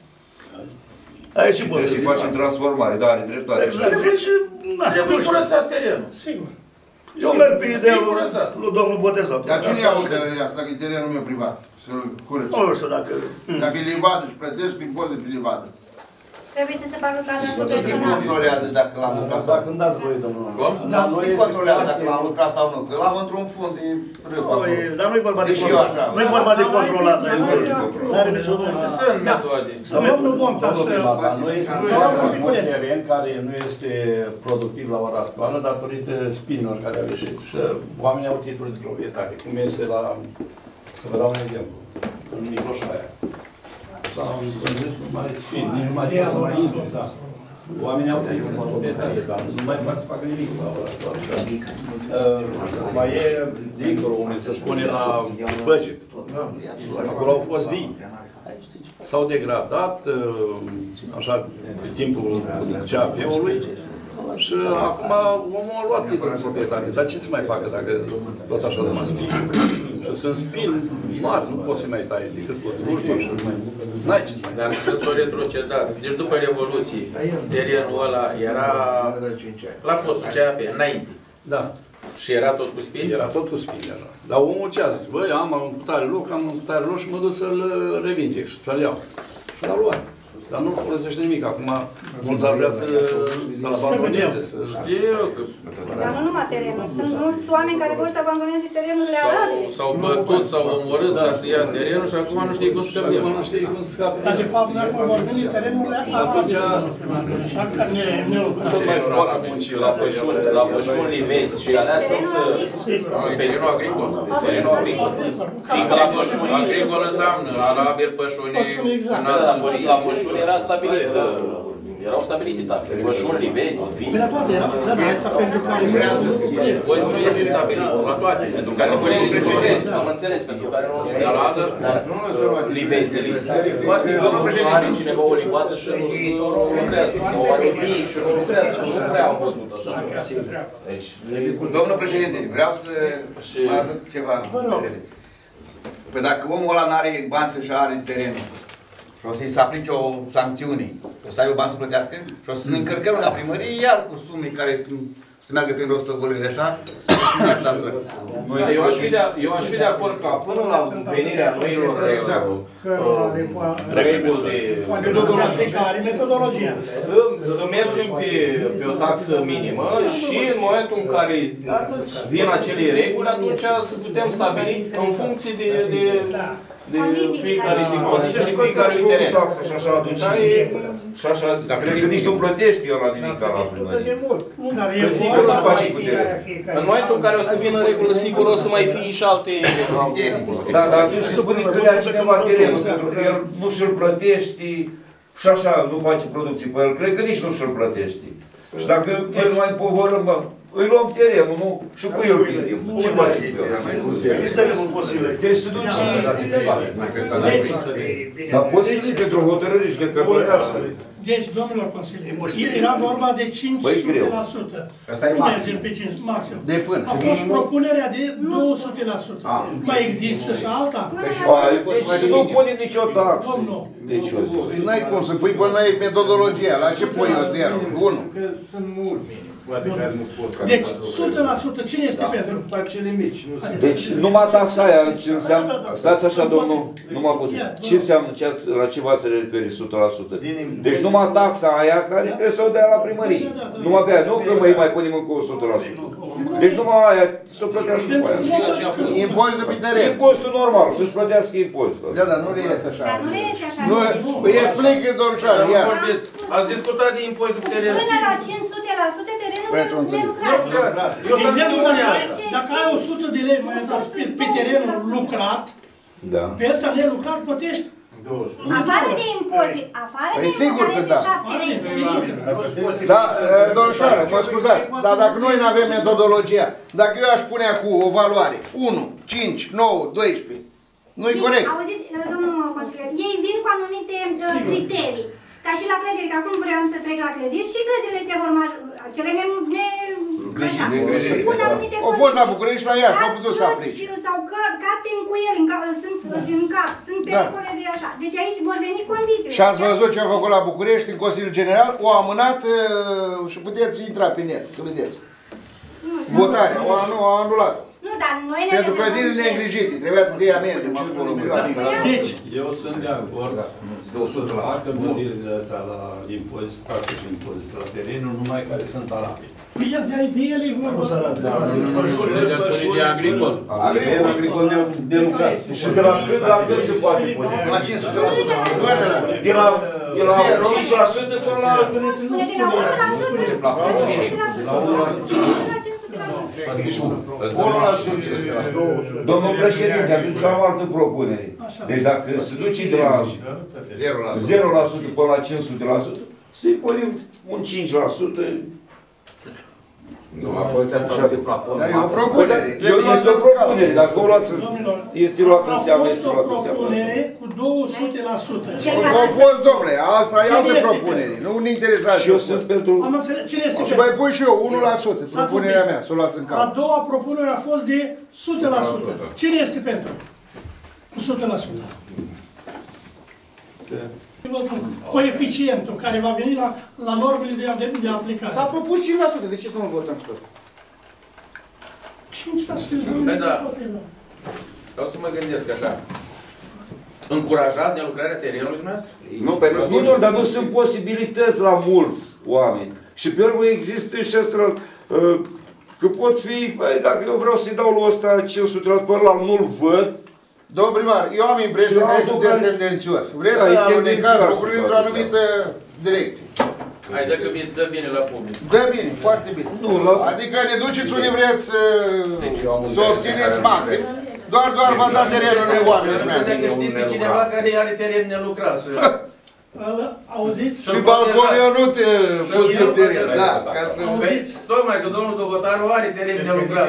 Aici și trebuie să facem transformare, da, are dreptate. Exact, deci... Trebuie curățat terenul. Sigur. Eu merg pe ideea lui domnul Botezat. Dar cine iau terenul ăsta, că e terenul meu privat? Să-l curăț. Nu știu dacă... Dacă e livadă și plătesc impozit pe livadă. Trebuie să se facă cadastru Cine personal. controlează dacă l-am lucrat? Dacă îmi dați voie, domnul. Cine controlează dacă l-am lucrat sau nu? Că l-am într-un fund de râp acolo. Dar nu-i vorba de controlat. Nu-i vorba de controlat. Nu are niciun domnul. Sunt metode. Domnul Bontaș, Noi avem un teren care nu este productiv la ora actuală datorită spinilor care au ieșit. Și oamenii au titluri de proprietate. Cum este la... Să vă dau un exemplu. În Micloșaia. Sau în județul Mare Sfin, nici nu mai poate să mai intre, da. Oamenii au titluri de proprietate, dar nu mai poate să facă nimic la ora actuală. Mai e dincolo, unde se spune la Făget. Acolo au fost vii. S-au degradat, așa, pe timpul CAP-ului și acum omul a luat titlul de proprietate. Dar ce să mai facă dacă tot așa rămas spini? Și sunt spini mari, nu poți să mai tai decât cu drujba și n-ai ce să mai. Dar când s-a retrocedat, deci după Revoluție, terenul ăla era la fostul CAP, înainte. Da. Și era tot cu spini? Era tot cu spini, așa. Dar omul ce a zis? Băi, am un tare loc, și mă duc să-l revindec și să-l iau. Și l-a luat. Dar nu folosește nimic. Acum, mulți ar vrea să-l abandoneze. Știu că... Dar nu numai terenul. Sunt mulți oameni care vor să abandoneze terenurile arabile. S-au bătut, s-au omorât ca să ia terenul și acum nu știi cum să scăpăm. Nu știi cum să scăpăm. Dar de fapt noi acum vorbim de terenurile așa. Și atunci... Așa că ne Sunt mai poate munci la pășuni livezi și alea sunt... Terenul agricol. Terenul agricol. Fiindcă la pășuni agricol înseamnă arabil, pășuni... La pășuni era stabilit. Erau stabilite taxe. Pășuni, livezi, vii. La toate era. Da, asta pentru care nu era stabilit. Poți nu este stabilit. La toate. Pentru categoriile de livezi. Am înțeles, pentru care nu... Dar la asta... Livezi. Poate că are cineva o livadă și nu lucrează. Sau are vii și nu lucrează. Nu prea am văzut așa. Domnul președinte, vreau să mai aduc ceva. Păi dacă omul ăla n-are bani să-și are terenul, și o să-i se aplice o sancțiune, o să aibă bani să plătească și o să ne încărcăm la primărie iar cu sume care să meargă prin rostogolire așa, Eu aș fi de acord ca până la venirea noilor reguli de metodologia. Să mergem pe o taxă minimă și în momentul în care vin acele reguli, atunci să putem stabili în funcție de fiecare condiții și fiecare teren. Și așa atunci, și așa, cred că nici nu plătești eu la nimic la primărie. Sigur ce faci cu teren. În momentul în care o să vină regulă, sigur o să mai fie și alte... Da, dar atunci să punem că lea cineva terenul, pentru că el nu și-l plătești și așa nu face producții pe el, cred că nici nu și-l plătești. Și dacă el mai împovărăm, îi luăm terenul, nu? Și cu el vindem. Ce facem pe el? Deci se duce... Dar poți să zici pentru hotărâri judecătorească. Deci, domnilor consilieri, era vorba de 500%. Nu mergem pe 5, maxim. A fost propunerea de 200%. Mai există și alta? Deci să nu punem nicio taxă. N-ai cum să pui până aici metodologia. La ce pui o zero? 1. Sunt mulți. Deci, 100% cine este pentru? Cele mici. Deci, numai taxa aia, ce înseamnă, stați așa, domnul, numai puțin, ce înseamnă, la ce v-ați referit 100%? Deci, numai taxa aia care trebuie să o dea la primărie. Numai pe aia, nu că mai punem încă 100%. Deci, numai aia să o plătească cu aia. Impozitul pe teren. Impozitul normal, să-și plătească impozitul. Da, dar nu reiese așa. Dar nu reiese așa. Îi explică, domnișoară, iar. Ați discutat de impozitul pe teren. Până la 500% terenul nelucrat. Eu să spune asta. Dacă ai 100 de lei mai dat pe terenul lucrat, pe ăsta nelucrat plătești. Afară de impozit, afară de impozit, care este 7 lei. Da, domnișoară, mă scuzați, dar dacă noi nu avem metodologia, dacă eu aș pune acum o valoare, 1, 5, 9, 12, nu-i corect. Auziți, domnul consilier, ei vin cu anumite criterii. Ca și la clădiri, că acum vreau să trec la clădiri și clădirile se vor cele Au fost la București și la Iași, nu au putut să aplice. Sau catencuieri, sunt în cap, sunt pericole de așa. Deci aici vor veni condiții. Și ați văzut ce au făcut la București, în Consiliul General, o amânat și puteți intra pe net, să vedeți. Votarea, o anulat. Nu, dar noi ne pentru clădirile neîngrijite, trebuia să dea amendă, 5 milioane. Deci, eu sunt de acord, 200 la facă măririle astea la impozit, taxe și impozit la terenul, numai care sunt arabile. Păi de ele e vorba. Legea spune de agricol. Agricol nelucrat. Și de la cât se poate pune? La 500%. De la 5% până la... Spune de la 1%. Domnul președinte, atunci am altă propunere. Deci dacă se duce de la 0% până la 500%, să-i punem un 5%. Nu, apoi asta de plafon. Dar e o propunere. Este o propunere, dacă o luați, este luat în seamă, este luat în seamă. A fost o propunere cu 200%. A fost, domnule, asta e altă propunere, nu ne interesează. Și eu sunt pentru... Am înțeles, cine este Și mai pui și eu, 1%, propunerea mea, să o luați în A cap. doua propunere a fost de 100%. Cine este pentru? Cu 100%. Coeficientul care va veni la normele de aplicare. S-a propus 5%, de ce să nu votăm și tot? 5%. Păi da. O să mă gândesc așa. Încurajați nelucrarea terenului dumneavoastră? Nu, nu, dar nu sunt posibilități la mulți oameni. Și pe urmă există și asta, că pot fi, dacă eu vreau să-i dau lui ăsta 500 pe ăla, nu-l văd. Domnul primar, eu am impresia că sunteți tendențios. Vreți să alunecați lucrurile într-o anumită direcție. Hai, dă bine la public. Dă bine, foarte bine. Adică ne duceți unde vreți să obțineți maxim. Doar va da terenurile oamenilor. Dacă știți pe cineva care are teren nelucrat. Auziți? Pe balcon eu nu te puțin teren, da, ca să... Tocmai că domnul Dogotaru are teren nelucrat.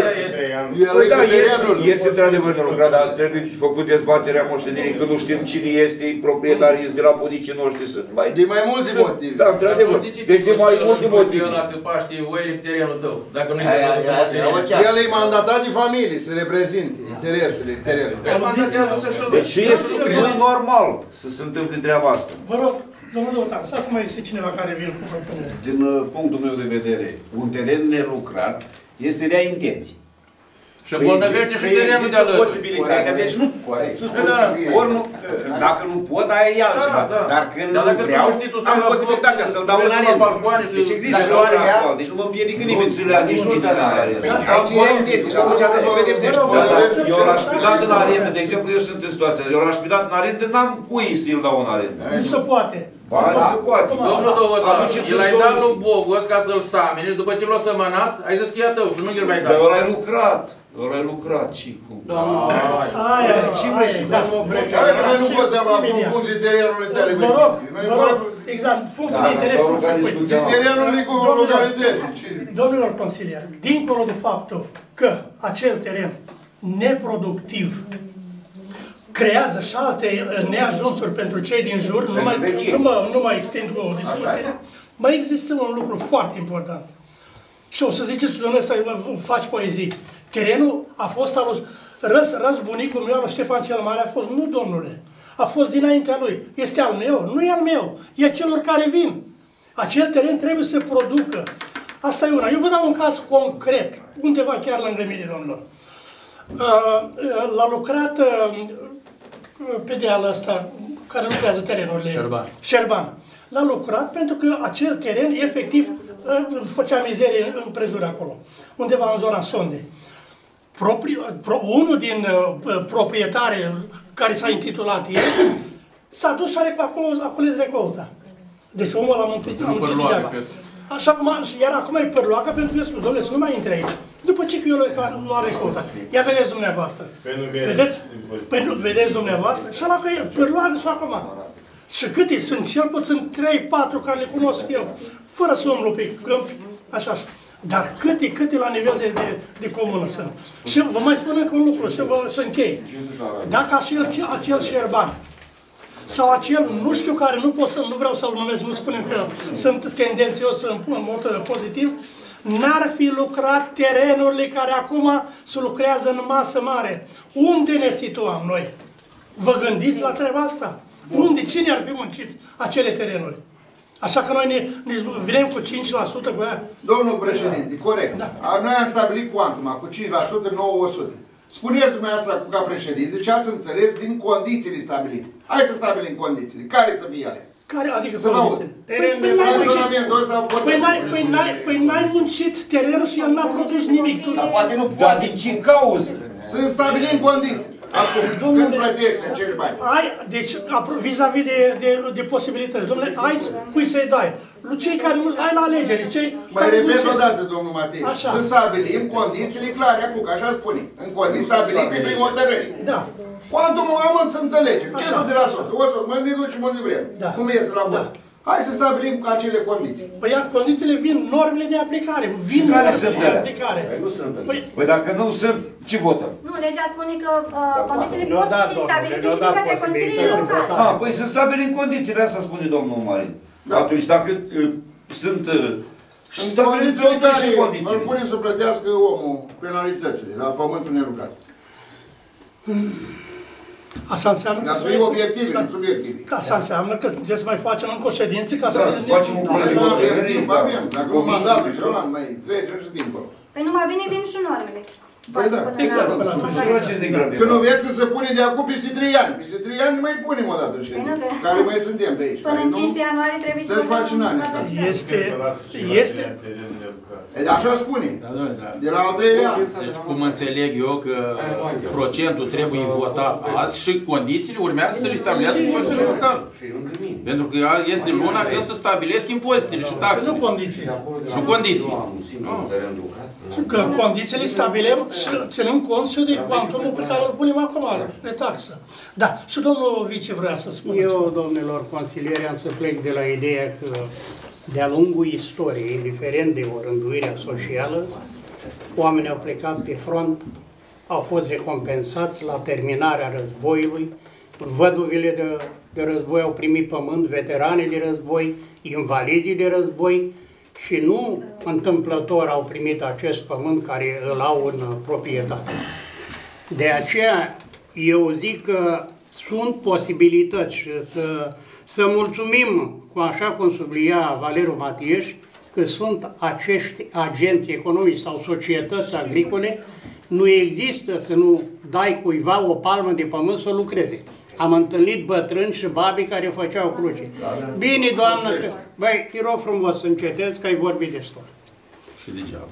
Este într-adevăr nelucrat, dar trebuie făcut dezbaterea moștenirii, că nu știm cine este proprietar, este de la bunicii noștri. De mai multe motive. Da, într-adevăr. Deci de mai multe motive. Ăla că paște oile pe terenul tău. Dacă nu-i el e mandatat de familie să reprezinte interesele terenului. Deci este normal să se întâmple treaba asta. Vă rog, Domnul Dotar, să mai este cineva care vine cu propunere. Din punctul meu de vedere, un teren nelucrat este rea intenție. Și îmbolnăvește și terenul de alături. Posibilitatea, deci nu, ori nu, dacă nu pot, aia e altceva. Dar când nu vreau, am posibilitatea să-l dau în arendă. Deci există clauza actuală, deci nu mă împiedică nimeni. Nici nu dă în arendă. Aici e rea intenție și atunci asta se pedepsește. Eu l-aș fi dat în arendă, de exemplu, eu sunt în situația, eu l-aș fi dat în arendă, n-am cui să-l dau în arendă. Nu se poate. Ba, se poate. Domnul Dovătar, el ai dat lui Bogos ca să-l samene și după ce l-a sămânat, ai zis că e a tău și nu i-l mai dat. Dar ăla ai lucrat. Ăla ai lucrat, Cicu. Aia, ce vrei să faci? Hai că noi nu votăm acum funcție terenului tale. Vă rog, exact, funcție de interesul. Terenului cu localității. Domnilor consilieri, dincolo de faptul că acel teren neproductiv creează și alte neajunsuri pentru cei din jur, nu mai extind cu o discuție, mai există un lucru foarte important. Și o să ziceți, domnule, să faci poezii. Terenul a fost al răs bunicul meu, al Ștefan cel Mare, a fost, nu domnule, a fost dinaintea lui. Este al meu? Nu e al meu, e celor care vin. Acel teren trebuie să producă. Asta e una. Eu vă dau un caz concret, undeva chiar lângă mine, domnilor. L-a lucrat pe dealul ăsta, care lucrează terenurile. Șerban. L-a lucrat pentru că acel teren, efectiv, făcea mizerie împrejur acolo, undeva în zona Sondei. Unul din proprietare care s-a intitulat el, s-a dus și acolo recolta. Deci omul a muncit degeaba. Așa cum iar acum e părloacă pentru că spune, domnule, să nu mai intre aici. După ce că eu l-a recoltat. Ia vedeți dumneavoastră. Vedeți? Păi nu, vedeți dumneavoastră? Și ala că e părloacă și acum. Și câte sunt? Cel puțin 3-4 care le cunosc eu, fără să umblu pe câmpi, așa. Dar câte la nivel de comună sunt. Și vă mai spun încă un lucru, și închei. Dacă acel șerban sau acel, nu știu care, nu vreau să-l numesc, nu spunem că sunt tendențios în mod pozitiv, n-ar fi lucrat terenurile care acum se lucrează în masă mare. Unde ne situăm noi? Vă gândiți la treaba asta? Unde? Cine ar fi muncit acele terenuri? Așa că noi ne venim cu 5% cu aia. Domnul președinte, corect. Da. Noi am stabilit cuantuma cu 5%, 900. Spuneți dumneavoastră ca președinte ce ați înțeles din condițiile stabilite. Hai să stabilim condițiile. Care să fie ele? Care? Adică condițiile? Păi n-ai muncit terenul și el n-a produs nimic. Dar poate nu poate. Din ce cauză? Să stabilim condiții. Acum, când plătești acești bani? Deci, vis-a-vis de posibilități, domnule, cui să-i dai? Lui cei care nu ai la alegeri, mai repet o dată, domnul Matei, să stabilim condițiile clare acum, că așa spune, în condiții stabilite prin hotărâri. Da. Cuantumul am să înțelegem, 500%, 100, mă ne ducem unde vrem, cum iese la bun. Hai să stabilim acele condiții. Păi condițiile vin, normele de aplicare, vin normele de aplicare. Păi dacă nu sunt, ce votăm? Nu, legea spune că condițiile pot fi stabilite și de către consiliile locale. Păi să stabilim condițiile, asta spune domnul Marin. Atunci dacă sunt stabilite condiții. Îl punem să plătească omul penalitățile la pământul nerugat. Asta înseamnă că asta înseamnă că trebuie să mai facem încă o ședință ca să facem un proiect de hotărâre. Dacă un mandat și ăla mai trece și dincolo. Păi numai bine vin și normele. Păi da, exact. Că nu vezi că se pune de acum peste 3 ani. Peste 3 ani mai punem o dată ședință. Care mai suntem pe aici. Până în 15 ianuarie trebuie să faci în ani. Este. Așa spune. De la al 3-lea an. Deci cum înțeleg eu că procentul trebuie votat azi și condițiile urmează să le stabilească Consiliul Local. Pentru că este luna când să stabilesc impozitele și taxele. Nu condiții. Nu condiții. Că condițiile stabilem și ținem cont și de cuantumul pe care îl punem acum, de taxă. Da, și domnul vice vrea să spună. Eu, domnilor consilieri, am să plec de la ideea că de-a lungul istoriei, indiferent de o rânduire socială, oamenii au plecat pe front, au fost recompensați la terminarea războiului, văduvile de război au primit pământ, veteranii de război, invalizii de război și nu întâmplător au primit acest pământ care îl au în proprietate. De aceea eu zic că sunt posibilități să Să mulțumim, cu așa cum sublia Valeriu Matieș, că sunt acești agenți economici sau societăți agricole. Nu există să nu dai cuiva o palmă de pământ să lucreze. Am întâlnit bătrâni și babii care făceau cruce. Bine, doamnă, că... Băi, te rog frumos să încetezi că ai vorbit destul. Și degeaba.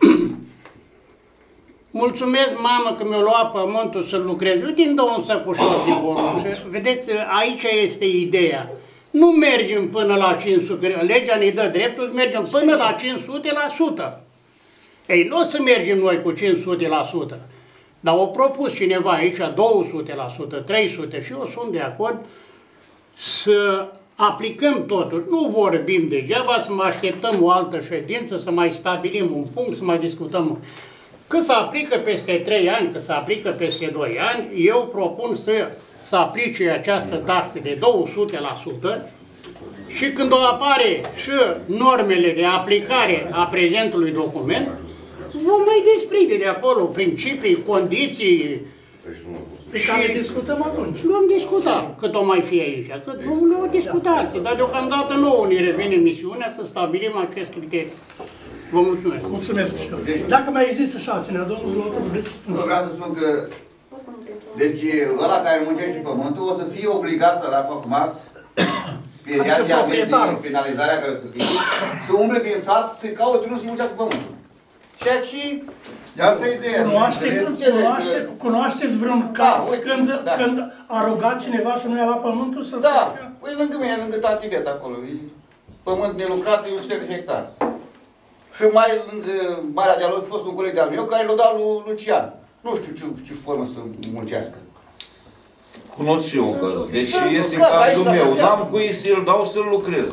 Mulțumesc, mamă, că mi-a luat pământul să lucrez. Uite, îmi dă un săcușor de porumb. Vedeți, aici este ideea. Nu mergem până la 500, legea ne dă dreptul, mergem până la 500%. Ei, nu o să mergem noi cu 500%, dar o propus cineva aici 200%, 300% și eu sunt de acord să aplicăm totul. Nu vorbim degeaba, să mai așteptăm o altă ședință, să mai stabilim un punct, să mai discutăm. Că se aplică peste 3 ani, că se aplică peste 2 ani, eu propun să aplice această taxă de 200% și când o apare și normele de aplicare a prezentului document, vom mai desprinde de acolo principii, condiții. Pe care le discutăm atunci. Vom discuta cât o mai fie aici, cât vom discuta alții, dar deocamdată nouă ne revine misiunea să stabilim acest criteriu. Vă mulțumesc. Mulțumesc și eu. Dacă mai există și altcineva, domnul Zlotă, vreți? Vreau să spun că deci ăla care muncește pământul o să fie obligat să arată acum, speriat de avea penalizarea care o să fie, să umble prin sat, să caute unul să muncească pământul. Ceea ce... De asta e ideea. Cunoașteți vreun caz când a rugat cineva și nu i-a luat pământul să... Da, păi lângă mine, lângă Tantivet acolo. Pământ nelucrat, e 100 de hectare. Și mai lângă Marea de-a lui a fost un coleg de-al meu care l-a dat lui Lucian. Nu știu ce formă să muncească. Cunosc și eu un caz. Deci este cazul meu. N-am cui să-l dau să-l lucrez.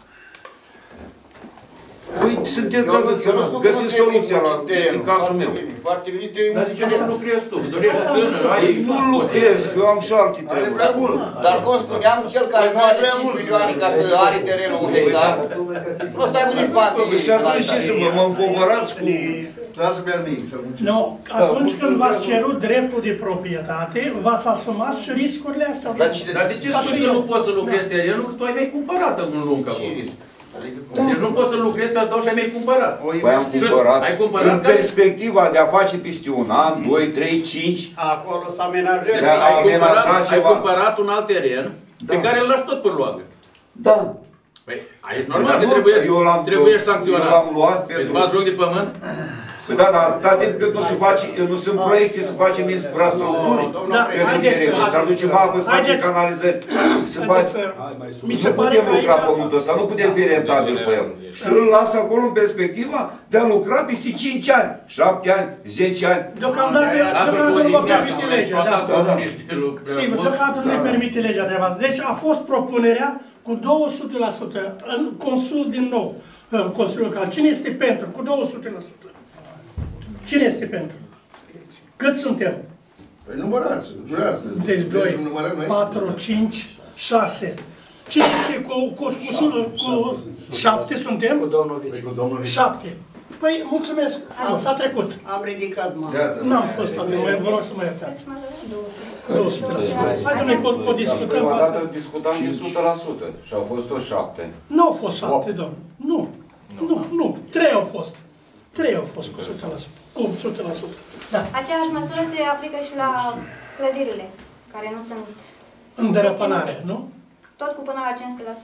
Păi sunteți adăționați. Găsiți soluția la... Este cazul meu. Foarte bine, dar ce lucrezi tu? Dorești tânăr, ai... Nu lucrez, că eu am și alte treburi. Dar cum spuneam, cel care nu are 5 milioane ca să are terenul 1 hectar, nu o să aibă nici bani. Păi și atunci ce să mă împovărați cu... Nu, atunci când v-ați cerut dreptul de proprietate, v-ați asumat și riscurile astea. Dar de ce spui că nu poți să lucrezi terenul, că tu ai mai cumpărat un lung acolo? Deci nu poți să lucrezi pe tău și ai mai cumpărat. Păi am cumpărat în perspectiva de a face peste un an, 2, 3, 5. Acolo să amenajezi. Ai cumpărat un alt teren pe care îl lași tot pe luat. Da. Păi aici normal că trebuie sancționat. Eu l-am luat pentru... Îți bați joc de pământ? Păi da, dar atâta timp cât nu sunt proiecte să facem infrastructuri pentru terenul, să aducem apă, să facem canalizări, să facem... Nu putem lucra pământul ăsta, nu putem fi rentabil pe el. Și îl las acolo în perspectiva de a lucra peste 5 ani, 7 ani, 10 ani. Deocamdată nu vă permite legea, da. Sigur, deocamdată nu ne permite legea treaba asta. Deci a fost propunerea cu 200% în Consul din nou, Consiliul Local. Cine este pentru? Cu 200%. Cine este pentru? Cât suntem? Păi numărați. Deci 2, 4, 5, 6. Cine este cu 7 suntem? Cu domnul vice. 7. Păi, mulțumesc. S-a trecut. Am ridicat mâna. N-am fost atunci, vă rog să mă iertați. 200%. Hai, domnule, că o discutăm. O dată discutam de 100% și au fost tot 7. Nu au fost 7, domnule. Nu. 3 au fost. 3 au fost cu 100%. Cu 100%. Da. Aceeași măsură se aplică și la clădirile, care nu sunt... În dărăpânare, nu? Tot cu până la 500%.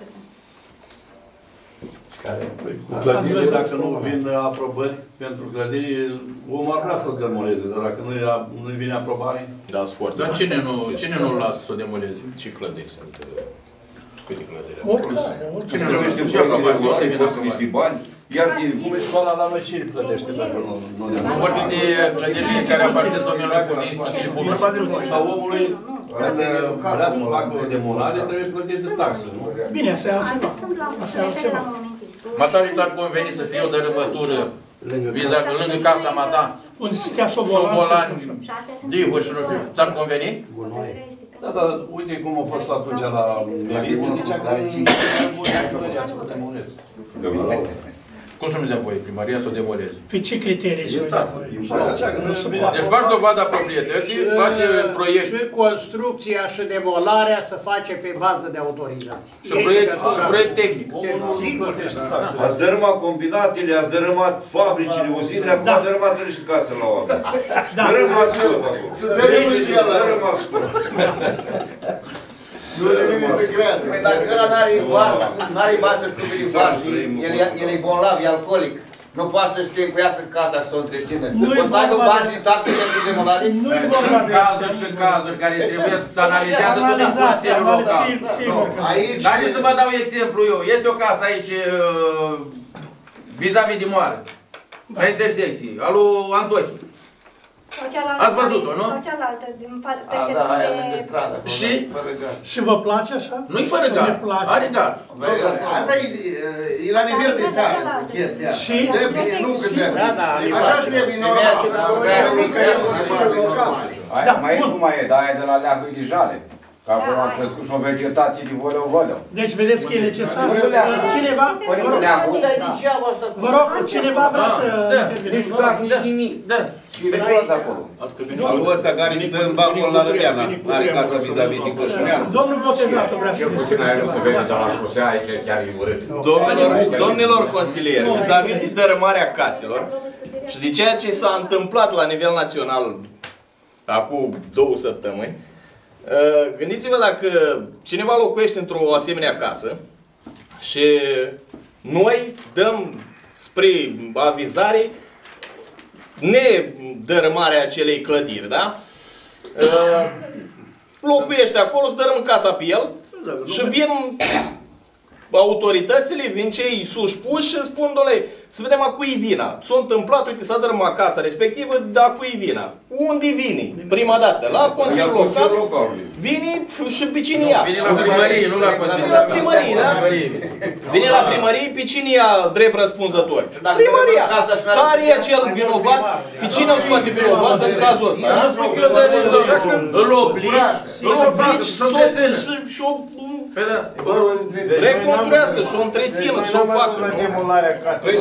Cu clădirile, dacă nu vin aprobări pentru clădiri, omul ar vrea să-l demoleze, dar dacă nu vine aprobare... Da, sport. Dar cine nu-l lasă să o demoleze? Ce clădiri sunt? Câte clădiri? Oricare. Ce trebuie să niște bani? Iar cum e școala la noi, cine plătește dacă nu... Nu vorbim de clădirile care aparțin domeniului și public. Sau omului, când vrea să facă o demolare, trebuie plătit de taxă, nu? Bine, asta e altceva. Matale ți-ar conveni să fie o dărâmătură lângă casa mata? Unde se stea șobolani, dihuri și nu știu. Ți-ar conveni? Da, dar uite cum a fost atunci la Melite, zicea că nu e să demolezi. Cum să nu dea voie primăria să o demoleze? Pe ce criterii să o dea voie? Deci fac dovada proprietății, face proiect. Și construcția și demolarea să face pe bază de autorizație. Și proiect tehnic. Ați dărâmat combinatele, ați dărâmat fabricile, uzinele, acum ați dărâmat și casele la oameni. Dărâmați tot acolo. Dărâmați tot. Nu le vine să creadă. Păi dacă ăla n-are bani să-și cumpere bar și el e bolnav, e alcoolic, nu poate să-și încuiască casa și să o întrețină. O să aibă bani din taxe pentru demolare? Sunt cazuri și cazuri care trebuie să analizează tot în Consiliul Local. Dar să vă dau exemplu eu. Este o casă aici vis-a-vis de moară, la intersecții, a lui Antochi. Ați văzut-o, nu? Sau cealaltă, peste de stradă. Și vă place așa? Nu-i fără gard, are gard. Asta e la nivel de țară, chestia. Și? Nu cât trebuie. Așa trebuie normal. Mai e cum mai e, dar aia de la Leagă Ilijale. Că acolo a crescut și o vegetație de voleu-voleu. Deci vedeți că e necesar? Cineva? Vă rog, cineva vrea să intervine. Nici plac, nici nimic. Da. Pe cloț acolo. Alul ăsta care stă în bancul la Rădeana, are casa vis-a-vis din Coșuneanu. Domnul Botezatul vrea să discute ceva. Se vede de la șosea, aici chiar e urât. Domnilor consilieri, vis-a-vis de dărâmarea caselor și de ceea ce s-a întâmplat la nivel național acum 2 săptămâni, gândiți-vă dacă cineva locuiește într-o asemenea casă și noi dăm spre avizare nedărâmarea acelei clădiri, da? Locuiește acolo, să dărâm casa pe el și vin autoritățile, vin cei suspuși și spun, doamne, să vedem a cui vina. S-a întâmplat, uite, s-a dărâmat casa respectivă, dar a cui vina? Unde vine? Prima dată, la Consiliul Local, vine și pe cine ia. Vine la primărie, nu la Consiliul. Vine la primărie, da? Vine la primărie, pe cine ia drept răspunzător? Primăria. Care e acel vinovat? Pe cine îl scoate vinovat în cazul ăsta? Îl obligi și o reconstruiască și o întrețină, să o facă. La demolarea casei.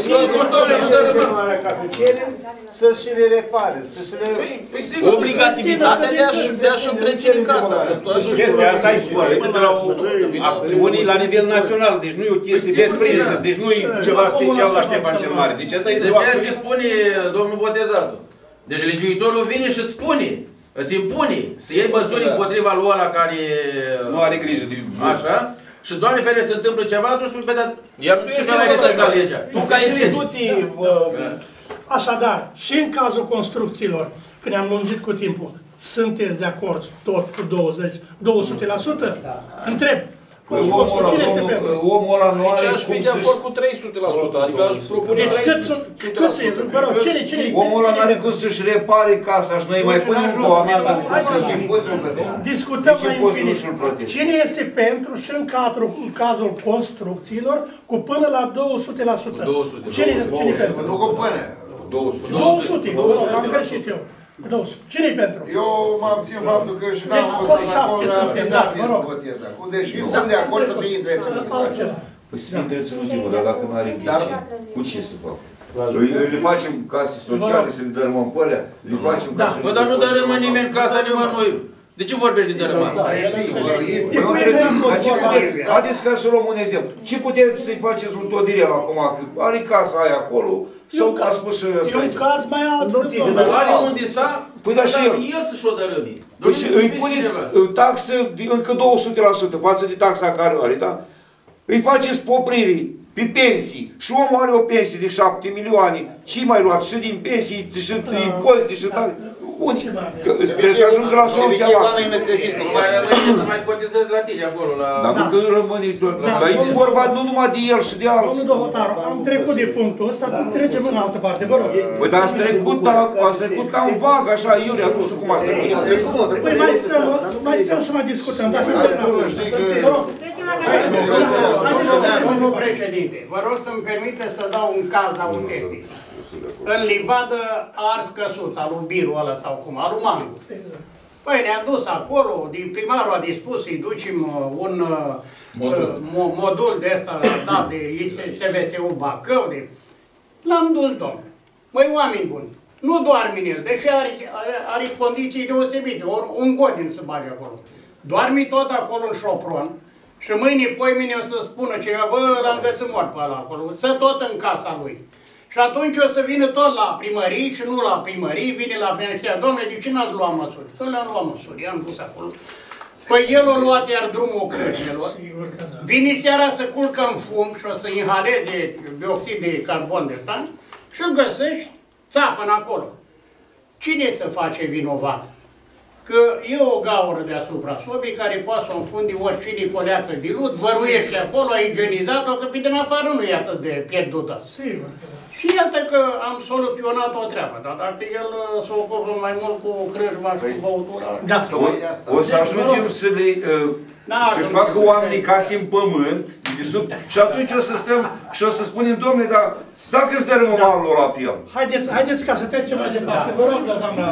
Cerem să și le repare. Obligativitatea de a-și întreține casa. Chestia asta e pornită de la acțiuni la nivel național, deci nu e o chestie desprinsă, deci nu e ceva special la Ștefan cel Mare. Deci asta este o acțiune. Deci ce spune domnul Botezatul. Deci legiuitorul vine și îți spune, îți impune să iei măsuri împotriva lui ăla care nu are grijă de... Așa? Și Doamne fere se întâmplă ceva, atunci spui, bă, dar ce fel ai respectat legea? Tu ca instituții... Așadar, și în cazul construcțiilor, când am lungit cu timpul, sunteți de acord tot cu 200%? Întreb. Cine este pentru? Omul ăla nu are cum să-și... Deci aș fi de acord cu 300%, adică aș propune... Deci cât sunt? Vă rog, cine? Omul ăla nu are cum să-și repare casa și noi mai punem încă o amendă. Discutăm mai infinit. Cine este pentru și în cazul construcțiilor cu până la 200%? Cine pentru? Nu cu până. 200, am greșit eu. Cine-i pentru? Eu mă abțin faptul că și n-am votat acolo, ar fi dat să votez acum. Deci sunt de acord să fie întreținut. Păi să fie întreținut, dar dacă nu are grijă, cu ce să fac? Le facem case sociale, să le dărâmăm pe alea, le facem case... Bă, dar nu dărâmă nimeni casa nimănui. De ce vorbești de dărâmat? Haideți ca să luăm un exemplu. Ce puteți să-i faceți lui Todirel acum? Are casa aia acolo, sau a spus... E un caz mai alt. Are unde sta, păi da și el să-și o dărâmi. Păi îi puneți taxă încă 200% față de taxa care o are, da? Îi faceți popririi pe pensii și omul are o pensie de 7 milioane. Ce mai luați? Și din pensii, și impozite, și taxe. Unii. Trebuie să ajungă la soluția la asta. Să mai cotizezi la tine acolo. Dar nu că rămâneți tot. Dar e vorba nu numai de el și de alții. Domnul Dohotaru, am trecut de punctul ăsta, trecem în altă parte, vă rog. Păi dar ați trecut ca un vag, așa, Iurea, nu știu cum ați trecut. Păi mai stăm și mai discutăm. Domnul președinte, vă rog să-mi permite să dau un caz autentic. În livadă ars căsuța lui Biru ăla sau cum, al lui Mangu. Păi ne-a dus acolo, primarul a dispus să-i ducem un modul de ăsta dat de SVSU Bacău. L-am dus, domnule. Măi, oameni buni, nu doarmi în el, deși are condiții deosebite, un godin să bage acolo. Doarmi tot acolo în șopron și mâine, poimine o să spună cineva, bă, l-am găsit mort pe ăla acolo, să tot în casa lui. Și atunci o să vină tot la primării și nu la primării, vine la primărie, domnule, de ce n-ați luat măsuri? Că le-am luat măsuri, i-am pus acolo. Păi el a luat iar drumul crâșnelor, vine seara să culcă în fum și o să inhaleze dioxid de carbon de ăsta și îl găsești, țapă acolo. Cine să face vinovat? Că e o gaură deasupra sobii care poate să o înfunde oricine coleacă dilut, văruiește acolo, a igienizat-o, că pe din afară nu e atât de pierdută. Sigur. Și iată că am soluționat o treabă, dar dacă el se ocupă mai mult cu crâșma și cu băutura... Da. O să ajungem să le... să-și facă oamenii case în pământ, și atunci o să stăm și o să spunem, domnule, dar dacă îți dărâmă malul la piel. Haideți ca să trecem mai departe. Vă rog, doamna...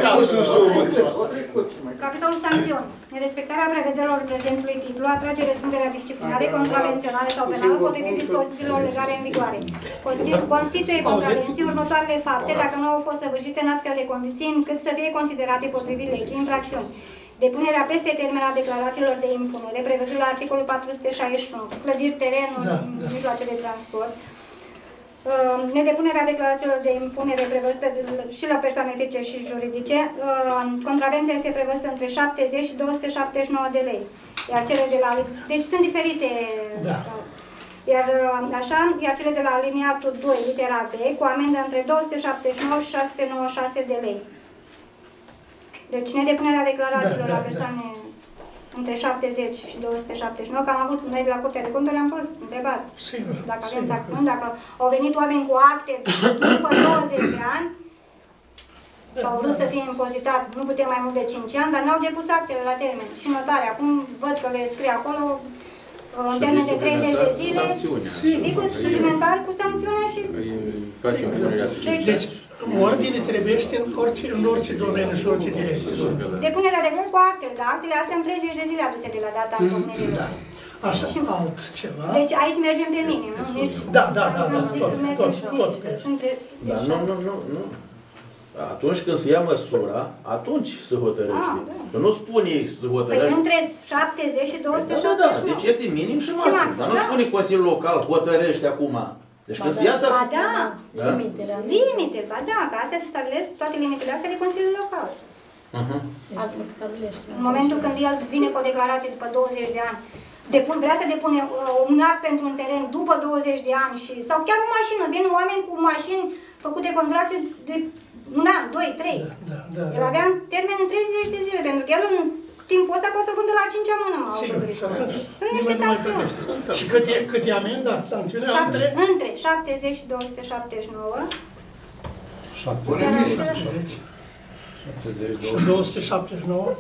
Capitolul sancțiuni. Nerespectarea prevederilor prezentului titlu atrage răspunderea disciplinare, contravențională sau penală potrivit dispozițiilor legale în vigoare. Constituie contravenții următoarele fapte dacă nu au fost săvârșite în astfel de condiții încât să fie considerate potrivit legii infracțiuni. Depunerea peste termen a declarațiilor de impunere, prevăzut la articolul 461, clădiri, terenuri, mijloace de transport, nedepunerea declarațiilor de impunere prevăzută și la persoane fizice și juridice, contravenția este prevăzută între 70 și 279 de lei. Iar cele de la... Deci sunt diferite... Da. Iar cele de la aliniatul 2, litera B, cu amendă între 279 și 696 de lei. Deci nedepunerea declarațiilor la persoane între 70 și 279, că am avut, noi de la Curtea de Conturi am fost întrebați dacă avem sancțiuni, dacă au venit oameni cu acte după 20 de ani și au vrut să fie impozitat, nu putem mai mult de 5 ani, dar n-au depus actele la termen. Și notare, acum văd că le scrie acolo în termen de 30 de zile și vicul suplimentar cu sancțiunea și... Deci, ordine trebuie în orice domeniu și orice direcție. Depunerea de cu actele, dar actele astea în 30 de zile aduse de la data întocmirilor. Așa, altceva. Deci aici mergem pe minim, nu? Da, tot. Nu. Atunci când se ia măsura, atunci se hotărăște. Că nu spune să hotărăște. Păi între 70 și 270. Da, deci este minim și maxim. Dar nu spune Consiliul Local, hotărăște acum. Deci când se ia să... Limitele, ba da, că astea se stabilesc, toate limitele astea de Consiliul Local. În momentul când el vine cu o declarație după 20 de ani, vrea să depune un act pentru un teren după 20 de ani sau chiar o mașină, vin oameni cu mașini făcute contracte de un an, 2, 3. El avea termen în 30 de zile, pentru că el în timpul ăsta poate să vândă la 5-a mână. Sunt niște sancțiuni. Și cât e amenda? Sancțiunea între 70 și 279. 70 și 279.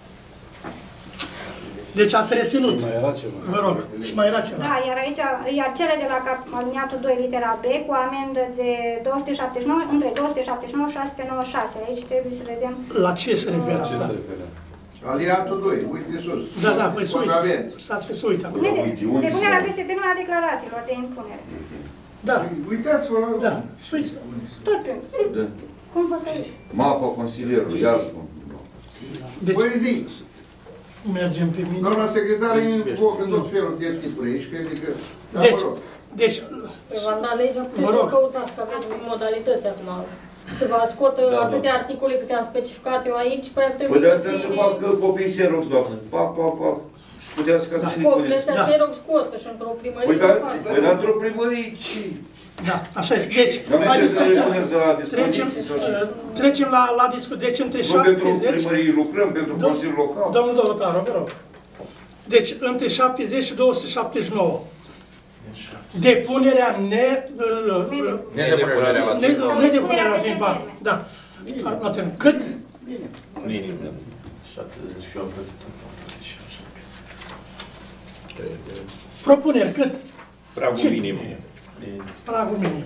Deci ați reținut. Mai era ceva. Vă rog. Și mai era ceva. Da, iar cele de la aliniatul 2, litera B, cu amendă de 279, între 279 și 696. Aici trebuie să vedem... La ce se referă asta? Aliatul 2, uite sus. Da, păi să uite. Stați că să uite acolo. Depunerea peste termenul declarațiilor de impunere. Da. Uitați-vă la... Da. Tot pe... Cum hotărâți? Mapa consilierului, iar spun. Poezii. Mergem pe mine. Doamna secretară invocă tot felul de tipuri aici, crede că... Deci... V-am legea, puteți să căutați, că aveți modalități acum. Să vă scotă atâtea articole câte am specificat eu aici, păi ar trebui să să facă copii Xerox, doamnă. Pac. Puteți ca să copiile astea Xerox costă și într-o primărie. Păi dar într-o primărie și... Da, așa este. Deci, haideți să trecem la discuție. Deci, între 70... Nu pentru primărie lucrăm, pentru Consiliul Local. Domnul Dolotaru, vă rog. Deci, între 70 și 279. Depunerea nedepunerea la timpar. Da. Cât? Minim. 78. Propuneri, cât? Pragul minim. Pragul minim.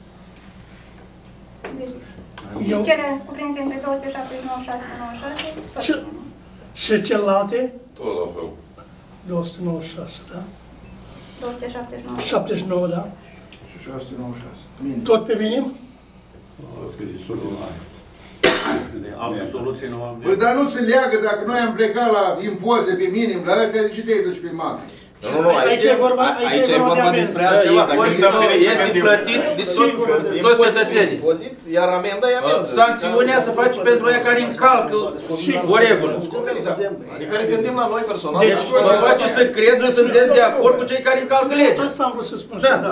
Cele cuprinse între 279 și 696. Și celelalte? Tot la fel. 296, da? 279. 79, da. 696. Tot pe minim? Altă soluție nu am. Păi dar nu se leagă dacă noi am plecat la impozite pe minim, la astea de ce te duci pe maxim? Nu, aici e vorba despre altceva. Este plătit de toți cetățenii. Iar amenda e amenda. Sancțiunea se face pentru aia care încalcă o regulă. Adică ne gândim la noi personal. Deci mă face să cred că sunteți de acord cu cei care încalcă legea. Asta am vrut să spun. Da.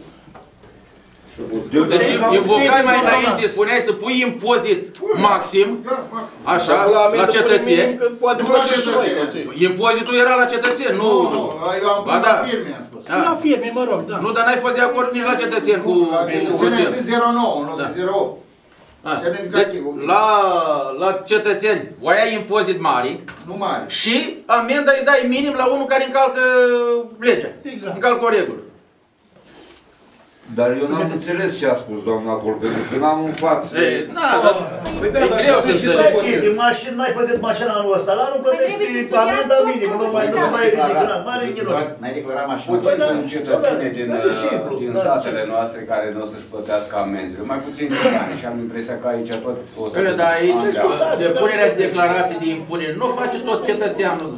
Deci invocai mai înainte, spuneai să pui impozit maxim, așa, la cetățeni. Impozitul era la cetățeni, nu... Eu am pus la firme, am spus. La firme, mă rog, da. Nu, dar n-ai fost de acord nici la cetățeni cu... Cetățenii a zis 0,9, nu de 0,8. Deci, la cetățeni, voiai impozit mari. Nu mari. Și amenda îi dai minim la unul care încalcă legea. Exact. Încalcă o regulă. Dar eu n-am înțeles ce a spus doamna acolo, pentru că n-am în față. E greu să înțeleg. De mașini, n-ai plătit mașina anul ăsta, la anul plătești amenda minimă, nu mai ridicat, mare nimic. N-ai declarat mașina. Puțin sunt cetățeni din satele noastre care nu o să-și plătească amenzile. Mai puțin țigani și am impresia că aici tot o să... Dar aici, depunerea de declarații de impunere nu face tot cetățeanul.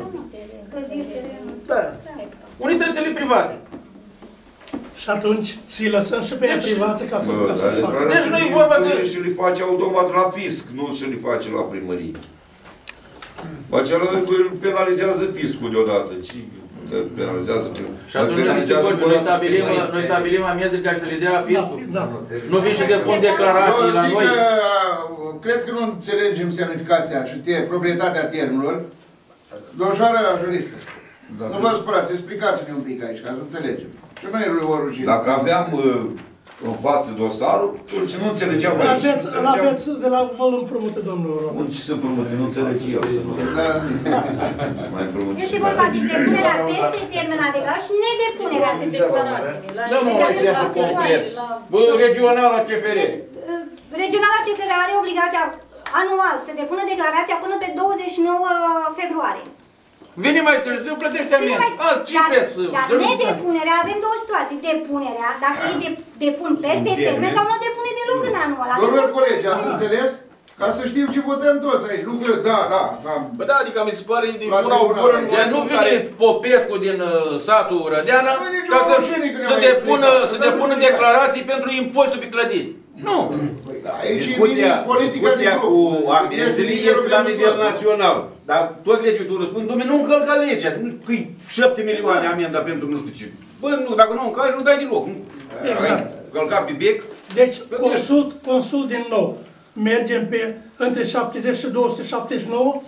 Unitățile private. Și atunci să-i lăsăm și pe ea privață ca să facă. Deci nu e vorba de... Și le face automat la fisc, nu și le face la primărie. Acela îl penalizează fiscul deodată. Ce penalizează? Și atunci noi stabilim amenzile care să le dea fiscul. Nu vin și depun declarații la noi. Cred că nu înțelegem semnificația și proprietatea termenilor. Domnișoară juristă, nu vă supărați, explicați-ne un pic aici, ca să înțelegem. Și noi o rugină. Dacă aveam în față dosarul, atunci nu înțelegeam. L-aveți de la vă-l împrumută, domnul Roman. Nu, ce să împrumute, nu înțeleg eu. Mai împrumute. Este vorba de depunerea peste termen adecvat și nedepunerea de declarații. Dă mă un exemplu concret. Regionala CFR. Regionala CFR are obligația anual să depună declarația până pe 29 februarie. Vine mai târziu, plătește amendă. Ce preț? Dar nedepunerea, avem două situații. Depunerea, dacă ei depun peste termen sau nu depune deloc în anul ăla. Domnul colegi, ați înțeles? Ca să știm ce votăm toți aici. Nu că, da. Bă, da, adică mi se pare din una o gură în nu vine Popescu din satul Rădeana ca să depună declarații pentru impozitul pe clădiri. Nu! Discuția cu amenzile este la nivel național. Dar tot legiuitorul spune, dom'le, nu încălca legea, că-i 7 milioane amenda pentru nu știu ce. Bă, nu, dacă nu încălci, nu dai deloc. Exact. Călca pe bec. Deci, consult din nou. Mergem pe între 70 și 279.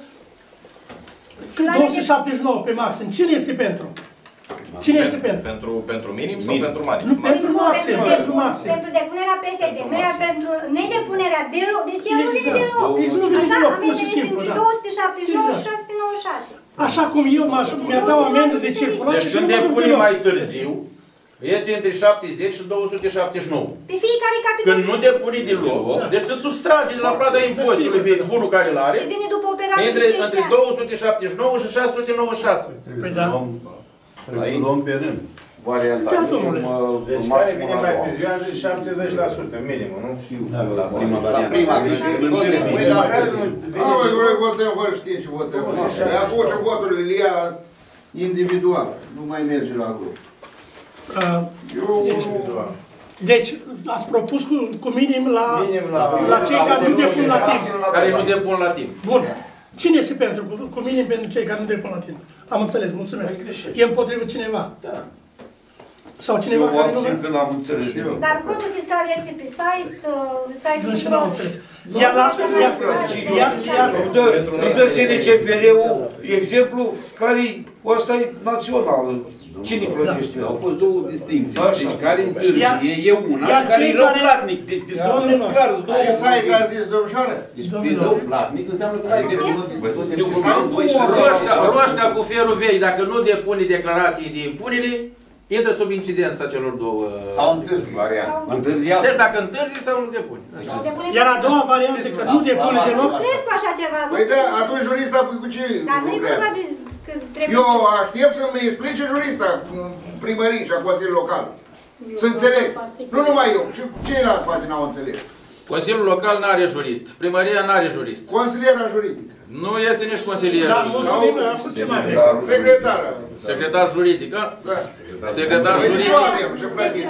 279 pe maxim. Cine este pentru? Cine este pentru? Pentru minim sau pentru maxim? Nu, pentru maxim. Pentru depunerea peste termen, pentru nedepunerea deloc. Deci el nu vine deloc. Deci nu vine deloc, pur și simplu. 279 și 696. Așa cum eu mi-ar dau amendă de circulație deci și nu mă duc depune deloc. mai târziu, este între 70 și 279. Pe fiecare capitol. Când nu depune deloc, deci se sustrage de la plata impozitului pe bunul care îl are. Și vine după operație de 5 între 279 și 696. Păi da. Trebuie să luăm pe rând. Varianta deci care vine mai târziu, am zis 70% minimul, nu? La prima variantă. Noi votăm fără știm ce votăm. Acum și voturile le ia individual. Nu mai merge la grup. Deci, ați propus cu minim la cei care nu depun la timp. Care nu depun la timp. Bun. Cine este pentru? Cu minim pentru cei care nu depun la timp. Am înțeles, mulțumesc. E împotrivă cineva? Da. Sau cineva care nu... Eu când am înțeles eu. Dar codul fiscal este pe site-ul... Nu, și n-am înțeles. Iar Nu dă SNCFR-ul exemplu care ăsta e național. Cine plătește? Au fost două distinții. Deci care întârzie e una, care e rău platnic. Deci clar, sunt două. Ce site a zis, domnișoară? Deci rău platnic înseamnă că n-ai Roșca cu ferul vechi, dacă nu depune declarații de impunere, intră sub incidența celor două. Sau întârzi. Întârziat. Deci dacă întârzi sau nu depune. Iar a doua variantă, că nu depune deloc. Crezi cu așa ceva? Păi da, atunci jurista cu ce? Dar nu-i vorba de... Eu aștept să-mi explice jurista primării și a Consiliului Local. Să înțeleg. Nu numai eu, și ceilalți poate n-au înțeles. Consiliul local nu are jurist. Primăria nu are jurist. Consiliera juridică. Nu este nici consilier. Da, mulțumim, ce mai avem? Secretară. Secretar juridic, da? Secretar juridic. Nu avem și plătit.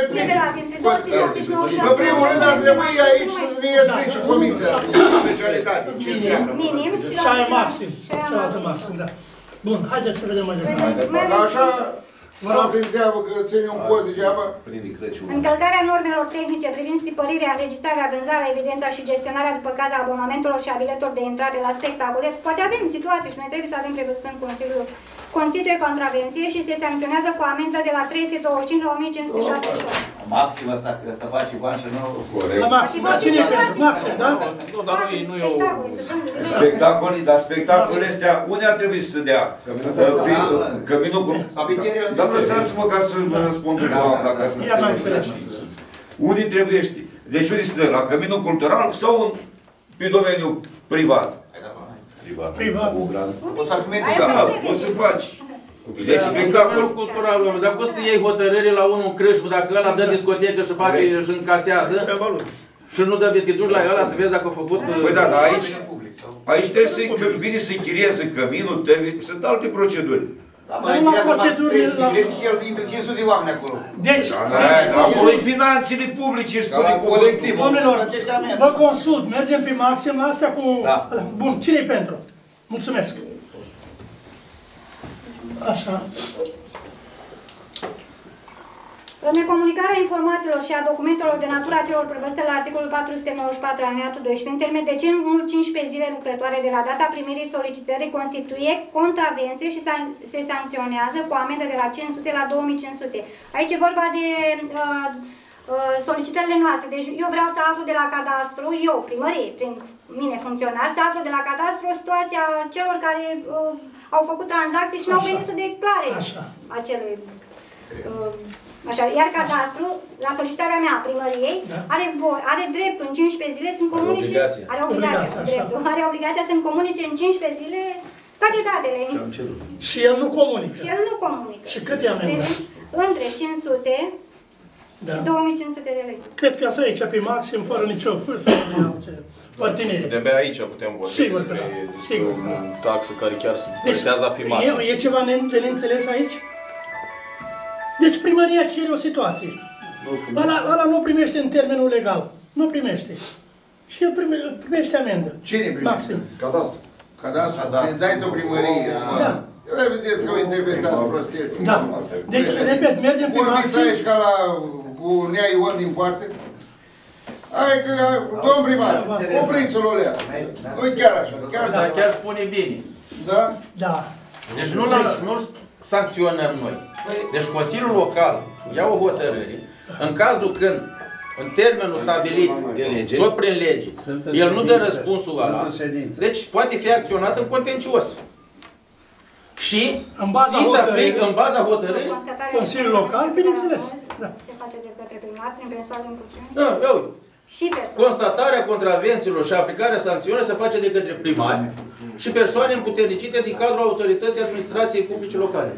În primul rând ar trebui aici să ne explice comisia de specialitate. Minim și aia maxim. Și aia maxim, da. Bun, haideți să vedem mai departe. Așa, vă rog prin treabă că ține un post degeaba. Încălcarea normelor tehnice privind tipărirea, înregistrarea, vânzarea, evidența și gestionarea după caz a abonamentelor și a biletelor de intrare la spectacole. Poate avem situații și noi trebuie să avem prevăzut în Consiliul. Constituie contravenție și se sancționează cu amendă de la 325 la 1578. Maxim ăsta face bani și nu... La maxim, la cine pentru? Maxim, da? Nu, dar nu e o... Dar spectacolele astea, unde ar trebui să se dea? Căminul cu... Dar lăsați-mă ca să răspund cu doamna, ca să înțeleg. Unde trebuiește? Deci unde se dă? La Căminul cultural sau pe domeniul privat? Privat. Poți să argumente? Da, poți să faci. Deci spectacolul cultural, dar cum să iei hotărâre la unul în crâșmă, dacă ăla dă discotecă și face și încasează și nu dă, te duci la ăla să vezi dacă a făcut... Păi da, dar aici trebuie să vine să închirieze căminul, sunt alte proceduri. Da, mă, închiriază și el intră 500 de oameni acolo. Deci, acolo e finanțele publice, spune colectivul. Domnilor, vă consult, mergem pe maxim la astea cu... Bun, cine-i pentru? Mulțumesc. Așa. Necomunicarea informațiilor și a documentelor de natura celor prevăzute la articolul 494 alineatul 12 în termen de cel mult 15 zile lucrătoare de la data primirii solicitării constituie contravenție și se sancționează cu amendă de la 500 la 2500. Aici e vorba de solicitările noastre. Deci eu vreau să aflu de la cadastru, eu, primărie, prin mine funcționar, să aflu de la cadastru situația celor care au făcut tranzacții și n-au venit să declare acele... Așa, iar cadastru, la solicitarea mea a primăriei, are dreptul în 15 zile să-mi comunice... Are obligația să-mi comunice în 15 zile toate datele. Și el nu comunică. Și el nu comunică. Și cât e amendă? Între 500 și 2500 de lei. Cred că asta aici, pe maxim, fără nicio părtinire. De-abia aici putem vorbi despre o taxă care chiar se pretează a fi maxim. E ceva de neînțeles aici? Deci primăria cere o situație. Ăla nu primește în termenul legal. Nu primește. Și el primește amendă. Cine primește? Maxim. Cadastru. Cadastru? Dai tu primărie. Da. Vedeți că o interpretați prostești. Da. Deci, repet, mergem pe maxim. Vorbiți aici ca cu Nea Ion din poartă? Hai că, domn primar, opriți-l o leacă. Nu-i chiar așa. Dar chiar spune bine. Da? Da. Deci nu-l sancționăm noi. Deci Consiliul Local ia o hotărâre în cazul când, în termenul stabilit, tot prin lege, el nu dă răspunsul ăla, deci poate fi acționat în contencios. Și se aplică în baza hotărârii Consiliul Local, bineînțeles. Se face de către primar prin persoane în puțin. Da, ia uite. Constatarea contravențiilor și aplicarea sancțiunilor se face de către primari și persoane împuterniciite din cadrul autorității administrației publice locale.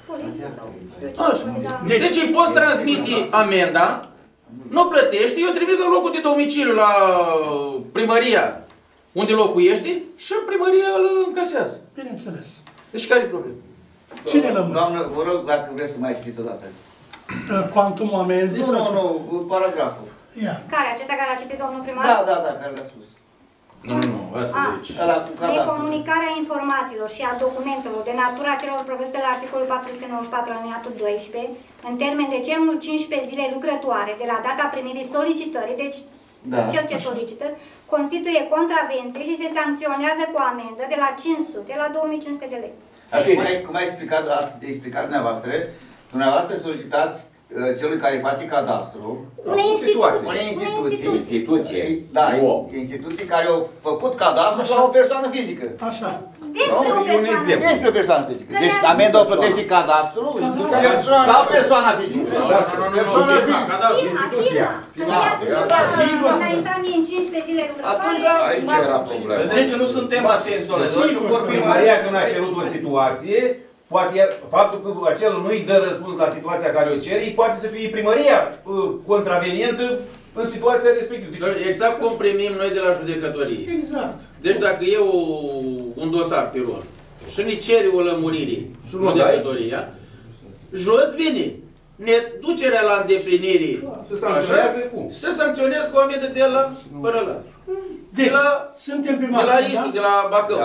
Deci îi poți transmite amenda, nu plătești, eu trimis la locul de domiciliu la primăria unde locuiești și primăria îl încasează. Bineînțeles. Deci care e problema? Cine lămâne? Doamnă, vă rog, dacă vreți să mai citiți o dată. Cuantumul amenzii? Nu, paragraful. Care? Acesta care l-a citit domnul primar? Da, care l-a spus. Nu, asta de aici. De comunicarea informațiilor și a documentelor de natura celor prevăzute la articolul 494 alineatul 12, în termen de cel mult 15 zile lucrătoare de la data primirii solicitării, deci cel ce solicită, constituie contravenție și se sancționează cu amendă de la 500 la 2500 de lei. Așa, cum ai explicat dumneavoastră solicitați celui care face cadastru, unei instituții. Da, instituții care au făcut cadastru la o persoană fizică. Așa. Despre o persoană fizică. Deci amenda o plătește cadastru sau persoana fizică? Persoana fizică. Instituția. Sigur. Înaintam mie în 15 zile lucrătoare. Aici era problema. Deci nu suntem atenți, doamne. Primăria când a cerut o situație, poate faptul că acel nu-i dă răspuns la situația care o cere, poate să fie primăria contravenientă în situația respectivă. Deci, exact cum primim noi de la judecătorie. Exact. Deci dacă e un dosar pe rol și ne cere o lămurire judecătoria, jos vine neducerea la îndeplinire. Se sancționează cu o amendă de la până la. Deci, suntem pe de la ISU, de la Bacău.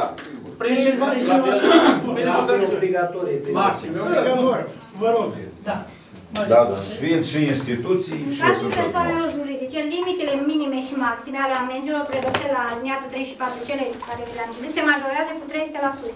Maxim, vă rog. Da. Dar fiind și instituții și în cazul persoanelor juridice, limitele minime și maxime ale amenzilor prevăzute la aliniatul 3 și 4, cele care vi le-am zis, se majorează cu 300%.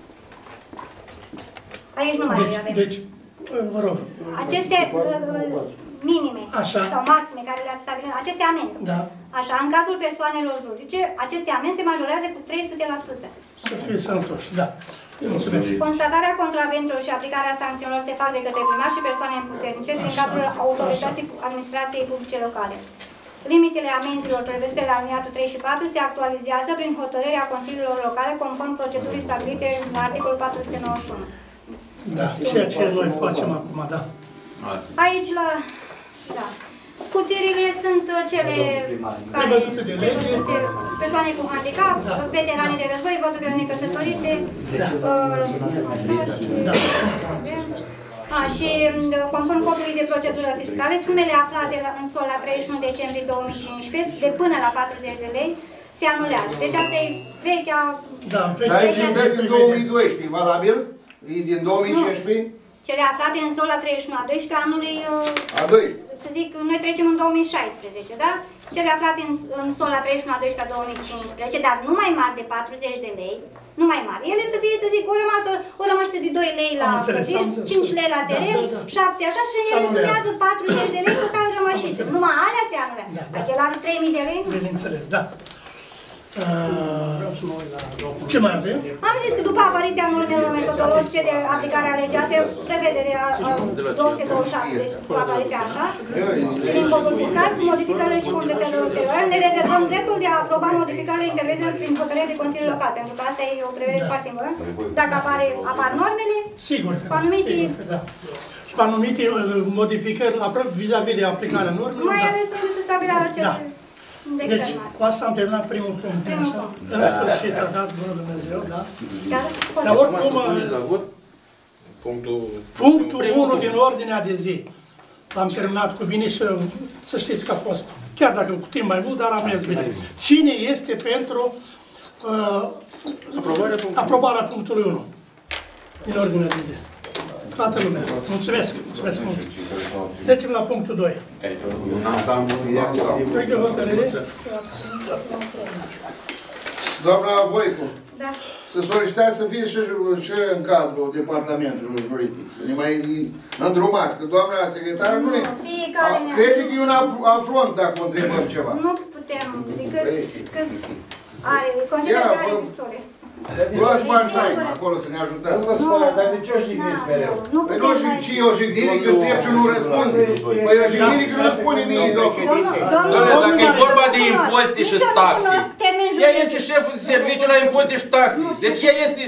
Aici nu mai avem. Deci, vă rog. Aceste minime sau maxime care le-ați stabilit, aceste amenzi. Da. Așa, în cazul persoanelor juridice, aceste amenzi se majorează cu 300%. Să fie sănătoși, da. Mulțumesc. Constatarea contravențiilor și aplicarea sancțiunilor se fac de către primar și persoane împuternice din cadrul autorității administrației publice locale. Limitele amenzilor prevăzute la aliniatul 3 și 4 se actualizează prin hotărârea consiliilor locale conform procedurii stabilite în articolul 491. Da, ceea ce noi facem acum, da. Aici la... Da. Scutirile sunt cele care de persoane cu handicap, veterani de război, vădurile necăsătorite, și conform codului de procedură fiscale, sumele aflate în sol la 31 decembrie 2015 de până la 40 de lei se anulează. Deci asta e vechea... Da, vechea din 2012, valabil? E din 2015? Cele aflate în sol la 31 a 12 anului... A 2. Să zic, noi trecem în 2016, da? Cele aflate în sol la 31 a 12 2015, dar nu mai mari de 40 de lei, nu mai mari. Ele să fie, să zic, o rămas de 2 lei la clădiri, 5 lei la teren, 7 așa și ele sumează 40 de lei total rămășiți. Numai alea se anulează. Dacă el are 3.000 de lei... Bineînțeles, da. Ce mai avem? Am zis că după apariția normelor metodologice de aplicare a legii, asta e o prevedere a 227, deci după apariția așa, din codul fiscal, cu modificările și completările ulterioare, ne rezervăm dreptul de a aproba modificările intervenite prin hotărâre de Consiliul Local, pentru că asta e o prevedere foarte importantă. Dacă apar normele, sigur, cu anumite... Cu anumite modificări vis-a-vis de aplicarea normelor. Mai ales trebuie să stabilească ceva. Deci, cu asta am terminat primul punct. În sfârșit a dat bună Dumnezeu, da? Dar oricum, punctul 1 din ordinea de zi l-am terminat cu bine și să știți că a fost, chiar dacă cu timp mai mult, dar am mers bine. Cine este pentru aprobarea punctului 1 din ordinea de zi? Toată lumea. Mulțumesc. Mulțumesc mult. Trecem la punctul 2. Doamna Voicu, să solicitați să fie și în cadrul departamentului juridic, să ne mai îndrumați, că doamna secretară nu ne... Crede că e un afront dacă o întrebăm ceva. Nu putem, decât când are, consider că are istorie. Luați bani time acolo să ne ajutați. Nu vă spune, dar de ce o jigniți mereu? Păi nu și eu jignire că întreb și nu răspunde. Păi eu jignire că nu spune mie, domnule. Doamne, dacă e vorba de impozite și taxe, ea este șeful de serviciu la impozite și taxe. Deci ea este...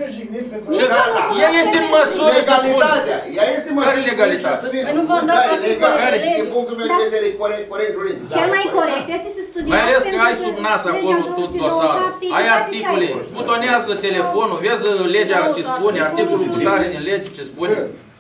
Ea este în măsură să spună. Care legalitate? Nu vom da din punctul meu de vedere corect juridic. Cel mai corect este să studiați. Mai ales că ai sub nas acolo tot dosarul. Ai articole, butonează telefonul, vezi legea ce spune, articolul cu tare din lege ce spune.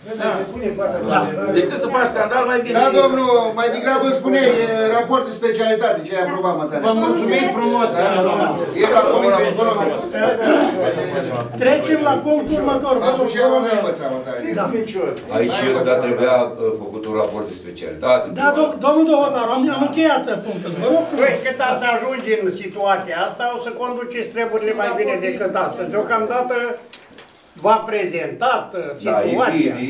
Decât să faci scandal, mai bine. Da, domnul, mai degrabă spune, e raport de specialitate, ce ai aprobat, Matale. Vă mulțumim frumos. E la Comisia Economică. Trecem la punctul următor. La Suceava nu ai învățat, Matale. Aici ăsta trebuia făcut un raport de specialitate. Da, domnul Dohotar, am încheiat punctul. Păi, cât ați ajunge în situația asta, o să conduceți treburile mai bine decât astăzi. Deocamdată v-a prezentat situația.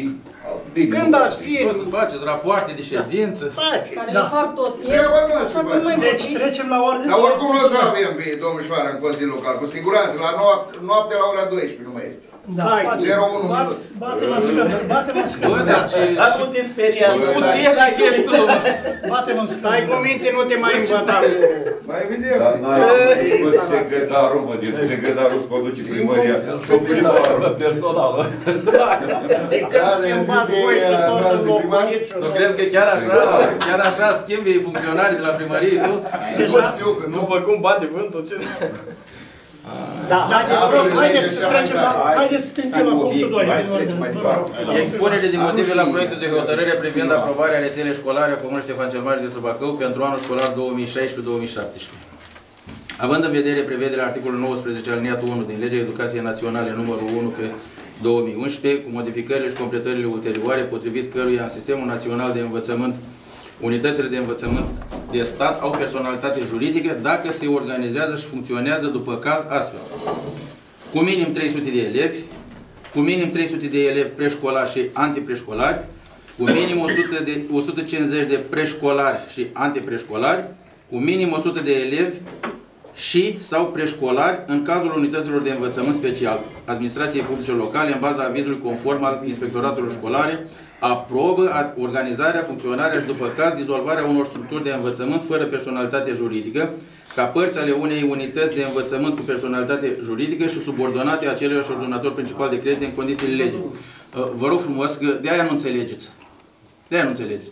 Când aș fi... O să faceți rapoarte de ședință. Care le fac tot eu. Deci trecem la ordine. Dar oricum nu o să avem pe domnișoara în Consiliul Local, cu siguranță, la noapte la ora 12 nu mai este. Da, 0-1 minut. Bate-mă în scădă, bate-mă în scădă. Bă, dar ce... Dar nu te speria. Puternic ești tu, mă. Bate-mă în scădă. Stai cu minte, nu te mai îmbăta cu... Mai evident. Dar n-ai decât secretarul, mă, din secretarul îți conduce primăria. Personală. Da, te îmbat voi și totul locuit. Tu crezi că chiar așa schimbi funcționarii de la primărie, tu? După cum bate vântul, ce... Da, haideți să trecem la punctul 2. Expunere de motive la proiectul de hotărâre privind aprobarea rețelei școlare a Comunei Ștefan cel Mare de Bacău pentru anul școlar 2016-2017. Având în vedere prevederea articolului 19 aliniatul 1 din Legea Educației Naționale numărul 1 pe 2011, cu modificările și completările ulterioare, potrivit căruia în Sistemul Național de Învățământ unitățile de învățământ de stat au personalitate juridică dacă se organizează și funcționează după caz astfel. Cu minim 300 de elevi, cu minim 300 de elevi preșcolari și antipreșcolari, cu minim 150 de preșcolari și antipreșcolari, cu minim 100 de elevi și sau preșcolari în cazul unităților de învățământ special, administrației publice locale, în baza avizului conform al Inspectoratului Școlare, aprobă organizarea, funcționarea și după caz dizolvarea unor structuri de învățământ fără personalitate juridică, ca părți ale unei unități de învățământ cu personalitate juridică și subordonate aceluiași ordonator principal de credite în condițiile legii. Vă rog frumos că de aia nu înțelegeți. De aia nu înțelegeți.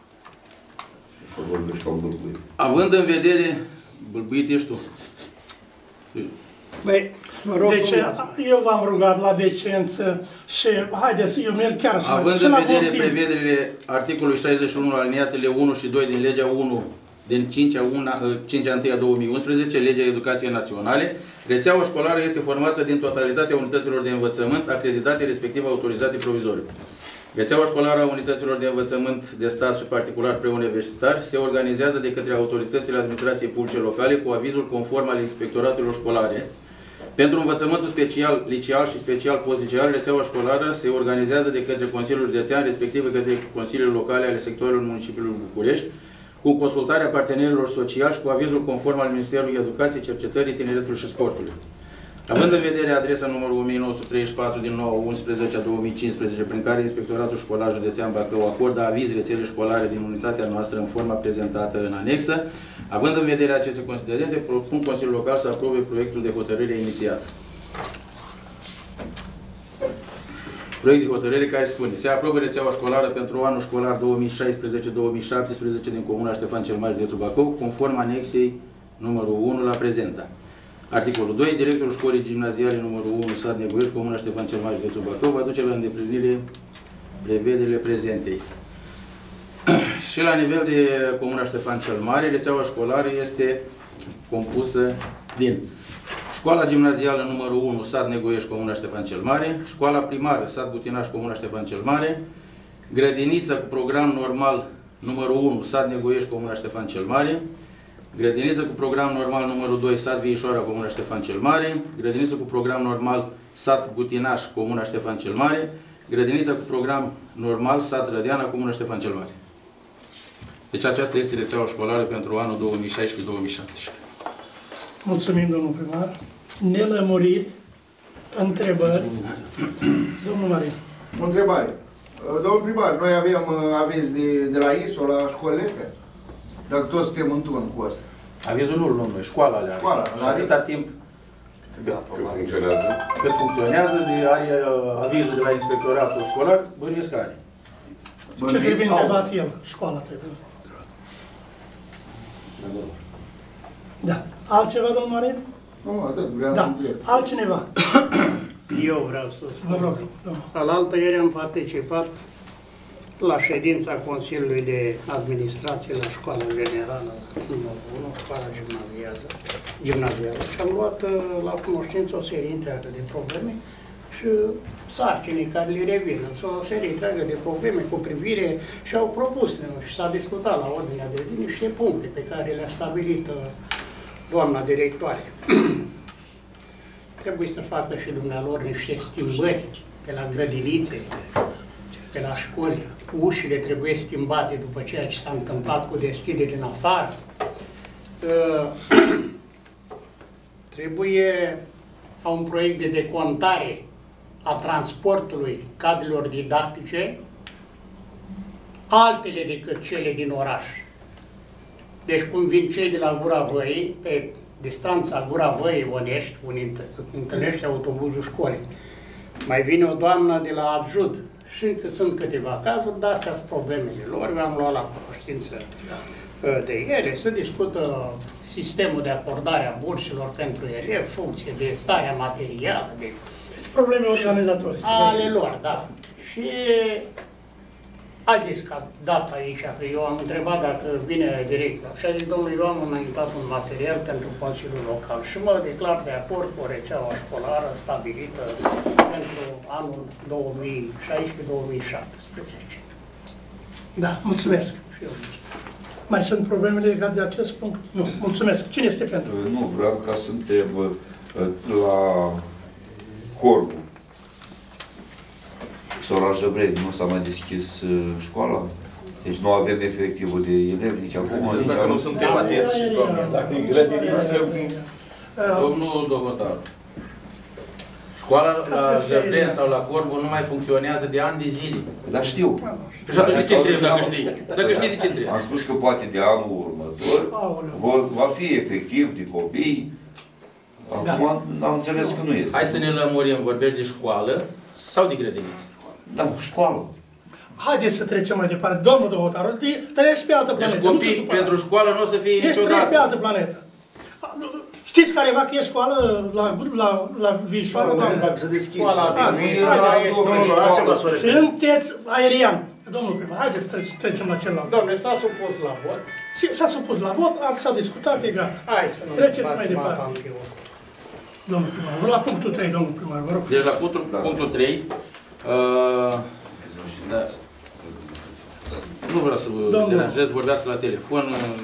Având în vedere, bălbuit ești tu. Băi, deci eu v-am rugat la decență și haideți, eu merg chiar și având în vedere prevederile articolului 61 aliniatele 1 și 2 din legea 1 din 5/1/2011, Legea Educației Naționale, rețeaua școlară este formată din totalitatea unităților de învățământ acreditate, respectiv autorizate provizoriu. Rețeaua școlară a unităților de învățământ de stat și particular preuniversitar se organizează de către autoritățile administrației publice locale cu avizul conform al inspectoratelor școlare. Pentru învățământul special, liceal și special postliceal, rețeaua școlară se organizează de către Consiliul Județean, respectiv către Consiliile Locale ale sectorilor municipiului București, cu consultarea partenerilor sociali și cu avizul conform al Ministerului Educației, Cercetării, Tineretului și Sportului. Având în vedere adresa numărul 1934 din 9/11/2015, prin care Inspectoratul Școlar Județean Bacău acordă aviz rețele școlare din unitatea noastră în forma prezentată în anexă, având în vedere aceste considerente, propun Consiliul Local să aprobe proiectul de hotărâre inițiat. Proiect de hotărâre care spune: se aprobă rețeaua școlară pentru anul școlar 2016-2017 din Comuna Ștefan cel Mare, județul Bacău, conform anexei numărul 1 la prezenta. Articolul 2. Directorul școlii gimnaziale numărul 1, sat Negoiești, Comuna Ștefan cel Mare, județul Bacău, va duce la îndeplinire prevederile prezentei. Și la nivel de Comuna Ștefan cel Mare, rețeaua școlară este compusă din școala gimnazială numărul 1, sat Negoiești, Comuna Ștefan cel Mare, școala primară, sat Butinaș, Comuna Ștefan cel Mare, grădinița cu program normal numărul 1, sat Negoiești, Comuna Ștefan cel Mare, grădiniță cu program normal numărul 2, sat Viișoara, Comuna Ștefan cel Mare, grădiniță cu program normal, sat Butinaș, Comuna Ștefan cel Mare, grădinița cu program normal, sat Rădeana, Comuna Ștefan cel Mare. Deci aceasta este rețeaua școlară pentru anul 2016-2017. Mulțumim, domnul primar. Nelămuriri, întrebări. Domnul Marin. O întrebare. Domnul primar, noi avem aviz de la ISO la școlile astea? Dacă toți suntem în turn cu asta. Avizul nu-l luăm noi, școala alea. Școala, și atâta timp cât funcționează, are avizul de la inspectoratul școlar, bănuiesc că are. Ce trebuie întrebat el? Școala trebuie. Da. Altceva, domnul Marin? Nu, atât, vreau să întreb. Altcineva? Eu vreau să spun. Vă rog. Alaltă ieri am participat la ședința Consiliului de Administrație la Școala Generală numărul 1, Școala Gimnazială, și am luat la cunoștință o serie întreagă de probleme și sarcinii care le revin. Sunt o serie întreagă de probleme cu privire și au propus și s-a discutat la ordinea de zi niște puncte pe care le-a stabilit doamna directoare. Trebuie să facă și dumnealor niște schimbări pe la grădinițe, pe la școli, ușile trebuie schimbate după ceea ce s-a întâmplat cu deschidere în afară. Trebuie un proiect de decontare a transportului cadrelor didactice, altele decât cele din oraș. Deci cum vin cei de la Gura Văii, pe distanța Gura Văii Onești, unde întâlnește autobuzul școlii. Mai vine o doamnă de la Abjud și că sunt câteva cazuri, dar astea sunt problemele lor, eu am luat la cunoștință de ele, se discută sistemul de acordare a burselor pentru elevi, funcție de starea materială, de probleme organizatorii. Ale lor, da. Și a zis că a dat aici, că eu am întrebat dacă vine director. Și a zis, domnule, eu am înaintat un material pentru Consiliul Local și mă declar de acord cu rețeaua școlară stabilită pentru anul 2016-2017. Da, mulțumesc. Mai sunt probleme legate de acest punct? Nu, mulțumesc. Cine este pentru? Nu, vreau ca să întreb la Corbu. Soraș Răbreni, nu s-a mai deschis școala? Deci nu avem efectivul de elevi nici acum, nici dacă nu suntem atenți și dacă e grădiniță. Domnul Dovotar, școala la Răbreni sau la Corbu nu mai funcționează de ani de zile. Dar știu. Și atunci de ce întrebi dacă știi? Dacă știi, de ce întrebi? Am spus că poate de anul următor va fi efectiv de copii. Acum am înțeles că nu este. Hai să ne lămurim, vorbești de școală sau de grădiniță? Da, școală. Haideți să trecem mai departe. Domnul Dovotaru, treci pe altă planetă. Deci copii pentru școală nu o să fie niciodată. Treci pe altă planetă. Știți careva că e școală la Vișoară? Dacă se deschide. Sunteți aerian. Domnul primar, haideți să trecem la celălalt. Domnule, s-a supus la vot. S-a supus la vot, s-a discutat, e gata. Hai să nu treceți mai departe. Domnul primar, la punctul 3, domnul primar, vă rog. Deci la punctul 3, da. Nu vreau să vă deranjez, vorbească la telefon.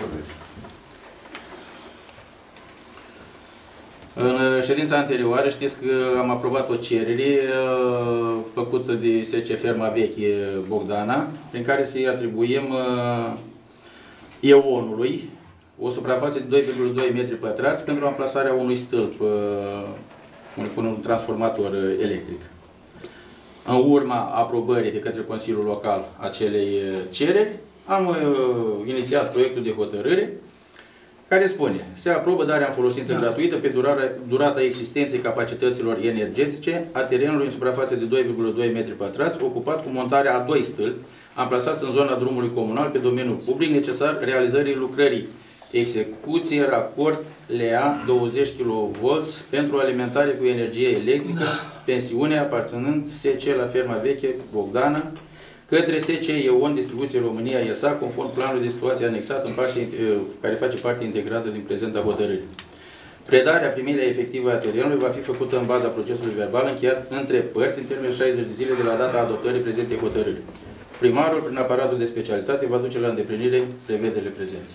În ședința anterioară știți că am aprobat o cerere făcută de SC Ferma Veche Bogdana, prin care să-i atribuim EON-ului o suprafață de 2,2 metri pătrați pentru amplasarea unui stâlp, un transformator electric. În urma aprobării de către Consiliul Local acelei cereri, am inițiat proiectul de hotărâre care spune: se aprobă darea în folosință gratuită pe durata existenței capacităților energetice a terenului în suprafață de 2,2 metri pătrați, ocupat cu montarea a 2 stâlpi, amplasați în zona drumului comunal pe domeniul public, necesar realizării lucrării. Execuție, raport, LEA, 20 kV pentru alimentare cu energie electrică, pensiune aparținând SC la Ferma Veche Bogdana, către SC EON Distribuție România ESA, conform planului de situație anexat în care face parte integrată din prezenta hotărâre. Predarea, primirea efectivă a terenului va fi făcută în baza procesului verbal încheiat între părți în termen 60 de zile de la data adoptării prezentei hotărâri. Primarul, prin aparatul de specialitate, va duce la îndeplinire prevederile prezente.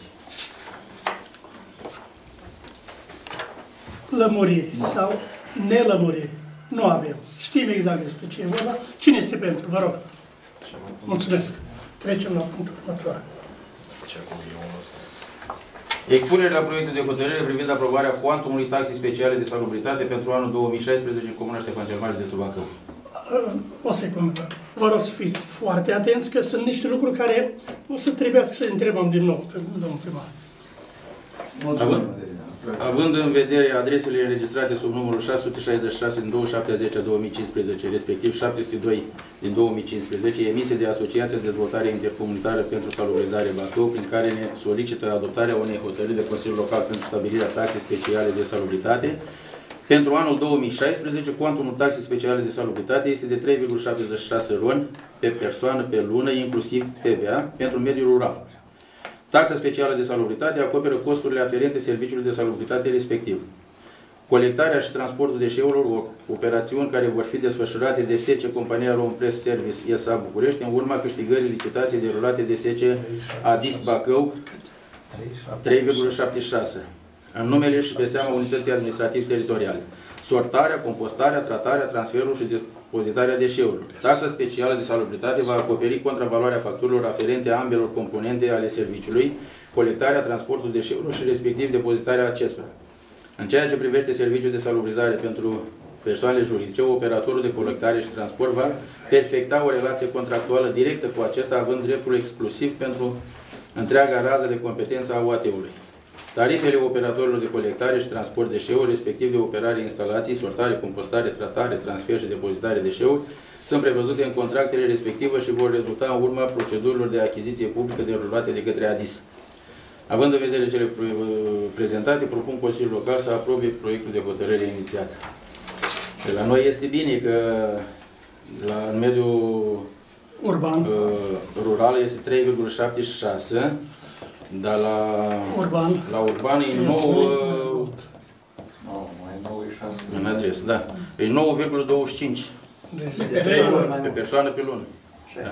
Lămuriri sau nelămuriri. Nu avem. Știm exact despre ce e vorba. Cine este pentru? Vă rog. Mulțumesc. Trecem la punctul următor. Expunere la proiectul de hotărâre privind aprobarea cuantumului taxe speciale de salubritate pentru anul 2016 în Comuna Ștefan cel Mare de Bacău. O secundă. Vă rog să fiți foarte atenți că sunt niște lucruri care o să trebuiască să întrebăm din nou, domnul primar. Având în vedere adresele înregistrate sub numărul 666 din 27/10/2015, respectiv 702 din 2015, emise de Asociația de Dezvoltare Intercomunitară pentru Salubrizare Bacău, prin care ne solicită adoptarea unei hotărâri de Consiliul Local pentru stabilirea taxei speciale de salubritate. Pentru anul 2016, cuantumul taxei speciale de salubritate este de 3,76 RON pe persoană pe lună, inclusiv TVA, pentru mediul rural. Taxa specială de salubritate acoperă costurile aferente serviciului de salubritate respectiv. Colectarea și transportul deșeurilor, operațiuni care vor fi desfășurate de SC Compania Rompress Service ESA București, în urma câștigării licitației derulate de SC Adis Bacău 3,76. în numele și pe seama unității administrativ-teritoriale. Sortarea, compostarea, tratarea, transferul și depozitarea deșeurilor. Taxa specială de salubritate va acoperi contravaloarea facturilor aferente ambelor componente ale serviciului, colectarea, transportul deșeurilor și respectiv depozitarea acestora. În ceea ce privește serviciul de salubrizare pentru persoanele juridice, operatorul de colectare și transport va perfecta o relație contractuală directă cu acesta, având dreptul exclusiv pentru întreaga rază de competență a OAT-ului. Tarifele operatorilor de colectare și transport deșeuri, respectiv de operare instalații, sortare, compostare, tratare, transfer și depozitare deșeuri, sunt prevăzute în contractele respective și vor rezulta în urma procedurilor de achiziție publică derulate de către ADIS. Având în vedere cele prezentate, propun Consiliul Local să aprobe proiectul de hotărâre inițiat. De la noi este bine că în mediul rural este 3,76, dar la urban e 9, în adresă, da, e 9,25 pe persoană pe lună. Da.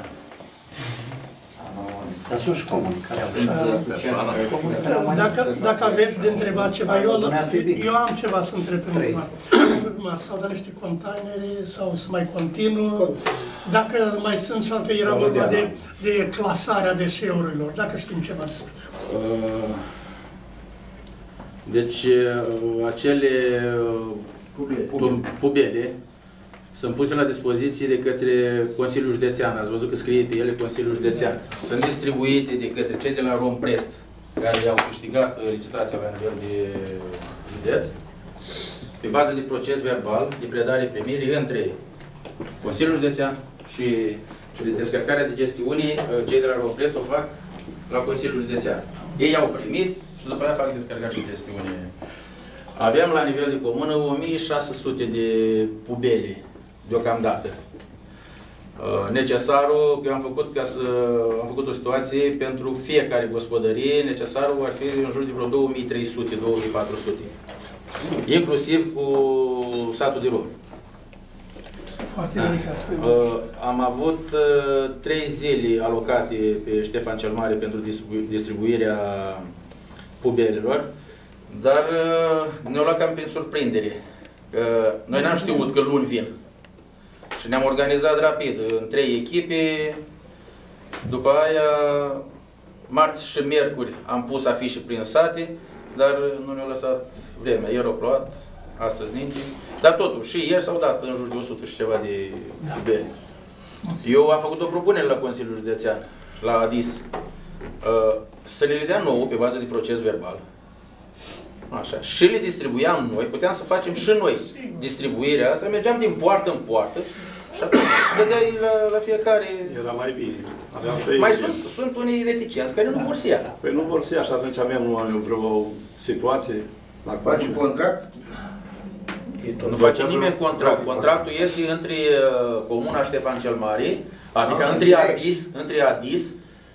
Dar sunt și comuni care au Dacă aveți de întrebat ceva, eu am ceva să întreb pe urmă. Sau de niște containere, sau să mai continuă. Dacă mai sunt, și că era vorba de clasarea deșeurilor, dacă știm ceva despre treaba asta. Deci, acele pubele sunt puse la dispoziție de către Consiliul Județean. Ați văzut că scrie pe ele Consiliul Județean. Sunt distribuite de către cei de la Romprest, care au câștigat licitația la nivel de județ, pe bază de proces verbal, de predare-primire între Consiliul Județean și descărcarea de gestiune, cei de la Romprest o fac la Consiliul Județean. Ei au primit și după aia fac descărcarea de gestiune. Avem la nivel de comună 1600 de pubele deocamdată. Necesarul, eu am făcut o situație pentru fiecare gospodărie, necesarul ar fi în jur de vreo 2300-2400. Inclusiv cu satul de rom. Foarte ridicat. Am avut 3 zile alocate pe Ștefan cel Mare pentru distribuirea pubelelor, dar ne-au luat cam prin surprindere. Noi n-am știut că luni vin. Și ne-am organizat rapid, în 3 echipe. După aia, marți și miercuri am pus afișe prin sate, dar nu ne-au lăsat vremea. Ieri au plouat, astăzi ninge. Dar totuși, și ieri s-au dat în jur de 100 și ceva de pubele. Eu am făcut o propunere la Consiliul Județean și la ADIS să ne le dea nouă pe bază de proces verbal. Așa. Și le distribuiam noi, puteam să facem și noi distribuirea asta, mergeam din poartă în poartă și atunci dădeai la fiecare... Era mai bine. Mai sunt unii reticenți care nu vor să ia. Păi nu vor să ia și atunci avem vreo situație. Faci contract? Nu face nimeni contract. Contractul este între Comuna Ștefan cel Mare, adică între ADIS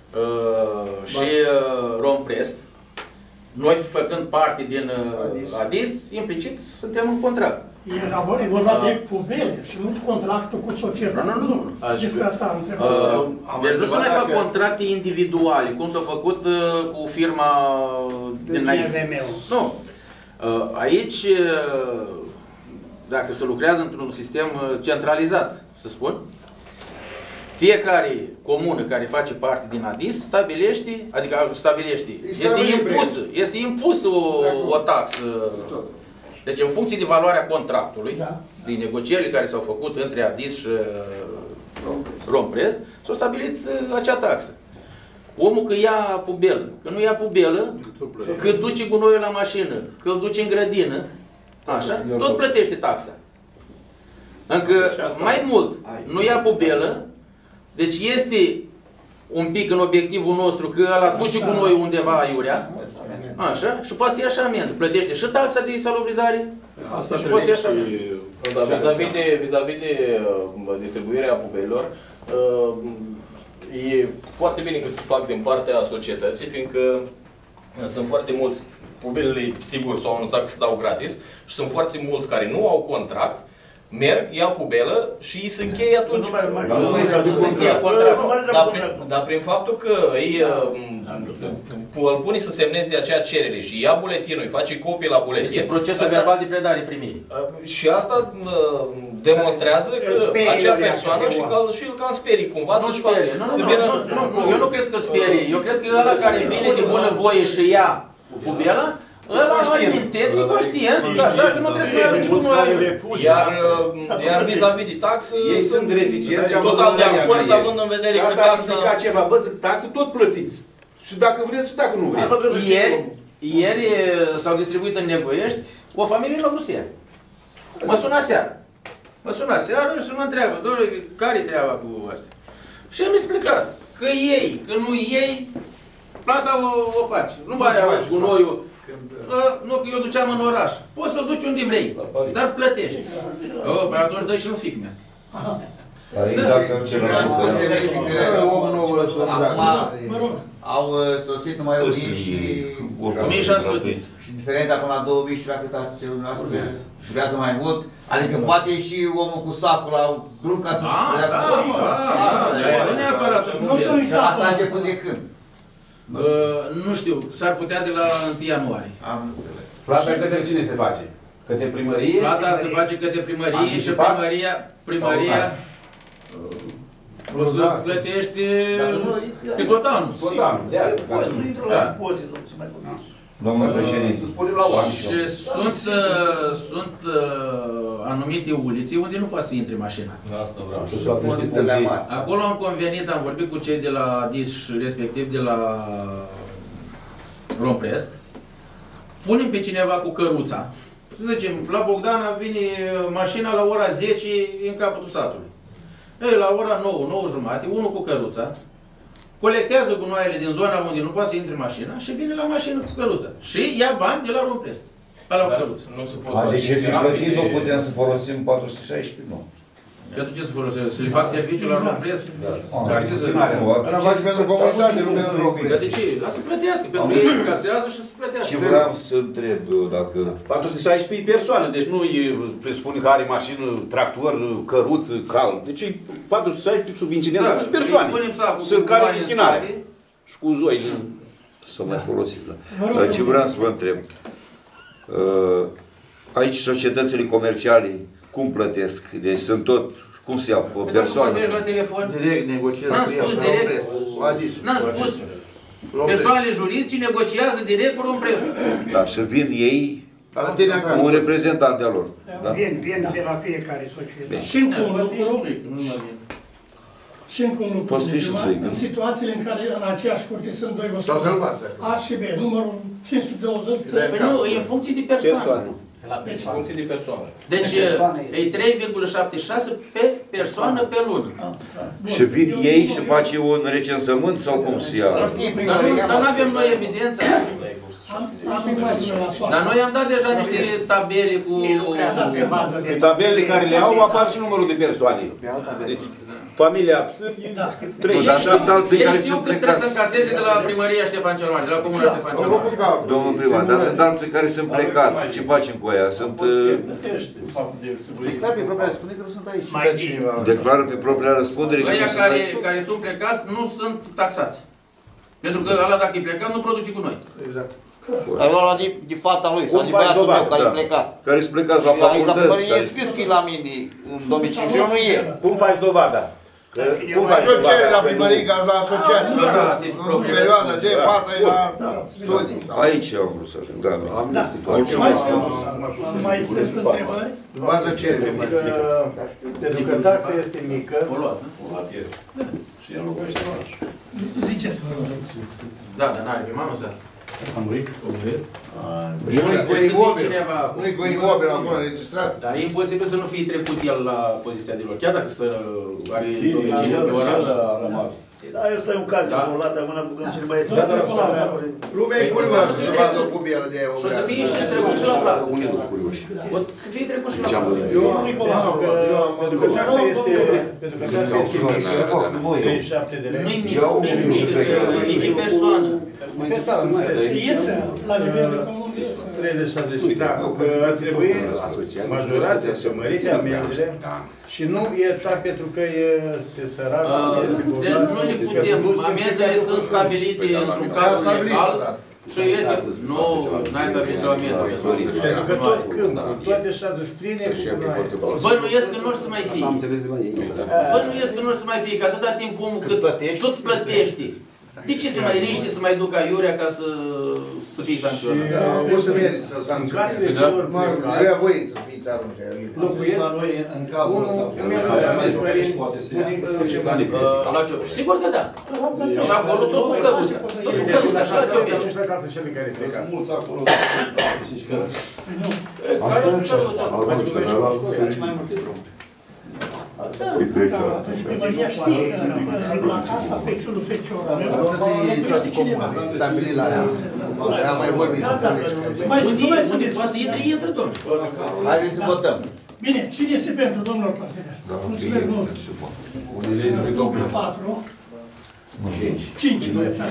și Romprest. Noi, făcând parte din ADIS, implicit, suntem în contract. Era vorba de pubele și nu contractul cu societatea. Nu. Despre asta am întrebat. Deci nu se mai fac contracte individuale, cum s-a făcut cu firma din înainte. Nu. Aici, dacă se lucrează într-un sistem centralizat, să spun, fiecare comună care face parte din ADIS stabilește, este impusă o taxă. Deci în funcție de valoarea contractului, din negocierile care s-au făcut între ADIS și Romprest, s-a stabilit acea taxă. Omul că ia pubelă, că nu ia pubelă, că duce gunoiul la mașină, că îl duce în grădină, așa, tot plătește taxa. Încă mai mult, nu ia pubelă, deci este un pic în obiectivul nostru că ăla duce gunoiul undeva aiurea, așa, și poate să ia și amendă. Plătește și taxa de salubrizare și poate să ia și amendă. Vis-a-vis de distribuirea pubelelor, e foarte bine că se fac din partea societății, fiindcă sunt foarte mulți, pubelele sigur s-au anunțat că se dau gratis și sunt foarte mulți care nu au contract, merg, iau pubelă și îi se încheie atunci. Se încheie contractul. Dar prin faptul că îl pune să semneze acea cerere și ia buletinul, îi face copii la buletin. Este procesul verbal de predare-primire. Și asta demonstrează că acea persoană și îl cam sperie cumva să-și facă. Eu nu cred că îl sperie. Eu cred că ăla care vine de bună voie și ia pubela, ăla mai mintet, e conștient, așa că nu trebuie să mai arunci cu noi. Iar vis-a-vis de taxă, ei sunt reticenți, total de acord, având în vedere că taxa... Asta ceva, bă, zic, taxă tot plătiți. Și dacă vreți și dacă nu vreți. Ieri s-au distribuit în Negoiești o familie la Bruxelles. Mă suna seara și mă întreabă, doamne, care-i treaba cu asta? Și am explicat că ei, că nu ei, plata o face. Nu mai are cu noiul. Nu, că eu duceam în oraș. Poți să-l duci unde vrei, dar plătești. Păi atunci dă și un fic mea. Au sosit numai 1000 și 1600. Și diferența până la 2000 și la cât ați cerut dumneavoastră și vrează mai mult. Adică poate și omul cu sacul la drum ca să... Nu neapărat. Asta a început de când? Nu știu, s-ar putea de la 1 ianuarie. Am înțeles. Plata către cine se face? Către primărie? Plata se face către primărie și primăria o să plătește pe tot anul. Tot anul, de asta. Domnul președinte. Să spunem la oameni. Și sunt anumite ulițe unde nu poate să intre mașina. Asta vreau. Acolo am convenit, am vorbit cu cei de la DIS, respectiv de la Romprest. Punem pe cineva cu căruța. Să zicem, la Bogdana vine mașina la ora 10 în capătul satului. Ei, la ora 9, 9:30, unul cu căruța, colectează gunoaiele din zona unde nu poate să intre mașina și vine la mașină cu căruța. Și ia bani de la Romprest. La căruță. Deci este plătit, nu putem să folosim 416? Nu. Pentru ce să folosesc? Să le fac serviciu la Romprest? Ăla faci pentru comunitate, nu pentru Romprest. Dar de ce? Lasă să plătească. Pentru ei încasează și să plătească. Și vreau să întreb dacă... 416 persoane, deci nu presupune că are mașină, tractor, căruță, cal. Deci 416 sub incidență, nu sunt persoane. Sunt care în schinare. Și cu zoi. Să mai folosim, da. Dar ce vreau să vă întreb? Aici societățile comerciale cum plătesc? Deci sunt tot, cum se ia, persoane? Nu la telefon. Direct negociază. N-am spus direct. N-am spus. Persoanele juridice negociază direct cu Rompresul. Da, și vin ei un reprezentant de-a lor. Vin de la fiecare societate. Și încă un lucru. Și încă un lucru. În situațiile în care în aceeași curte sunt doi gospodari, A și B, numărul 520. Nu, e în funcție de persoană. Deci, funcție de persoană. Deci, e 3,76 pe persoană pe lună. Și vin ei și face un recensământ sau cum se ia? Dar nu avem noi evidența. Dar noi am dat deja niște tabele cu... Pe tabelele care le au apar și numărul de persoane. Deci, familia sunt 3. Dar sunt alții care știu sunt că trebuie să încaseze de la primăria Ștefan cel Mare, de la comuna Ștefan cel Mare. Domnul primar, dar sunt alții care sunt plecați. Ce facem cu aia? Sunt... Declar pe propria răspundere că nu sunt aici. Declară pe propria răspundere că nu sunt aici. Care sunt plecați nu sunt taxați. Pentru că ăla dacă e plecat nu produce cu noi. Exact. Dar ăla de fata lui, sau de băiatul meu care e plecat. Care sunt plecați la facultăți. E scris că e la mine în domiciliu și eu nu e. Cum faci dovada? Cum faci? Eu cer la primărie ca la asociație. În perioada de fata e la studii. Aici am vrut să ajung, da. Mulțumesc. Mai sunt întrebări? În bază cererii. Pentru că taxa este mică. O luat, nu? Și el locuiește în oraș. Ziceți, vă rog. Da, dar n-are pe mamă să... A murit? Nu-i cu imobil acolo înregistrat. Dar e imposibil să nu fie trecut el la poziția de lor, chiar dacă are domiciliu pe oraș. Da, ăsta e un caz izolat, dar mâna bugăm cel mai este. Lumea e curioasă să vadă o cubielă de euro. Și o să fie și trecut și la plată. Unii nu-s curioși. O să fie trecut și la plată. Pentru că taxa este mică, 37 de lei. Nu-i mic, e de persoană. Iese la nivel de comun. 3 de 60. Da, ar trebui majorate să mărite amenziile și nu ierta pentru că este sărac, este bogat. Deci nu le putem. Amenzile sunt stabilite într-un cadru legal și este... Nu, n-ai stabilit o amendă. Pentru că tot câmpul, toate șazuri pline cu gunoaie. Bănuiesc că nu o să mai fie. Bănuiesc că nu o să mai fie, că atâta timp omul cât tot plătește. De ce să mai riște, să mai ducă aiurea ca să fie sancționat? O să mergi să sancționezi. Grea voit să fiți arunce. Locuiesc la noi în cadrul ăsta. Sigur că da. Și acolo tot cu căruța. Tot cu căruța, așa la ce merge. Sunt mulți acolo. Face mai multe drumuri. Atunci primăria știe că la casa feciului feciorului cineva. Stabilit la ea. Aia mai vorbit. Unde poate să intre, domnule. Haideți să votăm. Bine, cine este pentru, domnul consilier? Mulțumesc mult. 4. 5.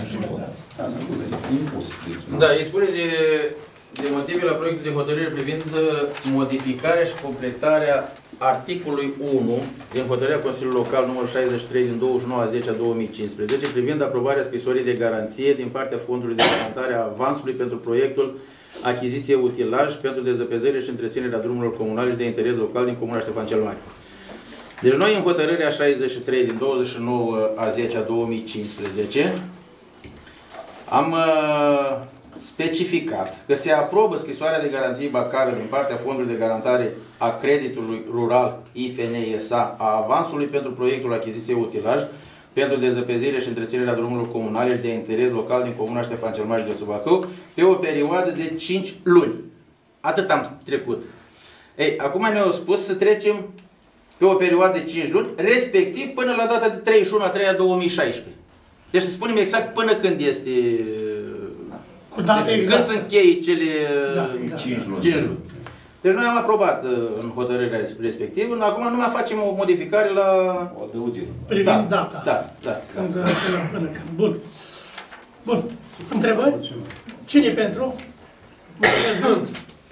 Da, îi spune de motive la proiectul de hotărâre privind modificarea și completarea articolului 1 din hotărârea Consiliului Local numărul 63 din 29/10/2015 privind aprobarea scrisorii de garanție din partea Fondului de Garantare a avansului pentru proiectul achiziție utilaj pentru dezăpezire și întreținerea drumurilor comunale și de interes local din Comuna Ștefan cel Mare. Deci noi în hotărârea 63 din 29/10/2015 am specificat că se aprobă scrisoarea de garanție bancară din partea Fondului de Garantare a Creditului Rural IFN-SA a avansului pentru proiectul achiziție utilaj pentru dezăpezire și întreținerea drumurilor comunale și de interes local din Comuna Ștefan cel Mare, județul Bacău, pe o perioadă de 5 luni. Atât am trecut. Ei, acum ne-au spus să trecem pe o perioadă de 5 luni, respectiv până la data de 31/3/2016. Deci să spunem exact până când este... Deci, când se încheie cele 5 luni. Deci noi am aprobat în hotărârea respectivă, acum numai facem o modificare la... O adăugire. Privind data. Da. Până când. Bun. Întrebări? Cine pentru? Mulțumesc mult.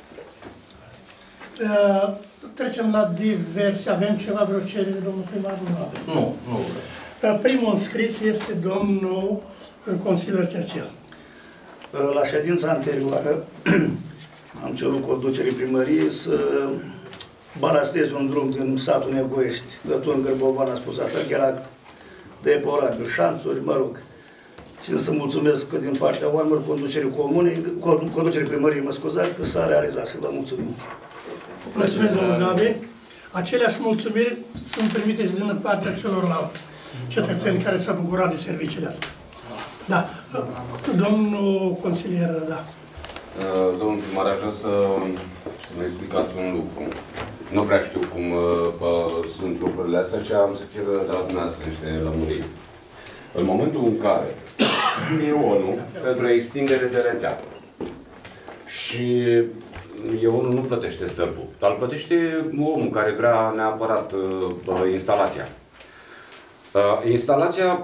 Trecem la diverse. Avem ceva, vreo cerere, domnul primar? Nu. Primul înscris este domnul consilier Cercel. La ședința anterioară am cerut conducerii primăriei să balasteze un drum din satul Negoiești. Gătul Gărbovan a spus asta, că era deplorabil, șanțuri, mă rog. Țin să mulțumesc că din partea oamenilor conducerii primăriei, mă scuzați, că s-a realizat și vă mulțumim. Mulțumesc, domnul Gabi. Aceleași mulțumiri sunt primite și din partea celorlalți cetățeni care s-au bucurat de serviciile astea. Da. Domnul consilier, da. Domnul primar, aș vrea să vă explicați un lucru. Nu prea știu cum sunt lucrurile astea și am să cer de la dumneavoastră niște lămuriri. În momentul în care e ONU pentru extindere de rețea și ONU nu plătește stâlpul, dar îl plătește omul care vrea neapărat instalația. Instalația,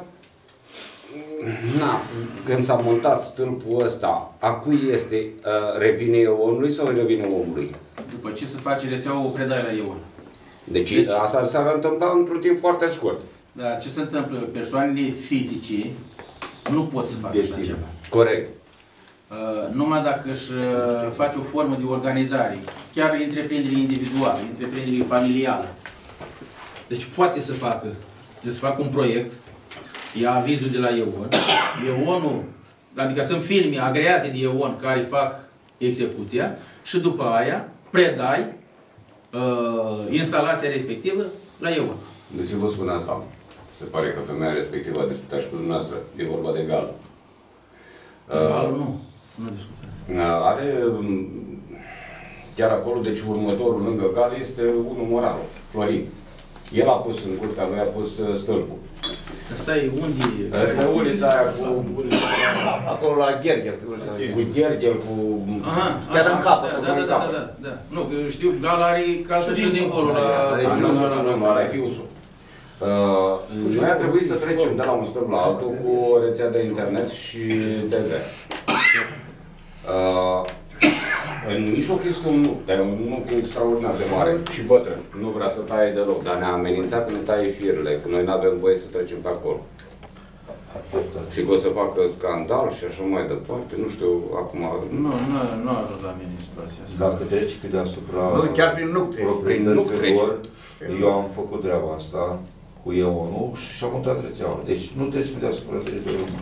când s-a montat stâlpul ăsta, a cui este? Revine ONU-ului sau revine omului? După ce se face rețeaua, o predai la ONU. Deci asta s-ar întâmpla într-un timp foarte scurt. Dar ce se întâmplă? Persoanele fizice nu pot să facă așa ceva. Corect. Numai dacă își face o formă de organizare, chiar întreprindere individuală, întreprindere familială. Deci poate să facă, un proiect, ia avizul de la EON, EON-ul, adică sunt firme agreate de EON care fac execuția și după aia predai instalația respectivă la EON. De ce vă spun asta? Se pare că femeia respectivă a discutat și cu dumneavoastră. E vorba de Gal. Gal nu. Nu discută. Are chiar acolo, deci următorul lângă Gal este unul Moraru, Florin. El a pus în curtea lui, a pus stâlpul. Asta e unde? Pe ulița aia cu... Acolo la Gherghel. Cu Gherghel, cu... Chiar în capăt. Da. Nu, că știu, Gal are casă și dincolo la Fiusul. Noi a trebuit să trecem de la un stâlp la altul cu o rețea de internet și TV. În mijloc este un nuc, dar e un nuc extraordinar de mare și bătrân. Nu vrea să taie deloc, dar ne-a amenințat că ne taie firele, că noi nu avem voie să trecem pe acolo. Și că o să facă scandal și așa mai departe, nu știu, acum... Nu a ajuns la mine situația asta. Dacă treci pe deasupra... Nu, chiar prin nuc treci. Eu am făcut treaba asta cu EON-ul și am mutat rețeaua. Deci nu treci pe deasupra teritoriului.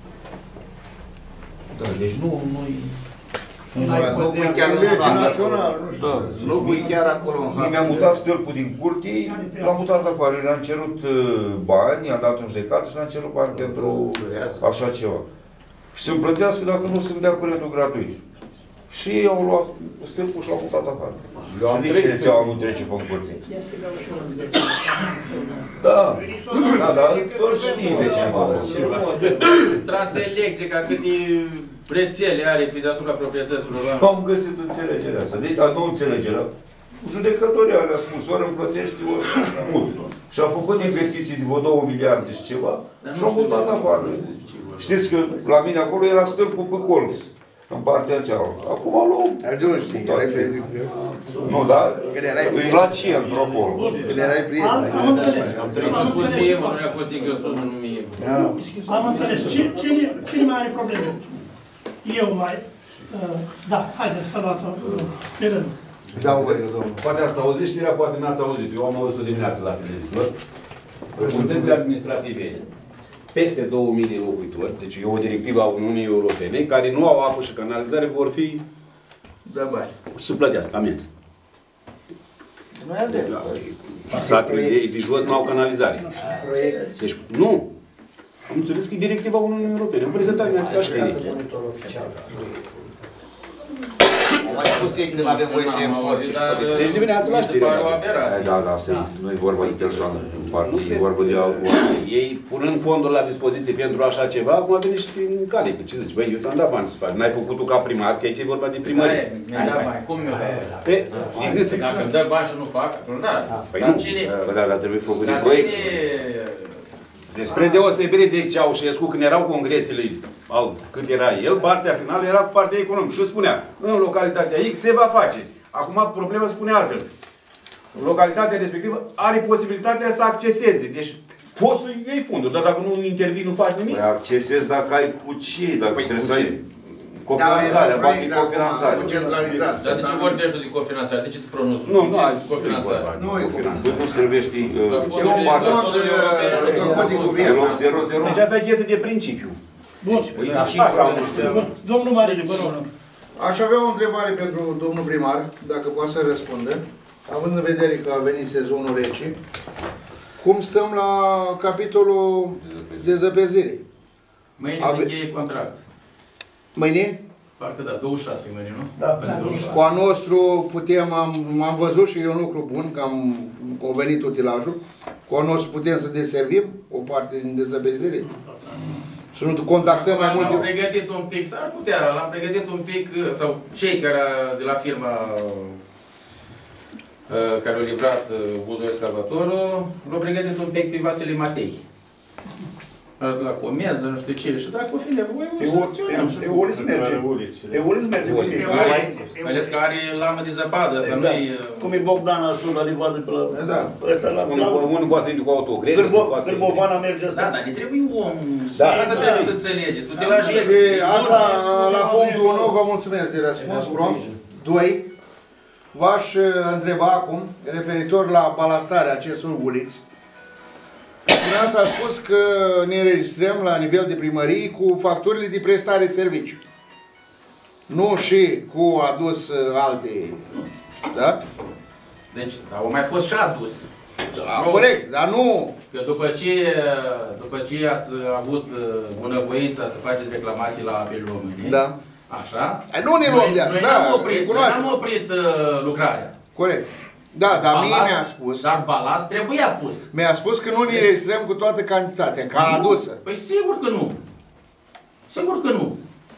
Da, deci nu-i... Nu pui chiar în național, nu pui chiar acolo în hartă. Mi-am mutat stâlpul din curții, l-am mutat afară, le-am cerut bani, i-am dat în judecată și le-am cerut bani pentru așa ceva. Și să-mi plătească dacă nu se dea curentul gratuit. Și ei au luat stâlpul și l-au mutat afară. Și de ce rețeaua nu trece pe curte? Da, doar știi de ce mă. Trasă electrică, câte rețele are pe deasupra proprietăților. Am găsit înțelegerea asta. Deci, nu înțelegerea. Judecătorii le-a spus, ori îmi plătești, ori mult. Și a făcut investiții de 2 miliarde și ceva și au mutat afară. Știți că la mine acolo era stâlpul pe colț, în partea cealaltă. Acum luăm. Nu, dar e la centru acolo. Când erai prieten. Am înțeles. Am spus mie, mă, nu i-a fost eu spun nu mie. Am înțeles. Cine mai are probleme? Eu mai... Da, haideți că luat-o pe rând. Da, domnul. Poate ați auzit știrea, poate n-ați auzit. Eu am auzit-o dimineața la televizor. Comunitățile administrative, peste 2000 de locuitori, deci e o directivă a Uniunii Europene, care nu au apă și canalizare, vor fi să plătească amenzi. Satele de jos nu au canalizare. Deci, nu. Am înțeles că e directiva Uniunii Europene. Am prezentat dimineața ca știre. Am mai spus ei când avem voie să tăiem orice. Deci dimineața la știre. Da, nu e vorba de persoană în parte, e vorba de altul. Ei, punând fonduri la dispoziție pentru așa ceva, acum vine și prin cale. Ce zici? Băi, eu ți-am dat bani să faci. N-ai făcut tu ca primar, că aici e vorba de primărie. Mi-ai dat bani. Cum mi-o dat? Există. Dacă îmi dă bani și nu fac, atunci da. Păi nu, dar trebuie făcut de proiect. Despre deosebire de Ceaușescu, când erau congresele, cât era el, partea finală era cu partea economică. Și spunea, în localitatea X se va face. Acum problema spune altfel. Localitatea respectivă are posibilitatea să acceseze. Deci poți să iei fonduri, dar dacă nu intervii, nu faci nimic. Păi accesezi dacă ai cu ce, dacă trebuie să ai cofinanțarea, bani de cofinanțare. Dar de ce vorbești de cofinanțare? De ce te pronunți? Nu, cofinanțare. Nu e cofinanțare. Nu servești deci asta e chestie de principiu. Bun. Domnul Marele, vă rog. Aș avea o întrebare pentru domnul primar, dacă poate să răspundă, având în vedere că a venit sezonul rece. Cum stăm la capitolul dezăpezire? Mâine se încheie contract. Mâine? Parcă da, 26 mâine, nu? Da. Cu a nostru putem, am văzut și e un lucru bun, că am convenit utilajul, cu a nostru putem să deservim o parte din dezăpezire? Să nu contactăm mai multe... L-am pregătit un pic, s-ar putea, l-am pregătit un pic, sau cei care de la firma care au livrat buzul excavatorul, l-au pregătit un pic pe Vasile Matei. La comenză, nu știu ce, și dacă o fi nevoie, o să acționăm. Pe uliți merge. Pe uliți merge. Mai ales că are lamă de zăpadă, asta nu-i... Cum e Bogdana, sunt la livadă pe la... Da. Ăsta la... Unul poate să intru cu autogreză. Gârbovana merge asta. Da, dar ne trebuie om. Asta trebuie să înțelegeți. Utilajul este... Asta, la punctul 1, vă mulțumesc de răspuns, prompt. 2. V-aș întreba acum, referitor la balastarea acestor uliți. Dumneavoastră a spus că ne înregistrăm la nivel de primărie cu facturile de prestare serviciu. Nu și cu adus alte, da? Deci, au mai fost și adus. Da, corect, dar nu... Că după ce ați avut bunăvoința să faceți reclamații la apelul României, da. Așa? Nu ne luăm de-aia, da, n-am oprit lucrarea. Corect. Da, dar mie mi-a spus... Dar balast trebuia pus. Mi-a spus că nu ne registrăm cu toată cantitatea, ca adusă. Păi sigur că nu. Sigur că nu.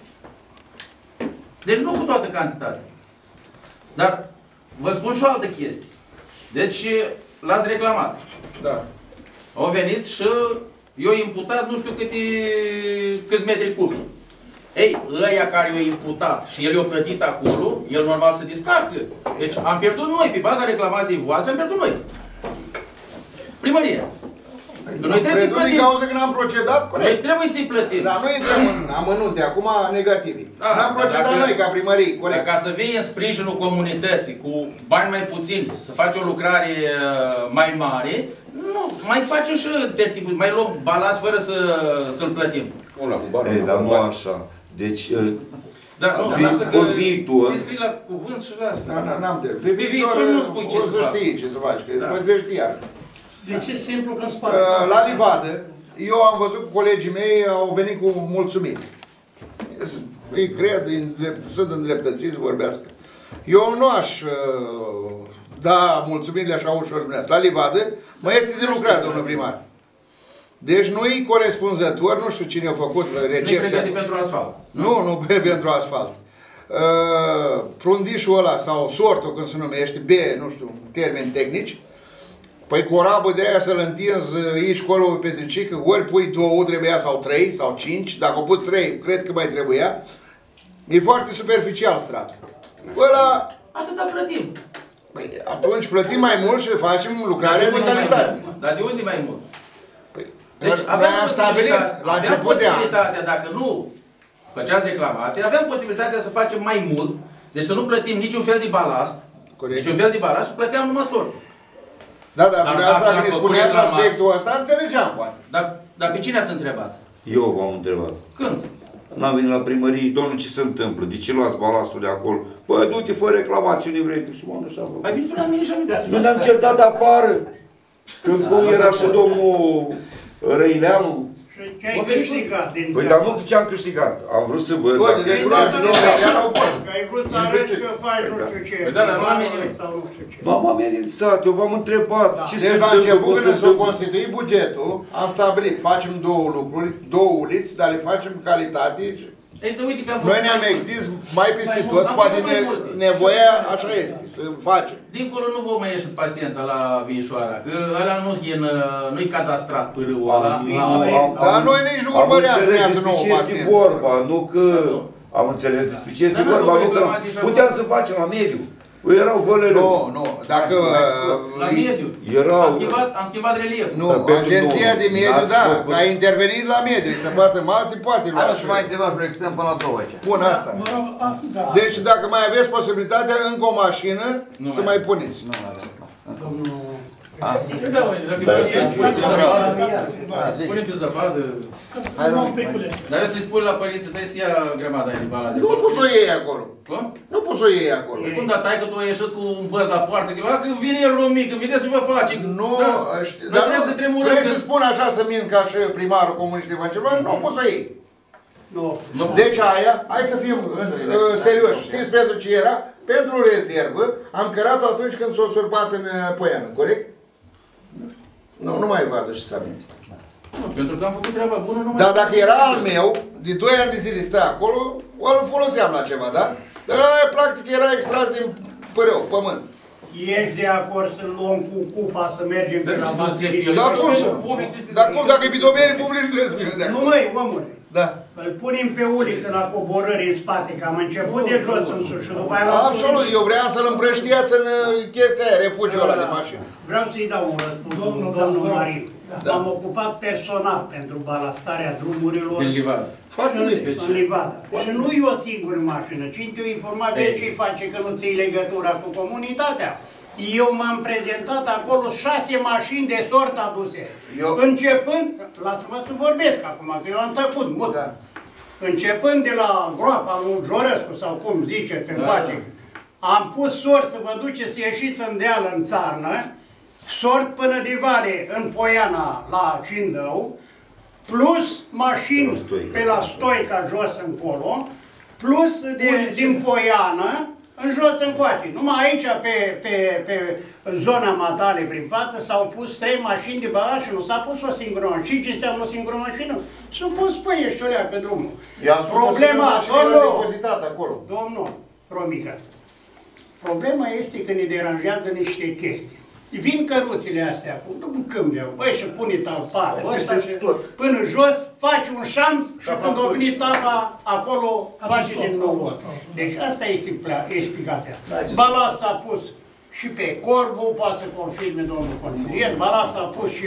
Deci nu cu toată cantitatea. Dar vă spun și o altă chestie. Deci l-ați reclamat. Da. Au venit și eu imputat nu știu câți metri cubi. Ei, ăia care i-au imputat și el i-a plătit acolo, el normal se descarcă. Deci am pierdut noi, pe baza reclamației voastre, am pierdut noi. Primăria. Noi trebuie să-i plătim. Din cauza că n-am procedat corect. Noi trebuie să-i plătim. Dar noi intrăm în amănunte, acum negative. N-am procedat noi ca primărie, corect. Ca să vii în sprijinul comunității cu bani mai puțini, să faci o lucrare mai mare, nu, mai facem și tertipul, mai luăm balans fără să-l plătim. Ei, dar nu așa. Deci, dar nu, lasă că te scrii la cuvânt și lasă. N-am de. Pe viitor nu spui ce să faci. O să știi ce să faci, că vă știa. Deci e simplu când spune. La livadă, eu am văzut că colegii mei au venit cu mulțumiri. Îi cred, sunt îndreptățiți să vorbească. Eu nu aș da mulțumirile așa ușor dumneavoastră. La livadă mai este de lucrat, domnul primar. Deci nu-i corespunzător, nu știu cine a făcut recepția. Nu-i pregătit pentru asfalt. Nu pentru asfalt. Prundișul ăla sau sortul, când se numește, nu știu, termeni tehnici, păi cu o rabă de aia să-l întinzi aici, colo, pe petricică, ori pui 2, trebuia, sau 3, sau 5, dacă o pus 3, cred că mai trebuia. E foarte superficial stratul. Ăla... Atâta plătim. Păi atunci plătim mai mult și facem lucrarea de calitate. Dar de unde mai mult? Deci noi am stabilit la început de an. Dacă nu făceați reclamații, aveam posibilitatea să facem mai mult, deci să nu plătim niciun fel de balast, niciun fel de balast și plăteam numai sortul. Da, dar dumneavoastră când îi spuneați aspectul ăsta, înțelegeam, poate. Dar pe cine ați întrebat? Eu v-am întrebat. Când? N-am venit la primărie, domnul, ce se întâmplă? De ce luați balastul de acolo? Bă, du-te fără reclamațiune, vrei, și mă, nu știu. Ai venit la mine și am venit. Nu ne-am certat afară. Când era și domnul Răileanu. Ce ai câștigat din Păi, dar nu ce am câștigat. Am vrut să văd. Bă, deci că ai vrut să arăți că faci nu știu ce. Da, dar nu am amenințat. Sau nu știu ce. M-am amenințat, eu v-am întrebat. Ce se deci la întâmplă? început, când s-a constituit bugetul, am stabilit, facem 2 lucruri, 2 uliți, dar le facem calitate. Noi ne-am extins mai peste tot, poate nevoia așa este, să facem. Dincolo nu vă mai ieși paciența la Vinșoara, că ăla nu-i cadastrat pe râul ăla. Dar noi nici nu urmăream să ne iasă nouă paciență. Despre ce este vorba, nu că... Am înțeles despre ce este vorba, nu că puteam să facem la mediu. Erau vălele. Nu, dacă... La mediu. Am schimbat relief. Nu, agenția de mediu, da, a intervenit la mediu, să poată malte, poate lua. Așa mai deva și extrem până la 2 aici. Bun, asta. Deci dacă mai aveți posibilitatea, încă o mașină, să mai puneți. Pune pe zăpadă. Dar eu să-i spui la părinții tăi să ia grămada aia de bala de acolo. Nu poți să o iei acolo. Cum? Nu poți să o iei acolo. Cum, dar tai că tu ai ieșit cu un păr la poartă, că vine el un mic, vedeți ce vă face. Nu, dar trebuie să tremurăm. Vrei să spun așa să mint ca și primarul comunistei Fancel, nu poți să o iei. Deci aia, hai să fim serioși. Știți pentru ce era? Pentru rezervă, am cărat-o atunci când s-a surpat în Poiană, corect? Nu mai vadă și să aminte. Pentru că am făcut treaba bună, nu mai... Dar dacă era al meu, de 2 ani de zile stă acolo, îl foloseam la ceva, da? Dar aia, practic, era extras din părău, pământ. Ești de acord să luăm cu cupa, să mergem pe la baterii? Dar cum să? Dar cum? Dacă e pe domeniul public, nu trebuie să fie de acolo. Nu, măi, omule. Da. Îl punem pe uliță la coborări în spate, că am început de jos în sus și după aia... Absolut, eu vreau să-l împrăștiați în chestia aia, refugiul ăla de mașină. Vreau să-i dau un răspuns, domnul Marin. M-am ocupat personal pentru balastarea drumurilor. Din livadă. Foarte bine. În livadă. Și nu e o singură mașină. Cine te-o informat de ce face că nu ții legătura cu comunitatea? Eu m-am prezentat acolo 6 mașini de sort aduse. Începând, lasă-mă să vorbesc acum, că eu am tăcut mult. Da. Începând de la groapa lui Jorescu, sau cum ziceți în pace, am pus sort să vă duceți să ieșiți în deal în țarnă, sort până de vale în Poiana la Cindău, plus mașini pe la Stoica jos încolo, plus din Poiană, în jos încoace. Numai aici, pe zona Matale, prin față, s-au pus 3 mașini de balast și nu s-a pus o singură mașină. Și ce înseamnă o singură mașină? S-au pus pe ești o leacă drumul. Problema, domnul Romica, problema este că ne deranjează niște chestii. Vin căruțile astea cu un câmbeu, băi, și pune talparul ăsta și până jos, faci un șanț și când o venit tata, acolo faci din nou. Deci asta e explicația. Balas s-a pus și pe Corbu, poate să confirme domnul consilier, Balas s-a pus și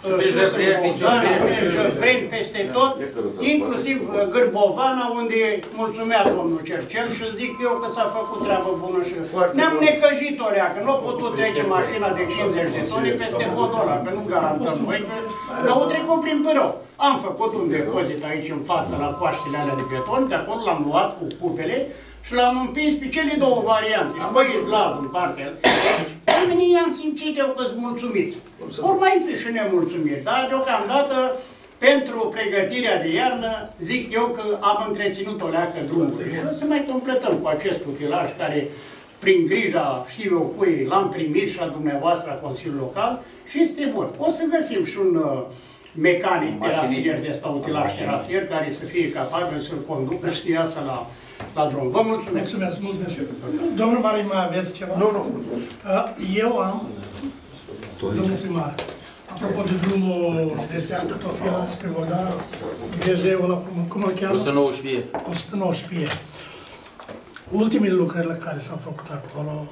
Jăfreni peste tot, inclusiv Gârbovana, unde mulțumea domnul Cercel și zic eu că s-a făcut treabă bună și ne-am necăjit o leacă, nu a putut trece mașina de 50 de tone peste podul ăla, că nu garantăm noi, dar o trecut prin Pârău. Am făcut un depozit aici în față, la coaștele alea de beton, de acolo l-am luat cu cupele și l-am împins pe cele două variante. Și băi, Izlav în partea. Oamenii i-am simțit eu că-s mulțumiți. Ori mai fi și nemulțumiri, dar deocamdată pentru pregătirea de iarnă zic eu că am întreținut o leacă drumului. Și o să mai completăm cu acest utilaj care prin grija și eu cui l-am primit și a dumneavoastră a Consiliului Local și este bun. O să găsim și un mecanic terasier de ăsta, utilaj terasier, care să fie capabil să-l conducă și să iasă la drum. Vă mulțumesc! Mulțumesc, mulțumesc! Domnul Marin, mai aveți ceva? Nu. Eu am, domnul primar, apropo de drumul județean Câtofia spre Vodar, DG-ul ăla, cum îl cheamă? 119. 119. Ultimele lucrări care s-au făcut acolo,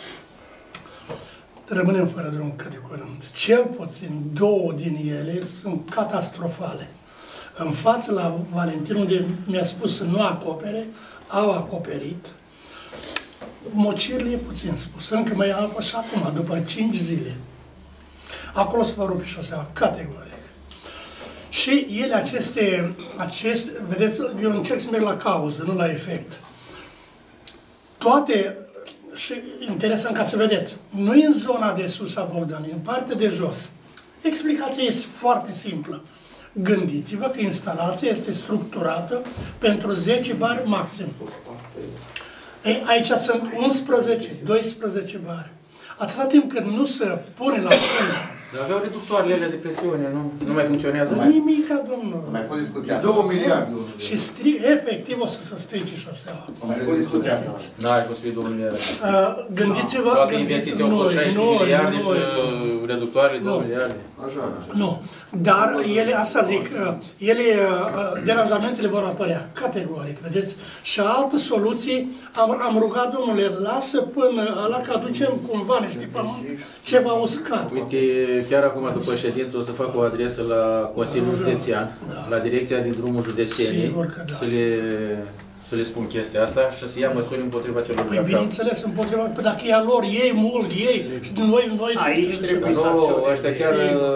rămânem fără drum cât de curând. Cel puțin 2 din ele sunt catastrofale. În față la Valentin, unde mi-a spus să nu acopere, au acoperit. Mocirile e puțin spus, încă mai apă și acum, după 5 zile. Acolo se va rupe șoseaua, categoric. Și ele, vedeți, eu încerc să merg la cauză, nu la efect. Toate, și interesant ca să vedeți, nu e în zona de sus a Bogdanului, în partea de jos. Explicația este foarte simplă. Gândiți-vă că instalația este structurată pentru 10 bari maxim. Aici sunt 11-12 bari. Atâta timp cât nu se pune la punct. Dar aveau reductoarele alea de presiune, nu mai funcționează? Nimica, domnul. Mai fost discutat. 2 miliarde. Și efectiv o să se strice șoseaua. N-are cum să fie 2 miliarde. Gândiți-vă... Toate investiții au fost 16 miliarde și reductoarele 2 miliarde. Nu. Dar ele, asta zic, ele, deranjamentele vor apărea, categoric, vedeți? Și alte soluții, am rugat, domnule, lasă până ăla că aducem cumva niște pământ, ceva uscat. Uite, chiar acum, după ședință, o să fac o adresă la Consiliul Județean, la Direcția de Drumul Județenii, să le spun chestia asta și să ia măsuri împotriva celor de acasă. Păi bineînțeles, împotriva, dacă e a lor, ei mult, ei, și noi aici trebuie să nu, ăștia chiar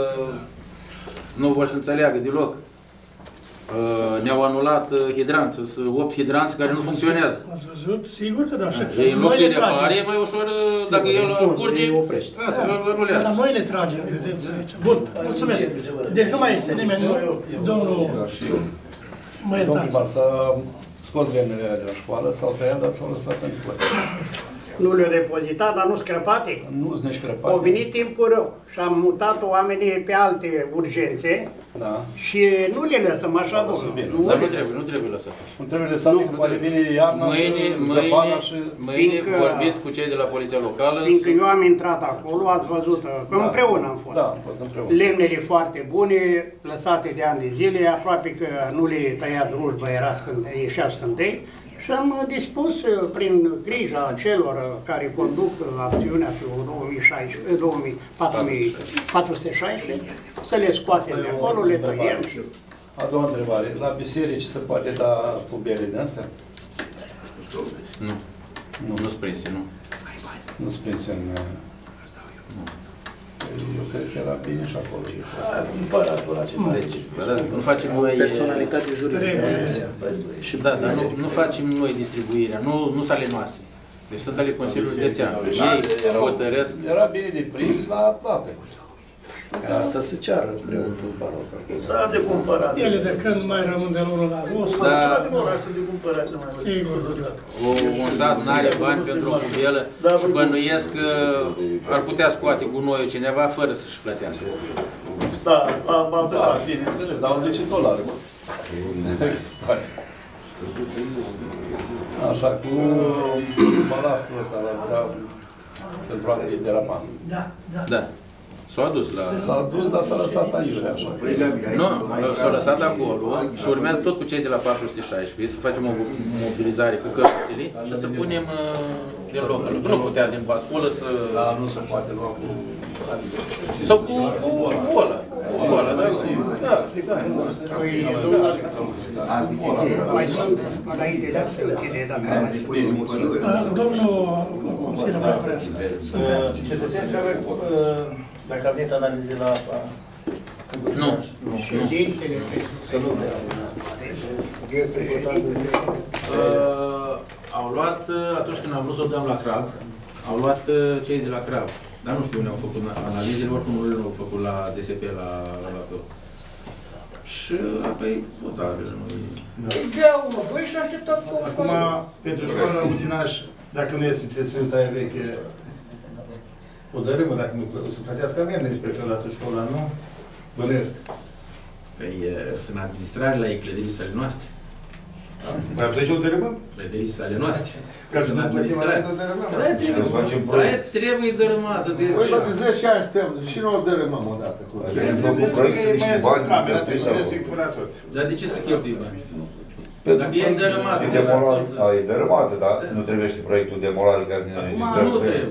nu vor să înțeleagă deloc. Ne-au anulat hidranți, sunt 8 hidranți care nu funcționează. Ați văzut? Sigur că da. Ei, în loc să-i repare, e mai ușor, dacă el îl curge, asta îl rulează. Dar noi le tragem, vedeți aici. Bun, mulțumesc. Deci nu mai este nimeni, nu? Domnul, mă iertați. S-a scos lemnele de la școală, s-au tăiat, dar s-au lăsat în clăi. Nu le-au depozitat, dar nu scrăpate? Nu sunt neșcrăpate. Au venit timpul rău și am mutat oamenii pe alte urgențe și nu le lăsăm așa, domnul. Dar nu trebuie lăsat. Nu trebuie lăsat, că poate vine iarna Mâine vorbit cu cei de la Poliția Locală. Fiindcă eu am intrat acolo, ați văzut, că împreună am fost. Da, am fost împreună. Lemnele foarte bune, lăsate de ani de zile, aproape că nu le tăia drujba, ieșea scântei. Și am dispus, prin grija celor care conduc acțiunea pe 2416, să le scoatem de acolo, le tăiem. A doua întrebare. La biserici se poate da pubele de astea? Nu. Nu-s prinse, nu. Nu-s prinse în... Eu cred că era bine și acolo. Deci, nu facem noi... Personalitate juridică. Da, dar nu facem noi distribuirea, nu sunt ale noastre. Deci sunt ale Consiliului Județean. Ei hotărăsc... Era bine de prins la plată. Asta se ceară preotul baroc. S-a de cumpărat. Ele de când mai rămân de la unul la altul, să de cumpărat. Sigur, da. Un sat n-are bani pentru o pubelă și bănuiesc că ar putea scoate gunoiul cineva fără să-și plătească. Da, am altă casă. Bineînțeles, dau $10. Așa, cu balastul ăsta, pentru acte de la PAN. Da. S-a dus la... S-a dus, dar s-a lăsat aici. Nu, s-a lăsat acolo și urmează tot cu cei de la 416 să facem o mobilizare cu cărțile și să punem din locul. Nu putea din basculă să... Da, nu se poate lua cu... Sau cu vola. Vola, da? Da. Mai sunt înainte de a se închide, dacă Domnul consilier mai vrea să cetățenii trebuie, dacă a venit analize la APA, nu. Ședințele. Au luat, atunci când am vrut să o dăm la CRAB, au luat cei de la CRAB. Dar nu știu unde au făcut analizele, oricum nu le-au făcut la DSP, la Bacău. Și apoi, tot are, nu e... Dea 1-2 și așteptat cu acum, pentru școala Utinaș, dacă nu este trebuie taie veche, o dărâmă, dacă nu să plătească amendă inspectorul la școala, nu? Bănesc. Păi sunt administrare la clădirii sale noastre. Mai atunci o dărâmă? Clădirii sale noastre. Ca să nu plătim amendă o dărâmă? Aia trebuie dărâmată. Păi la de 10 ani suntem, și nu o dărâmăm odată cu camera, trebuie să restul furator. Dar de ce să cheltui bani? Dacă e dărâmată, e dărâmată, dar nu trebuie și proiectul de demolare care ne înregistrează. Nu trebuie.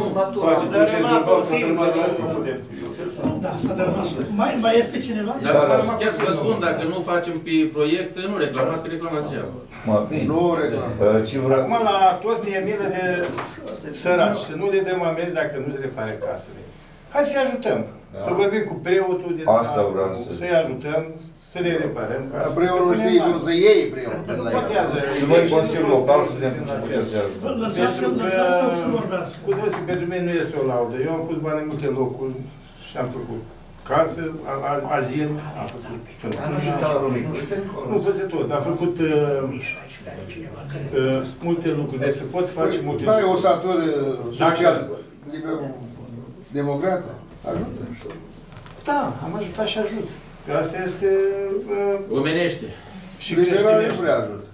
Da, s-a dărâmat. Mai este cineva? Chiar să vă spun, dacă nu facem pe proiect, nu reclamați, că reclamați degeaba. Nu reclamați. Acum la toți ne e milă de săraci, să nu le dăm amenzi dacă nu se repare casele. Hai să-i ajutăm. Să vorbim cu preotul de să-i ajutăm. Să le reparăm. Preotul nu știe cum să iei preotul la el. Și noi Consiliul Local să vedem ce putem să ajutăm. Lăsați-l să vorbească. Cum să zic, pentru mine nu este o laudă. Eu am pus bani în multe locuri și am făcut casă, azil, am făcut nu, peste tot. Am făcut multe lucruri. Deci se pot face multe lucruri. N-ai osatori social, adică democrață? Ajută. Da, am ajutat și ajut. Că asta este... Omenește. Și creștere. Nu prea ajută.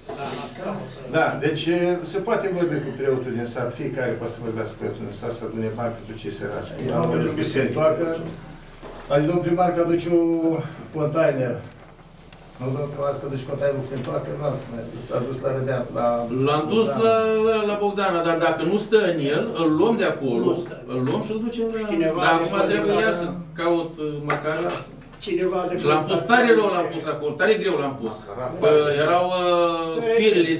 Da, deci se poate vorbi cu preotul din sat, fiecare poate să vorbească cu preotul din sat, să adune bani pentru cei săraci. Am văzut că se întoarcă, adică domnul primar că aduce un container. Nu, domnul primar că aduce containerul se întoarcă, l-a dus la Rădean, l-am dus la Bogdana, dar dacă nu stă în el, îl luăm de acolo, îl luăm și îl ducem la... Dar acum trebuie iar să caut macara. Și l-am pus tare rău, l-am pus acolo, tare greu l-am pus. Erau firele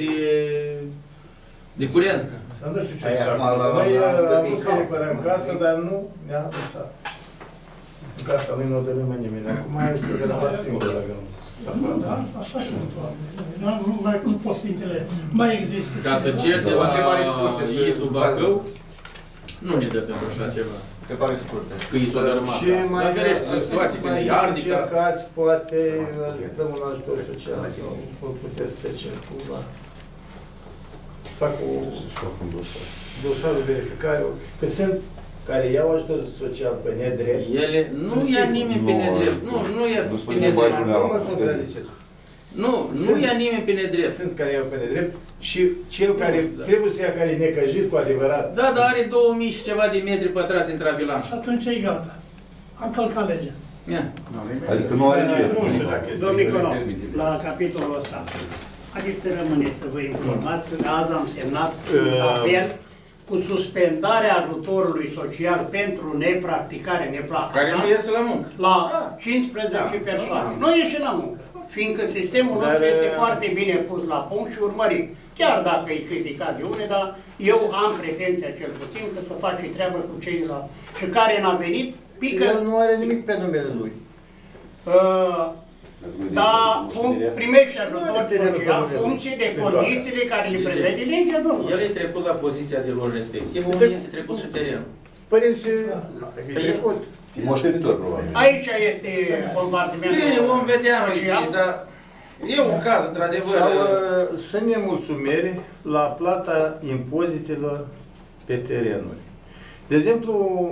de curent. Dar nu știu ce să fac. Noi am vrut să reparăm casă, dar nu ne-a lăsat. În casa lui nu o dărâmă nimeni. Acum este de rămas singur dacă nu. Da, așa sunt oameni. Nu pot să intele. Mai există. Ca să cer de la ISU Bacău, nu ne dă pentru așa ceva. Că i s-o dărâmat. Și mai situații când e arde. Încercați, poate, dăm un ajutor social sau puteți trece cumva. Fac un dosar de verificare. Că sunt care iau ajutor social pe nedrept. Ele nu ia nimeni pe nedrept. Nu ia pe nedrept. Nu mă contraziceți. Nu ia nimeni pe nedrept. Sunt care iau pe nedrept și cel care trebuie să ia, care e necăjit cu adevărat. Da, dar are 2000 și ceva de metri pătrați în travilan. Și atunci e gata. Am călcat legea. Adică nu are Domnul Nicolau, la capitolul ăsta, haideți să rămâne să vă informați. Azi am semnat un apel cu suspendarea ajutorului social pentru nepracticare, neplată. Care nu iese la muncă. La 15 persoane. Nu ieși la muncă. Fiindcă sistemul nostru este foarte bine pus la punct și urmărit. Chiar dacă e criticat de unii, dar eu am pretenția cel puțin că să face treabă cu cei de la... Și care n-a venit, pică... El nu are nimic pe numele lui. Dar primește ajutor social, funcție de condițiile care le prevede legea, nu? El e trecut la poziția de rol respectiv, unde este trecut și terenul. Părinții, e trecut. Moștenitor, probabil. Aici este compartimentul. Bine, vom vedea noi, dar e un caz, într-adevăr. Sau să nemulțumiri la plata impozitelor pe terenuri. De exemplu,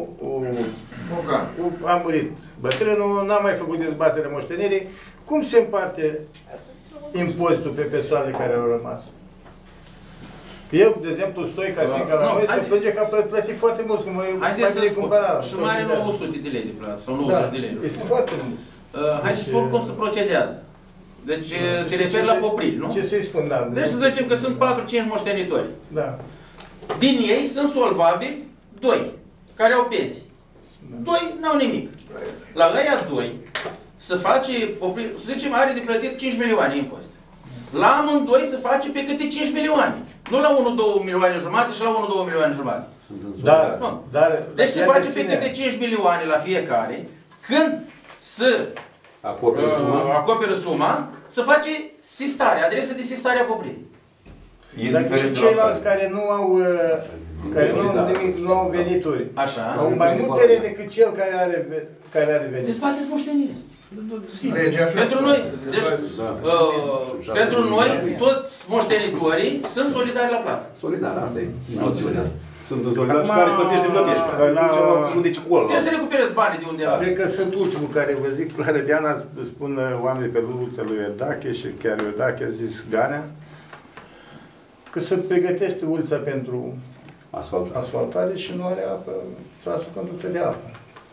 a murit bătrânul, n-a mai făcut dezbatere moștenirii. Cum se împarte impozitul pe persoanele care au rămas? Că eu, de exemplu, Stoica, fiindcă la noi, se plânge că a plătit foarte mult, că mai bine cumpăra. Și mai are 900 de lei de plată, sau 90 de lei. Este foarte mult. Hai să spun cum se procedează. Deci, te referi la popriri, nu? Ce să-i spun, da. Deci să zicem că sunt 4-5 moștenitori. Da. Din ei sunt solvabili 2, care au pensii. 2 n-au nimic. La ăia 2, să face, să zicem, are de plătit 5 milioane impozit. La amândoi se face pe câte 5 milioane. Nu la 1-2 milioane jumate și la 1-2 milioane jumate. Deci se face pe câte 5 milioane la fiecare. Când să acoperă suma, să face sistare, adresă de sistare a popririi. Dacă și ceilalți care nu au nimic, nu au venituri, au mai mult teren decât cel care are venituri. Dezbateți moștenire. Pentru noi, deci, pentru noi, toți moștenitorii sunt solidari la plată. Solidari, asta e noțiunea. Sunt solidari și care plătește, care nu ceva să judece cu ăla. Trebuie să recuperezi banii de undeva. Cred că sunt ultimul care vă zic, la Rădeana spun oamenii pe Luța lui Ierdache și chiar Ierdache a zis Ganea, că se pregătește Ulța pentru asfaltare și nu are apă, trasă conductă de apă.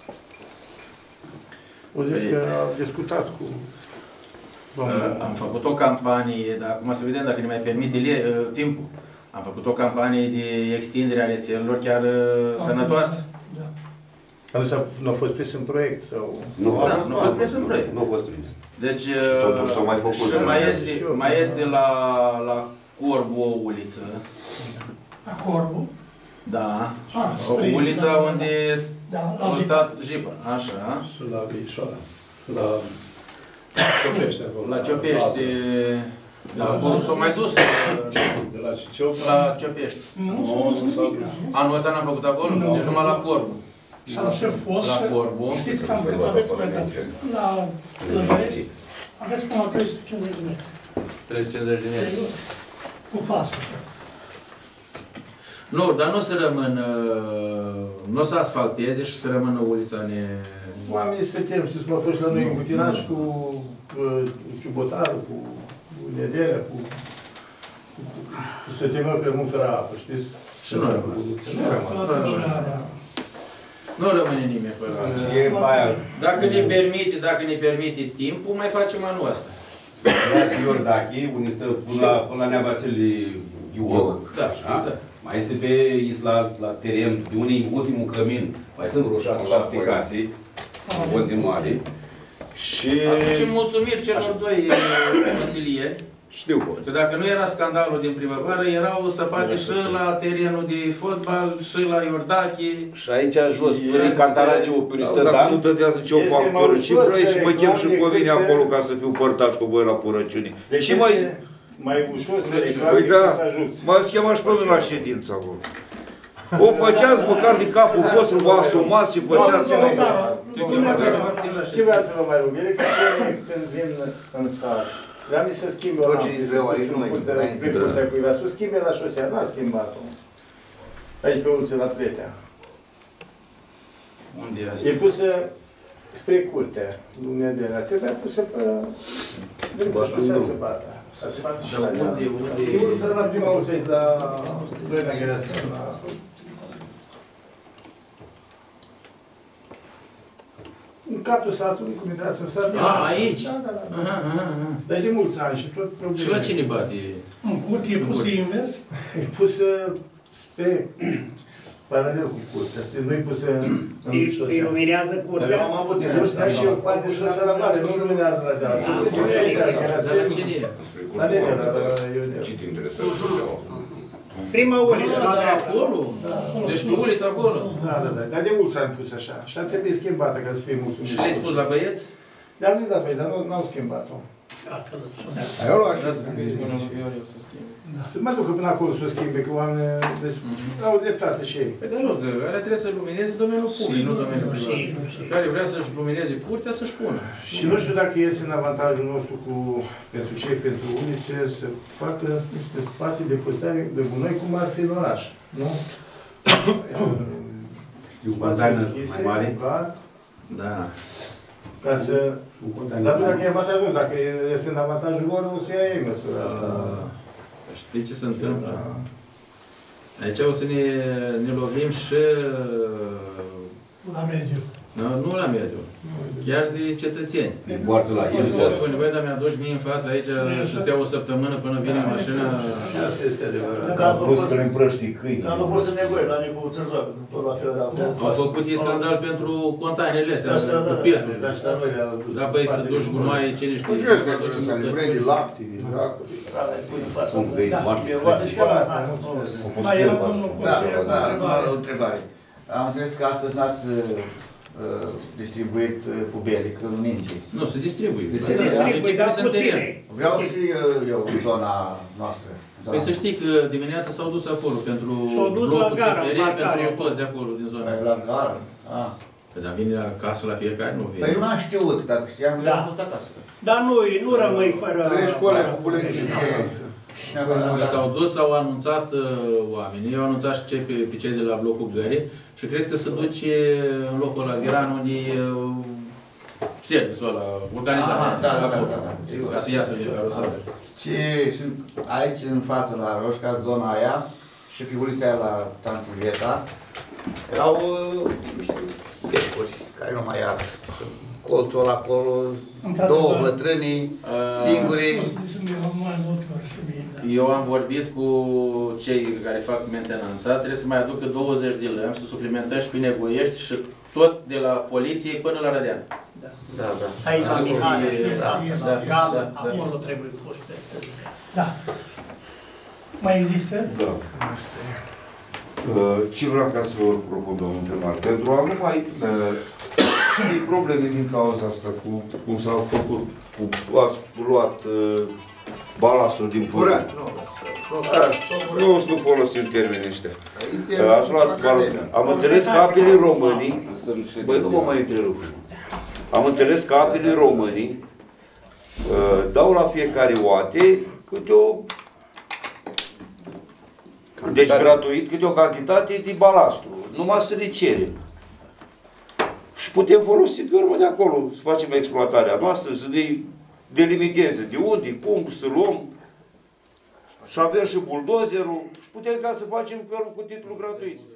O zis că a discutat cu domnul. Am făcut o campanie, dar acum să vedem dacă ne mai permite timpul. Am făcut o campanie de extindere a rețelelor chiar sănătoasă. Da. Nu a fost prins în proiect? Sau... Nu a fost prins în proiect. Nu a fost prins. Deci, totuși s-au mai făcut. Și mai este la Corbu o uliță. La Corbu? Da. O uliță unde a stat jipă. Așa. Și la Vișoara. La Ciopește acolo. La Ciopește. S-au mai dus la Ciopești. Nu s-au dus nimic. Anul ăsta n-am făcut acolo, deci numai la Corbu. Și am și fost, știți cam cât aveți plăcați la Lăzărești? Aveți până la 350 de metri. 350 de metri. Serios. Cu pasul așa. Nu, dar nu să rămână, nu o să asfalteze și să rămână ulița Oamenii se tem, știți cum a fost la noi în Butinaj cu Ciubotarul, cu Nedelea, cu se temă că nu fără apă, știți? Și nu rămâne. Nu rămâne nimeni pe ăla. Dacă ne permite timpul, mai facem anul ăsta. Iordache, unde stă până la Nea Vasile Ghiuoc. Da. Mai este pe Isla, la teren, de unde e ultimul cămin. Mai sunt vreo 6-7 case, în continuare. Și... Aducem mulțumiri celor doi consilieri. Știu. Că dacă nu era scandalul din primăvară, erau săpate și la terenul de fotbal, și la Iordache. Și aici jos, până Cantaragiu, până stă, dar nu dădează ce o factură. Și vrei și mă chem și pe mine acolo ca să fiu părtaș cu voi la curăciune. Și mai ușor să reclami să ajuți. M-ați chemat și pe mine la ședință acolo. O făceați măcar din capul vostru, vă asumați ce făceați. Ce vreau să vă mai rog? Ele că când vin în sat, vreau să schimbe o lampă. Să schimbe la șosea, n-a schimbat-o. Aici pe ulță, la Pletea. Unde e pusă spre curtea lui Nedelea. Trebuia pusă pe... după șosea să bată. E ulță la prima ulță, aici la Doina Ghereasă. În capul satului, cum intrați în sat. Aici? Da. Dar de mulți ani și tot probleme. Și la cine bate? În curte e pusă invers? E pusă spre paralel cu curtea. Nu e pusă în șosea. Iluminează curtea? Am avut de mult, dar și o parte de șosea la mare, nu luminează la deasă. Dar la cine e? La Nedelea, la Ce te interesează? Prima uliță, la dreapta. Acolo? Deci pe ulița acolo? Da. Dar de mulți ani pus așa. Și ar trebui schimbată ca să fie mulțumit. Și le-ai spus la băieți? Le-am zis la băieți, dar nu au schimbat-o. Eu l-aș să schimbe. Să mă ducă până acolo să o schimbe, că oamenii au dreptate și ei. Păi da, nu, că alea trebuie să lumineze domeniul public, nu domeniul privat. Care vrea să-și lumineze curtea, să-și pună. Și nu știu dacă este în avantajul nostru pentru cei, pentru ulițe, să facă niște spații de păstrare de gunoi, cum ar fi în oraș, nu? E o containă mai mare? Da. Ca să... Dar dacă e avantajul, dacă este în avantajul lor, o să ia ei măsura asta. Știi ce se întâmplă? Aici o să ne lovim și... La mediu. Nu la mediu. Chiar de cetățeni. Poartă la el. Spune, băi, dar mi-aduci mie în față aici să stea o săptămână până vine mașina. Asta este adevărat. Nu să ne împrăști câini. Dar nu poți să negoie, dar ne cu țărzoacă, tot la fel de acolo. Au făcut scandal pentru containele astea, cu pietul. Da, băi, să duci gunoaie, cine știe. Vrei de lapte, de dracu. Sunt găini foarte prețioase. Mai era domnul consilier cu o întrebare. Am înțeles că astăzi n-ați distribuit pubele, că minții. Nu, se distribuie. Se distribuie, dar puține. Vreau și eu în zona noastră. Păi să știi că dimineața s-au dus acolo pentru blocul CFR, pentru toți de acolo, din zona. La gară? Dar vine acasă la fiecare, nu vine. Păi nu am știut, dacă știam, eu am fost acasă. Dar nu rămâi fără... Treci cu alea cu buletine. S-au dus, s-au anunțat oamenii, au anunțat și pe cei de la blocul Gării și cred că se duce în locul ăla Viran, unde e serviciul ăla, vulcanizat. Da. Ca să iasă din carosadă. Și aici, în față, la Roșca, zona aia, și pe ulița aia la Tantiveta, erau niște becuri care nu mai ard. Colțul ăla acolo, două bătrânii, singuri. Eu am vorbit cu cei care fac mentenanța, trebuie să mai aducă 20 de lămpi, să suplimentăm și pe Negoiești și tot de la poliție până la Rădean. Da. Aici, la Mihane, acolo trebuie pus peste. Da. Mai există? Da. Ce vreau ca să vă propun, domnul primar? Pentru a nu mai fi probleme din cauza asta, cu cum s-au făcut, cu ați luat balastul din fură. Nu folosim termenii ăștia. Ați luat balastul. Am înțeles că apele românii, băi, nu mă mai întrerup. Am înțeles că apele românii dau la fiecare oate câte o... Deci gratuit, câte o cantitate de balastru. Numai să le cerem. Și putem folosi pe urmă de acolo, să facem exploatarea noastră, să ne delimiteze de unde, cum, să luăm. Și avem și buldozerul și putem ca să facem pe urmă cu titlu gratuit.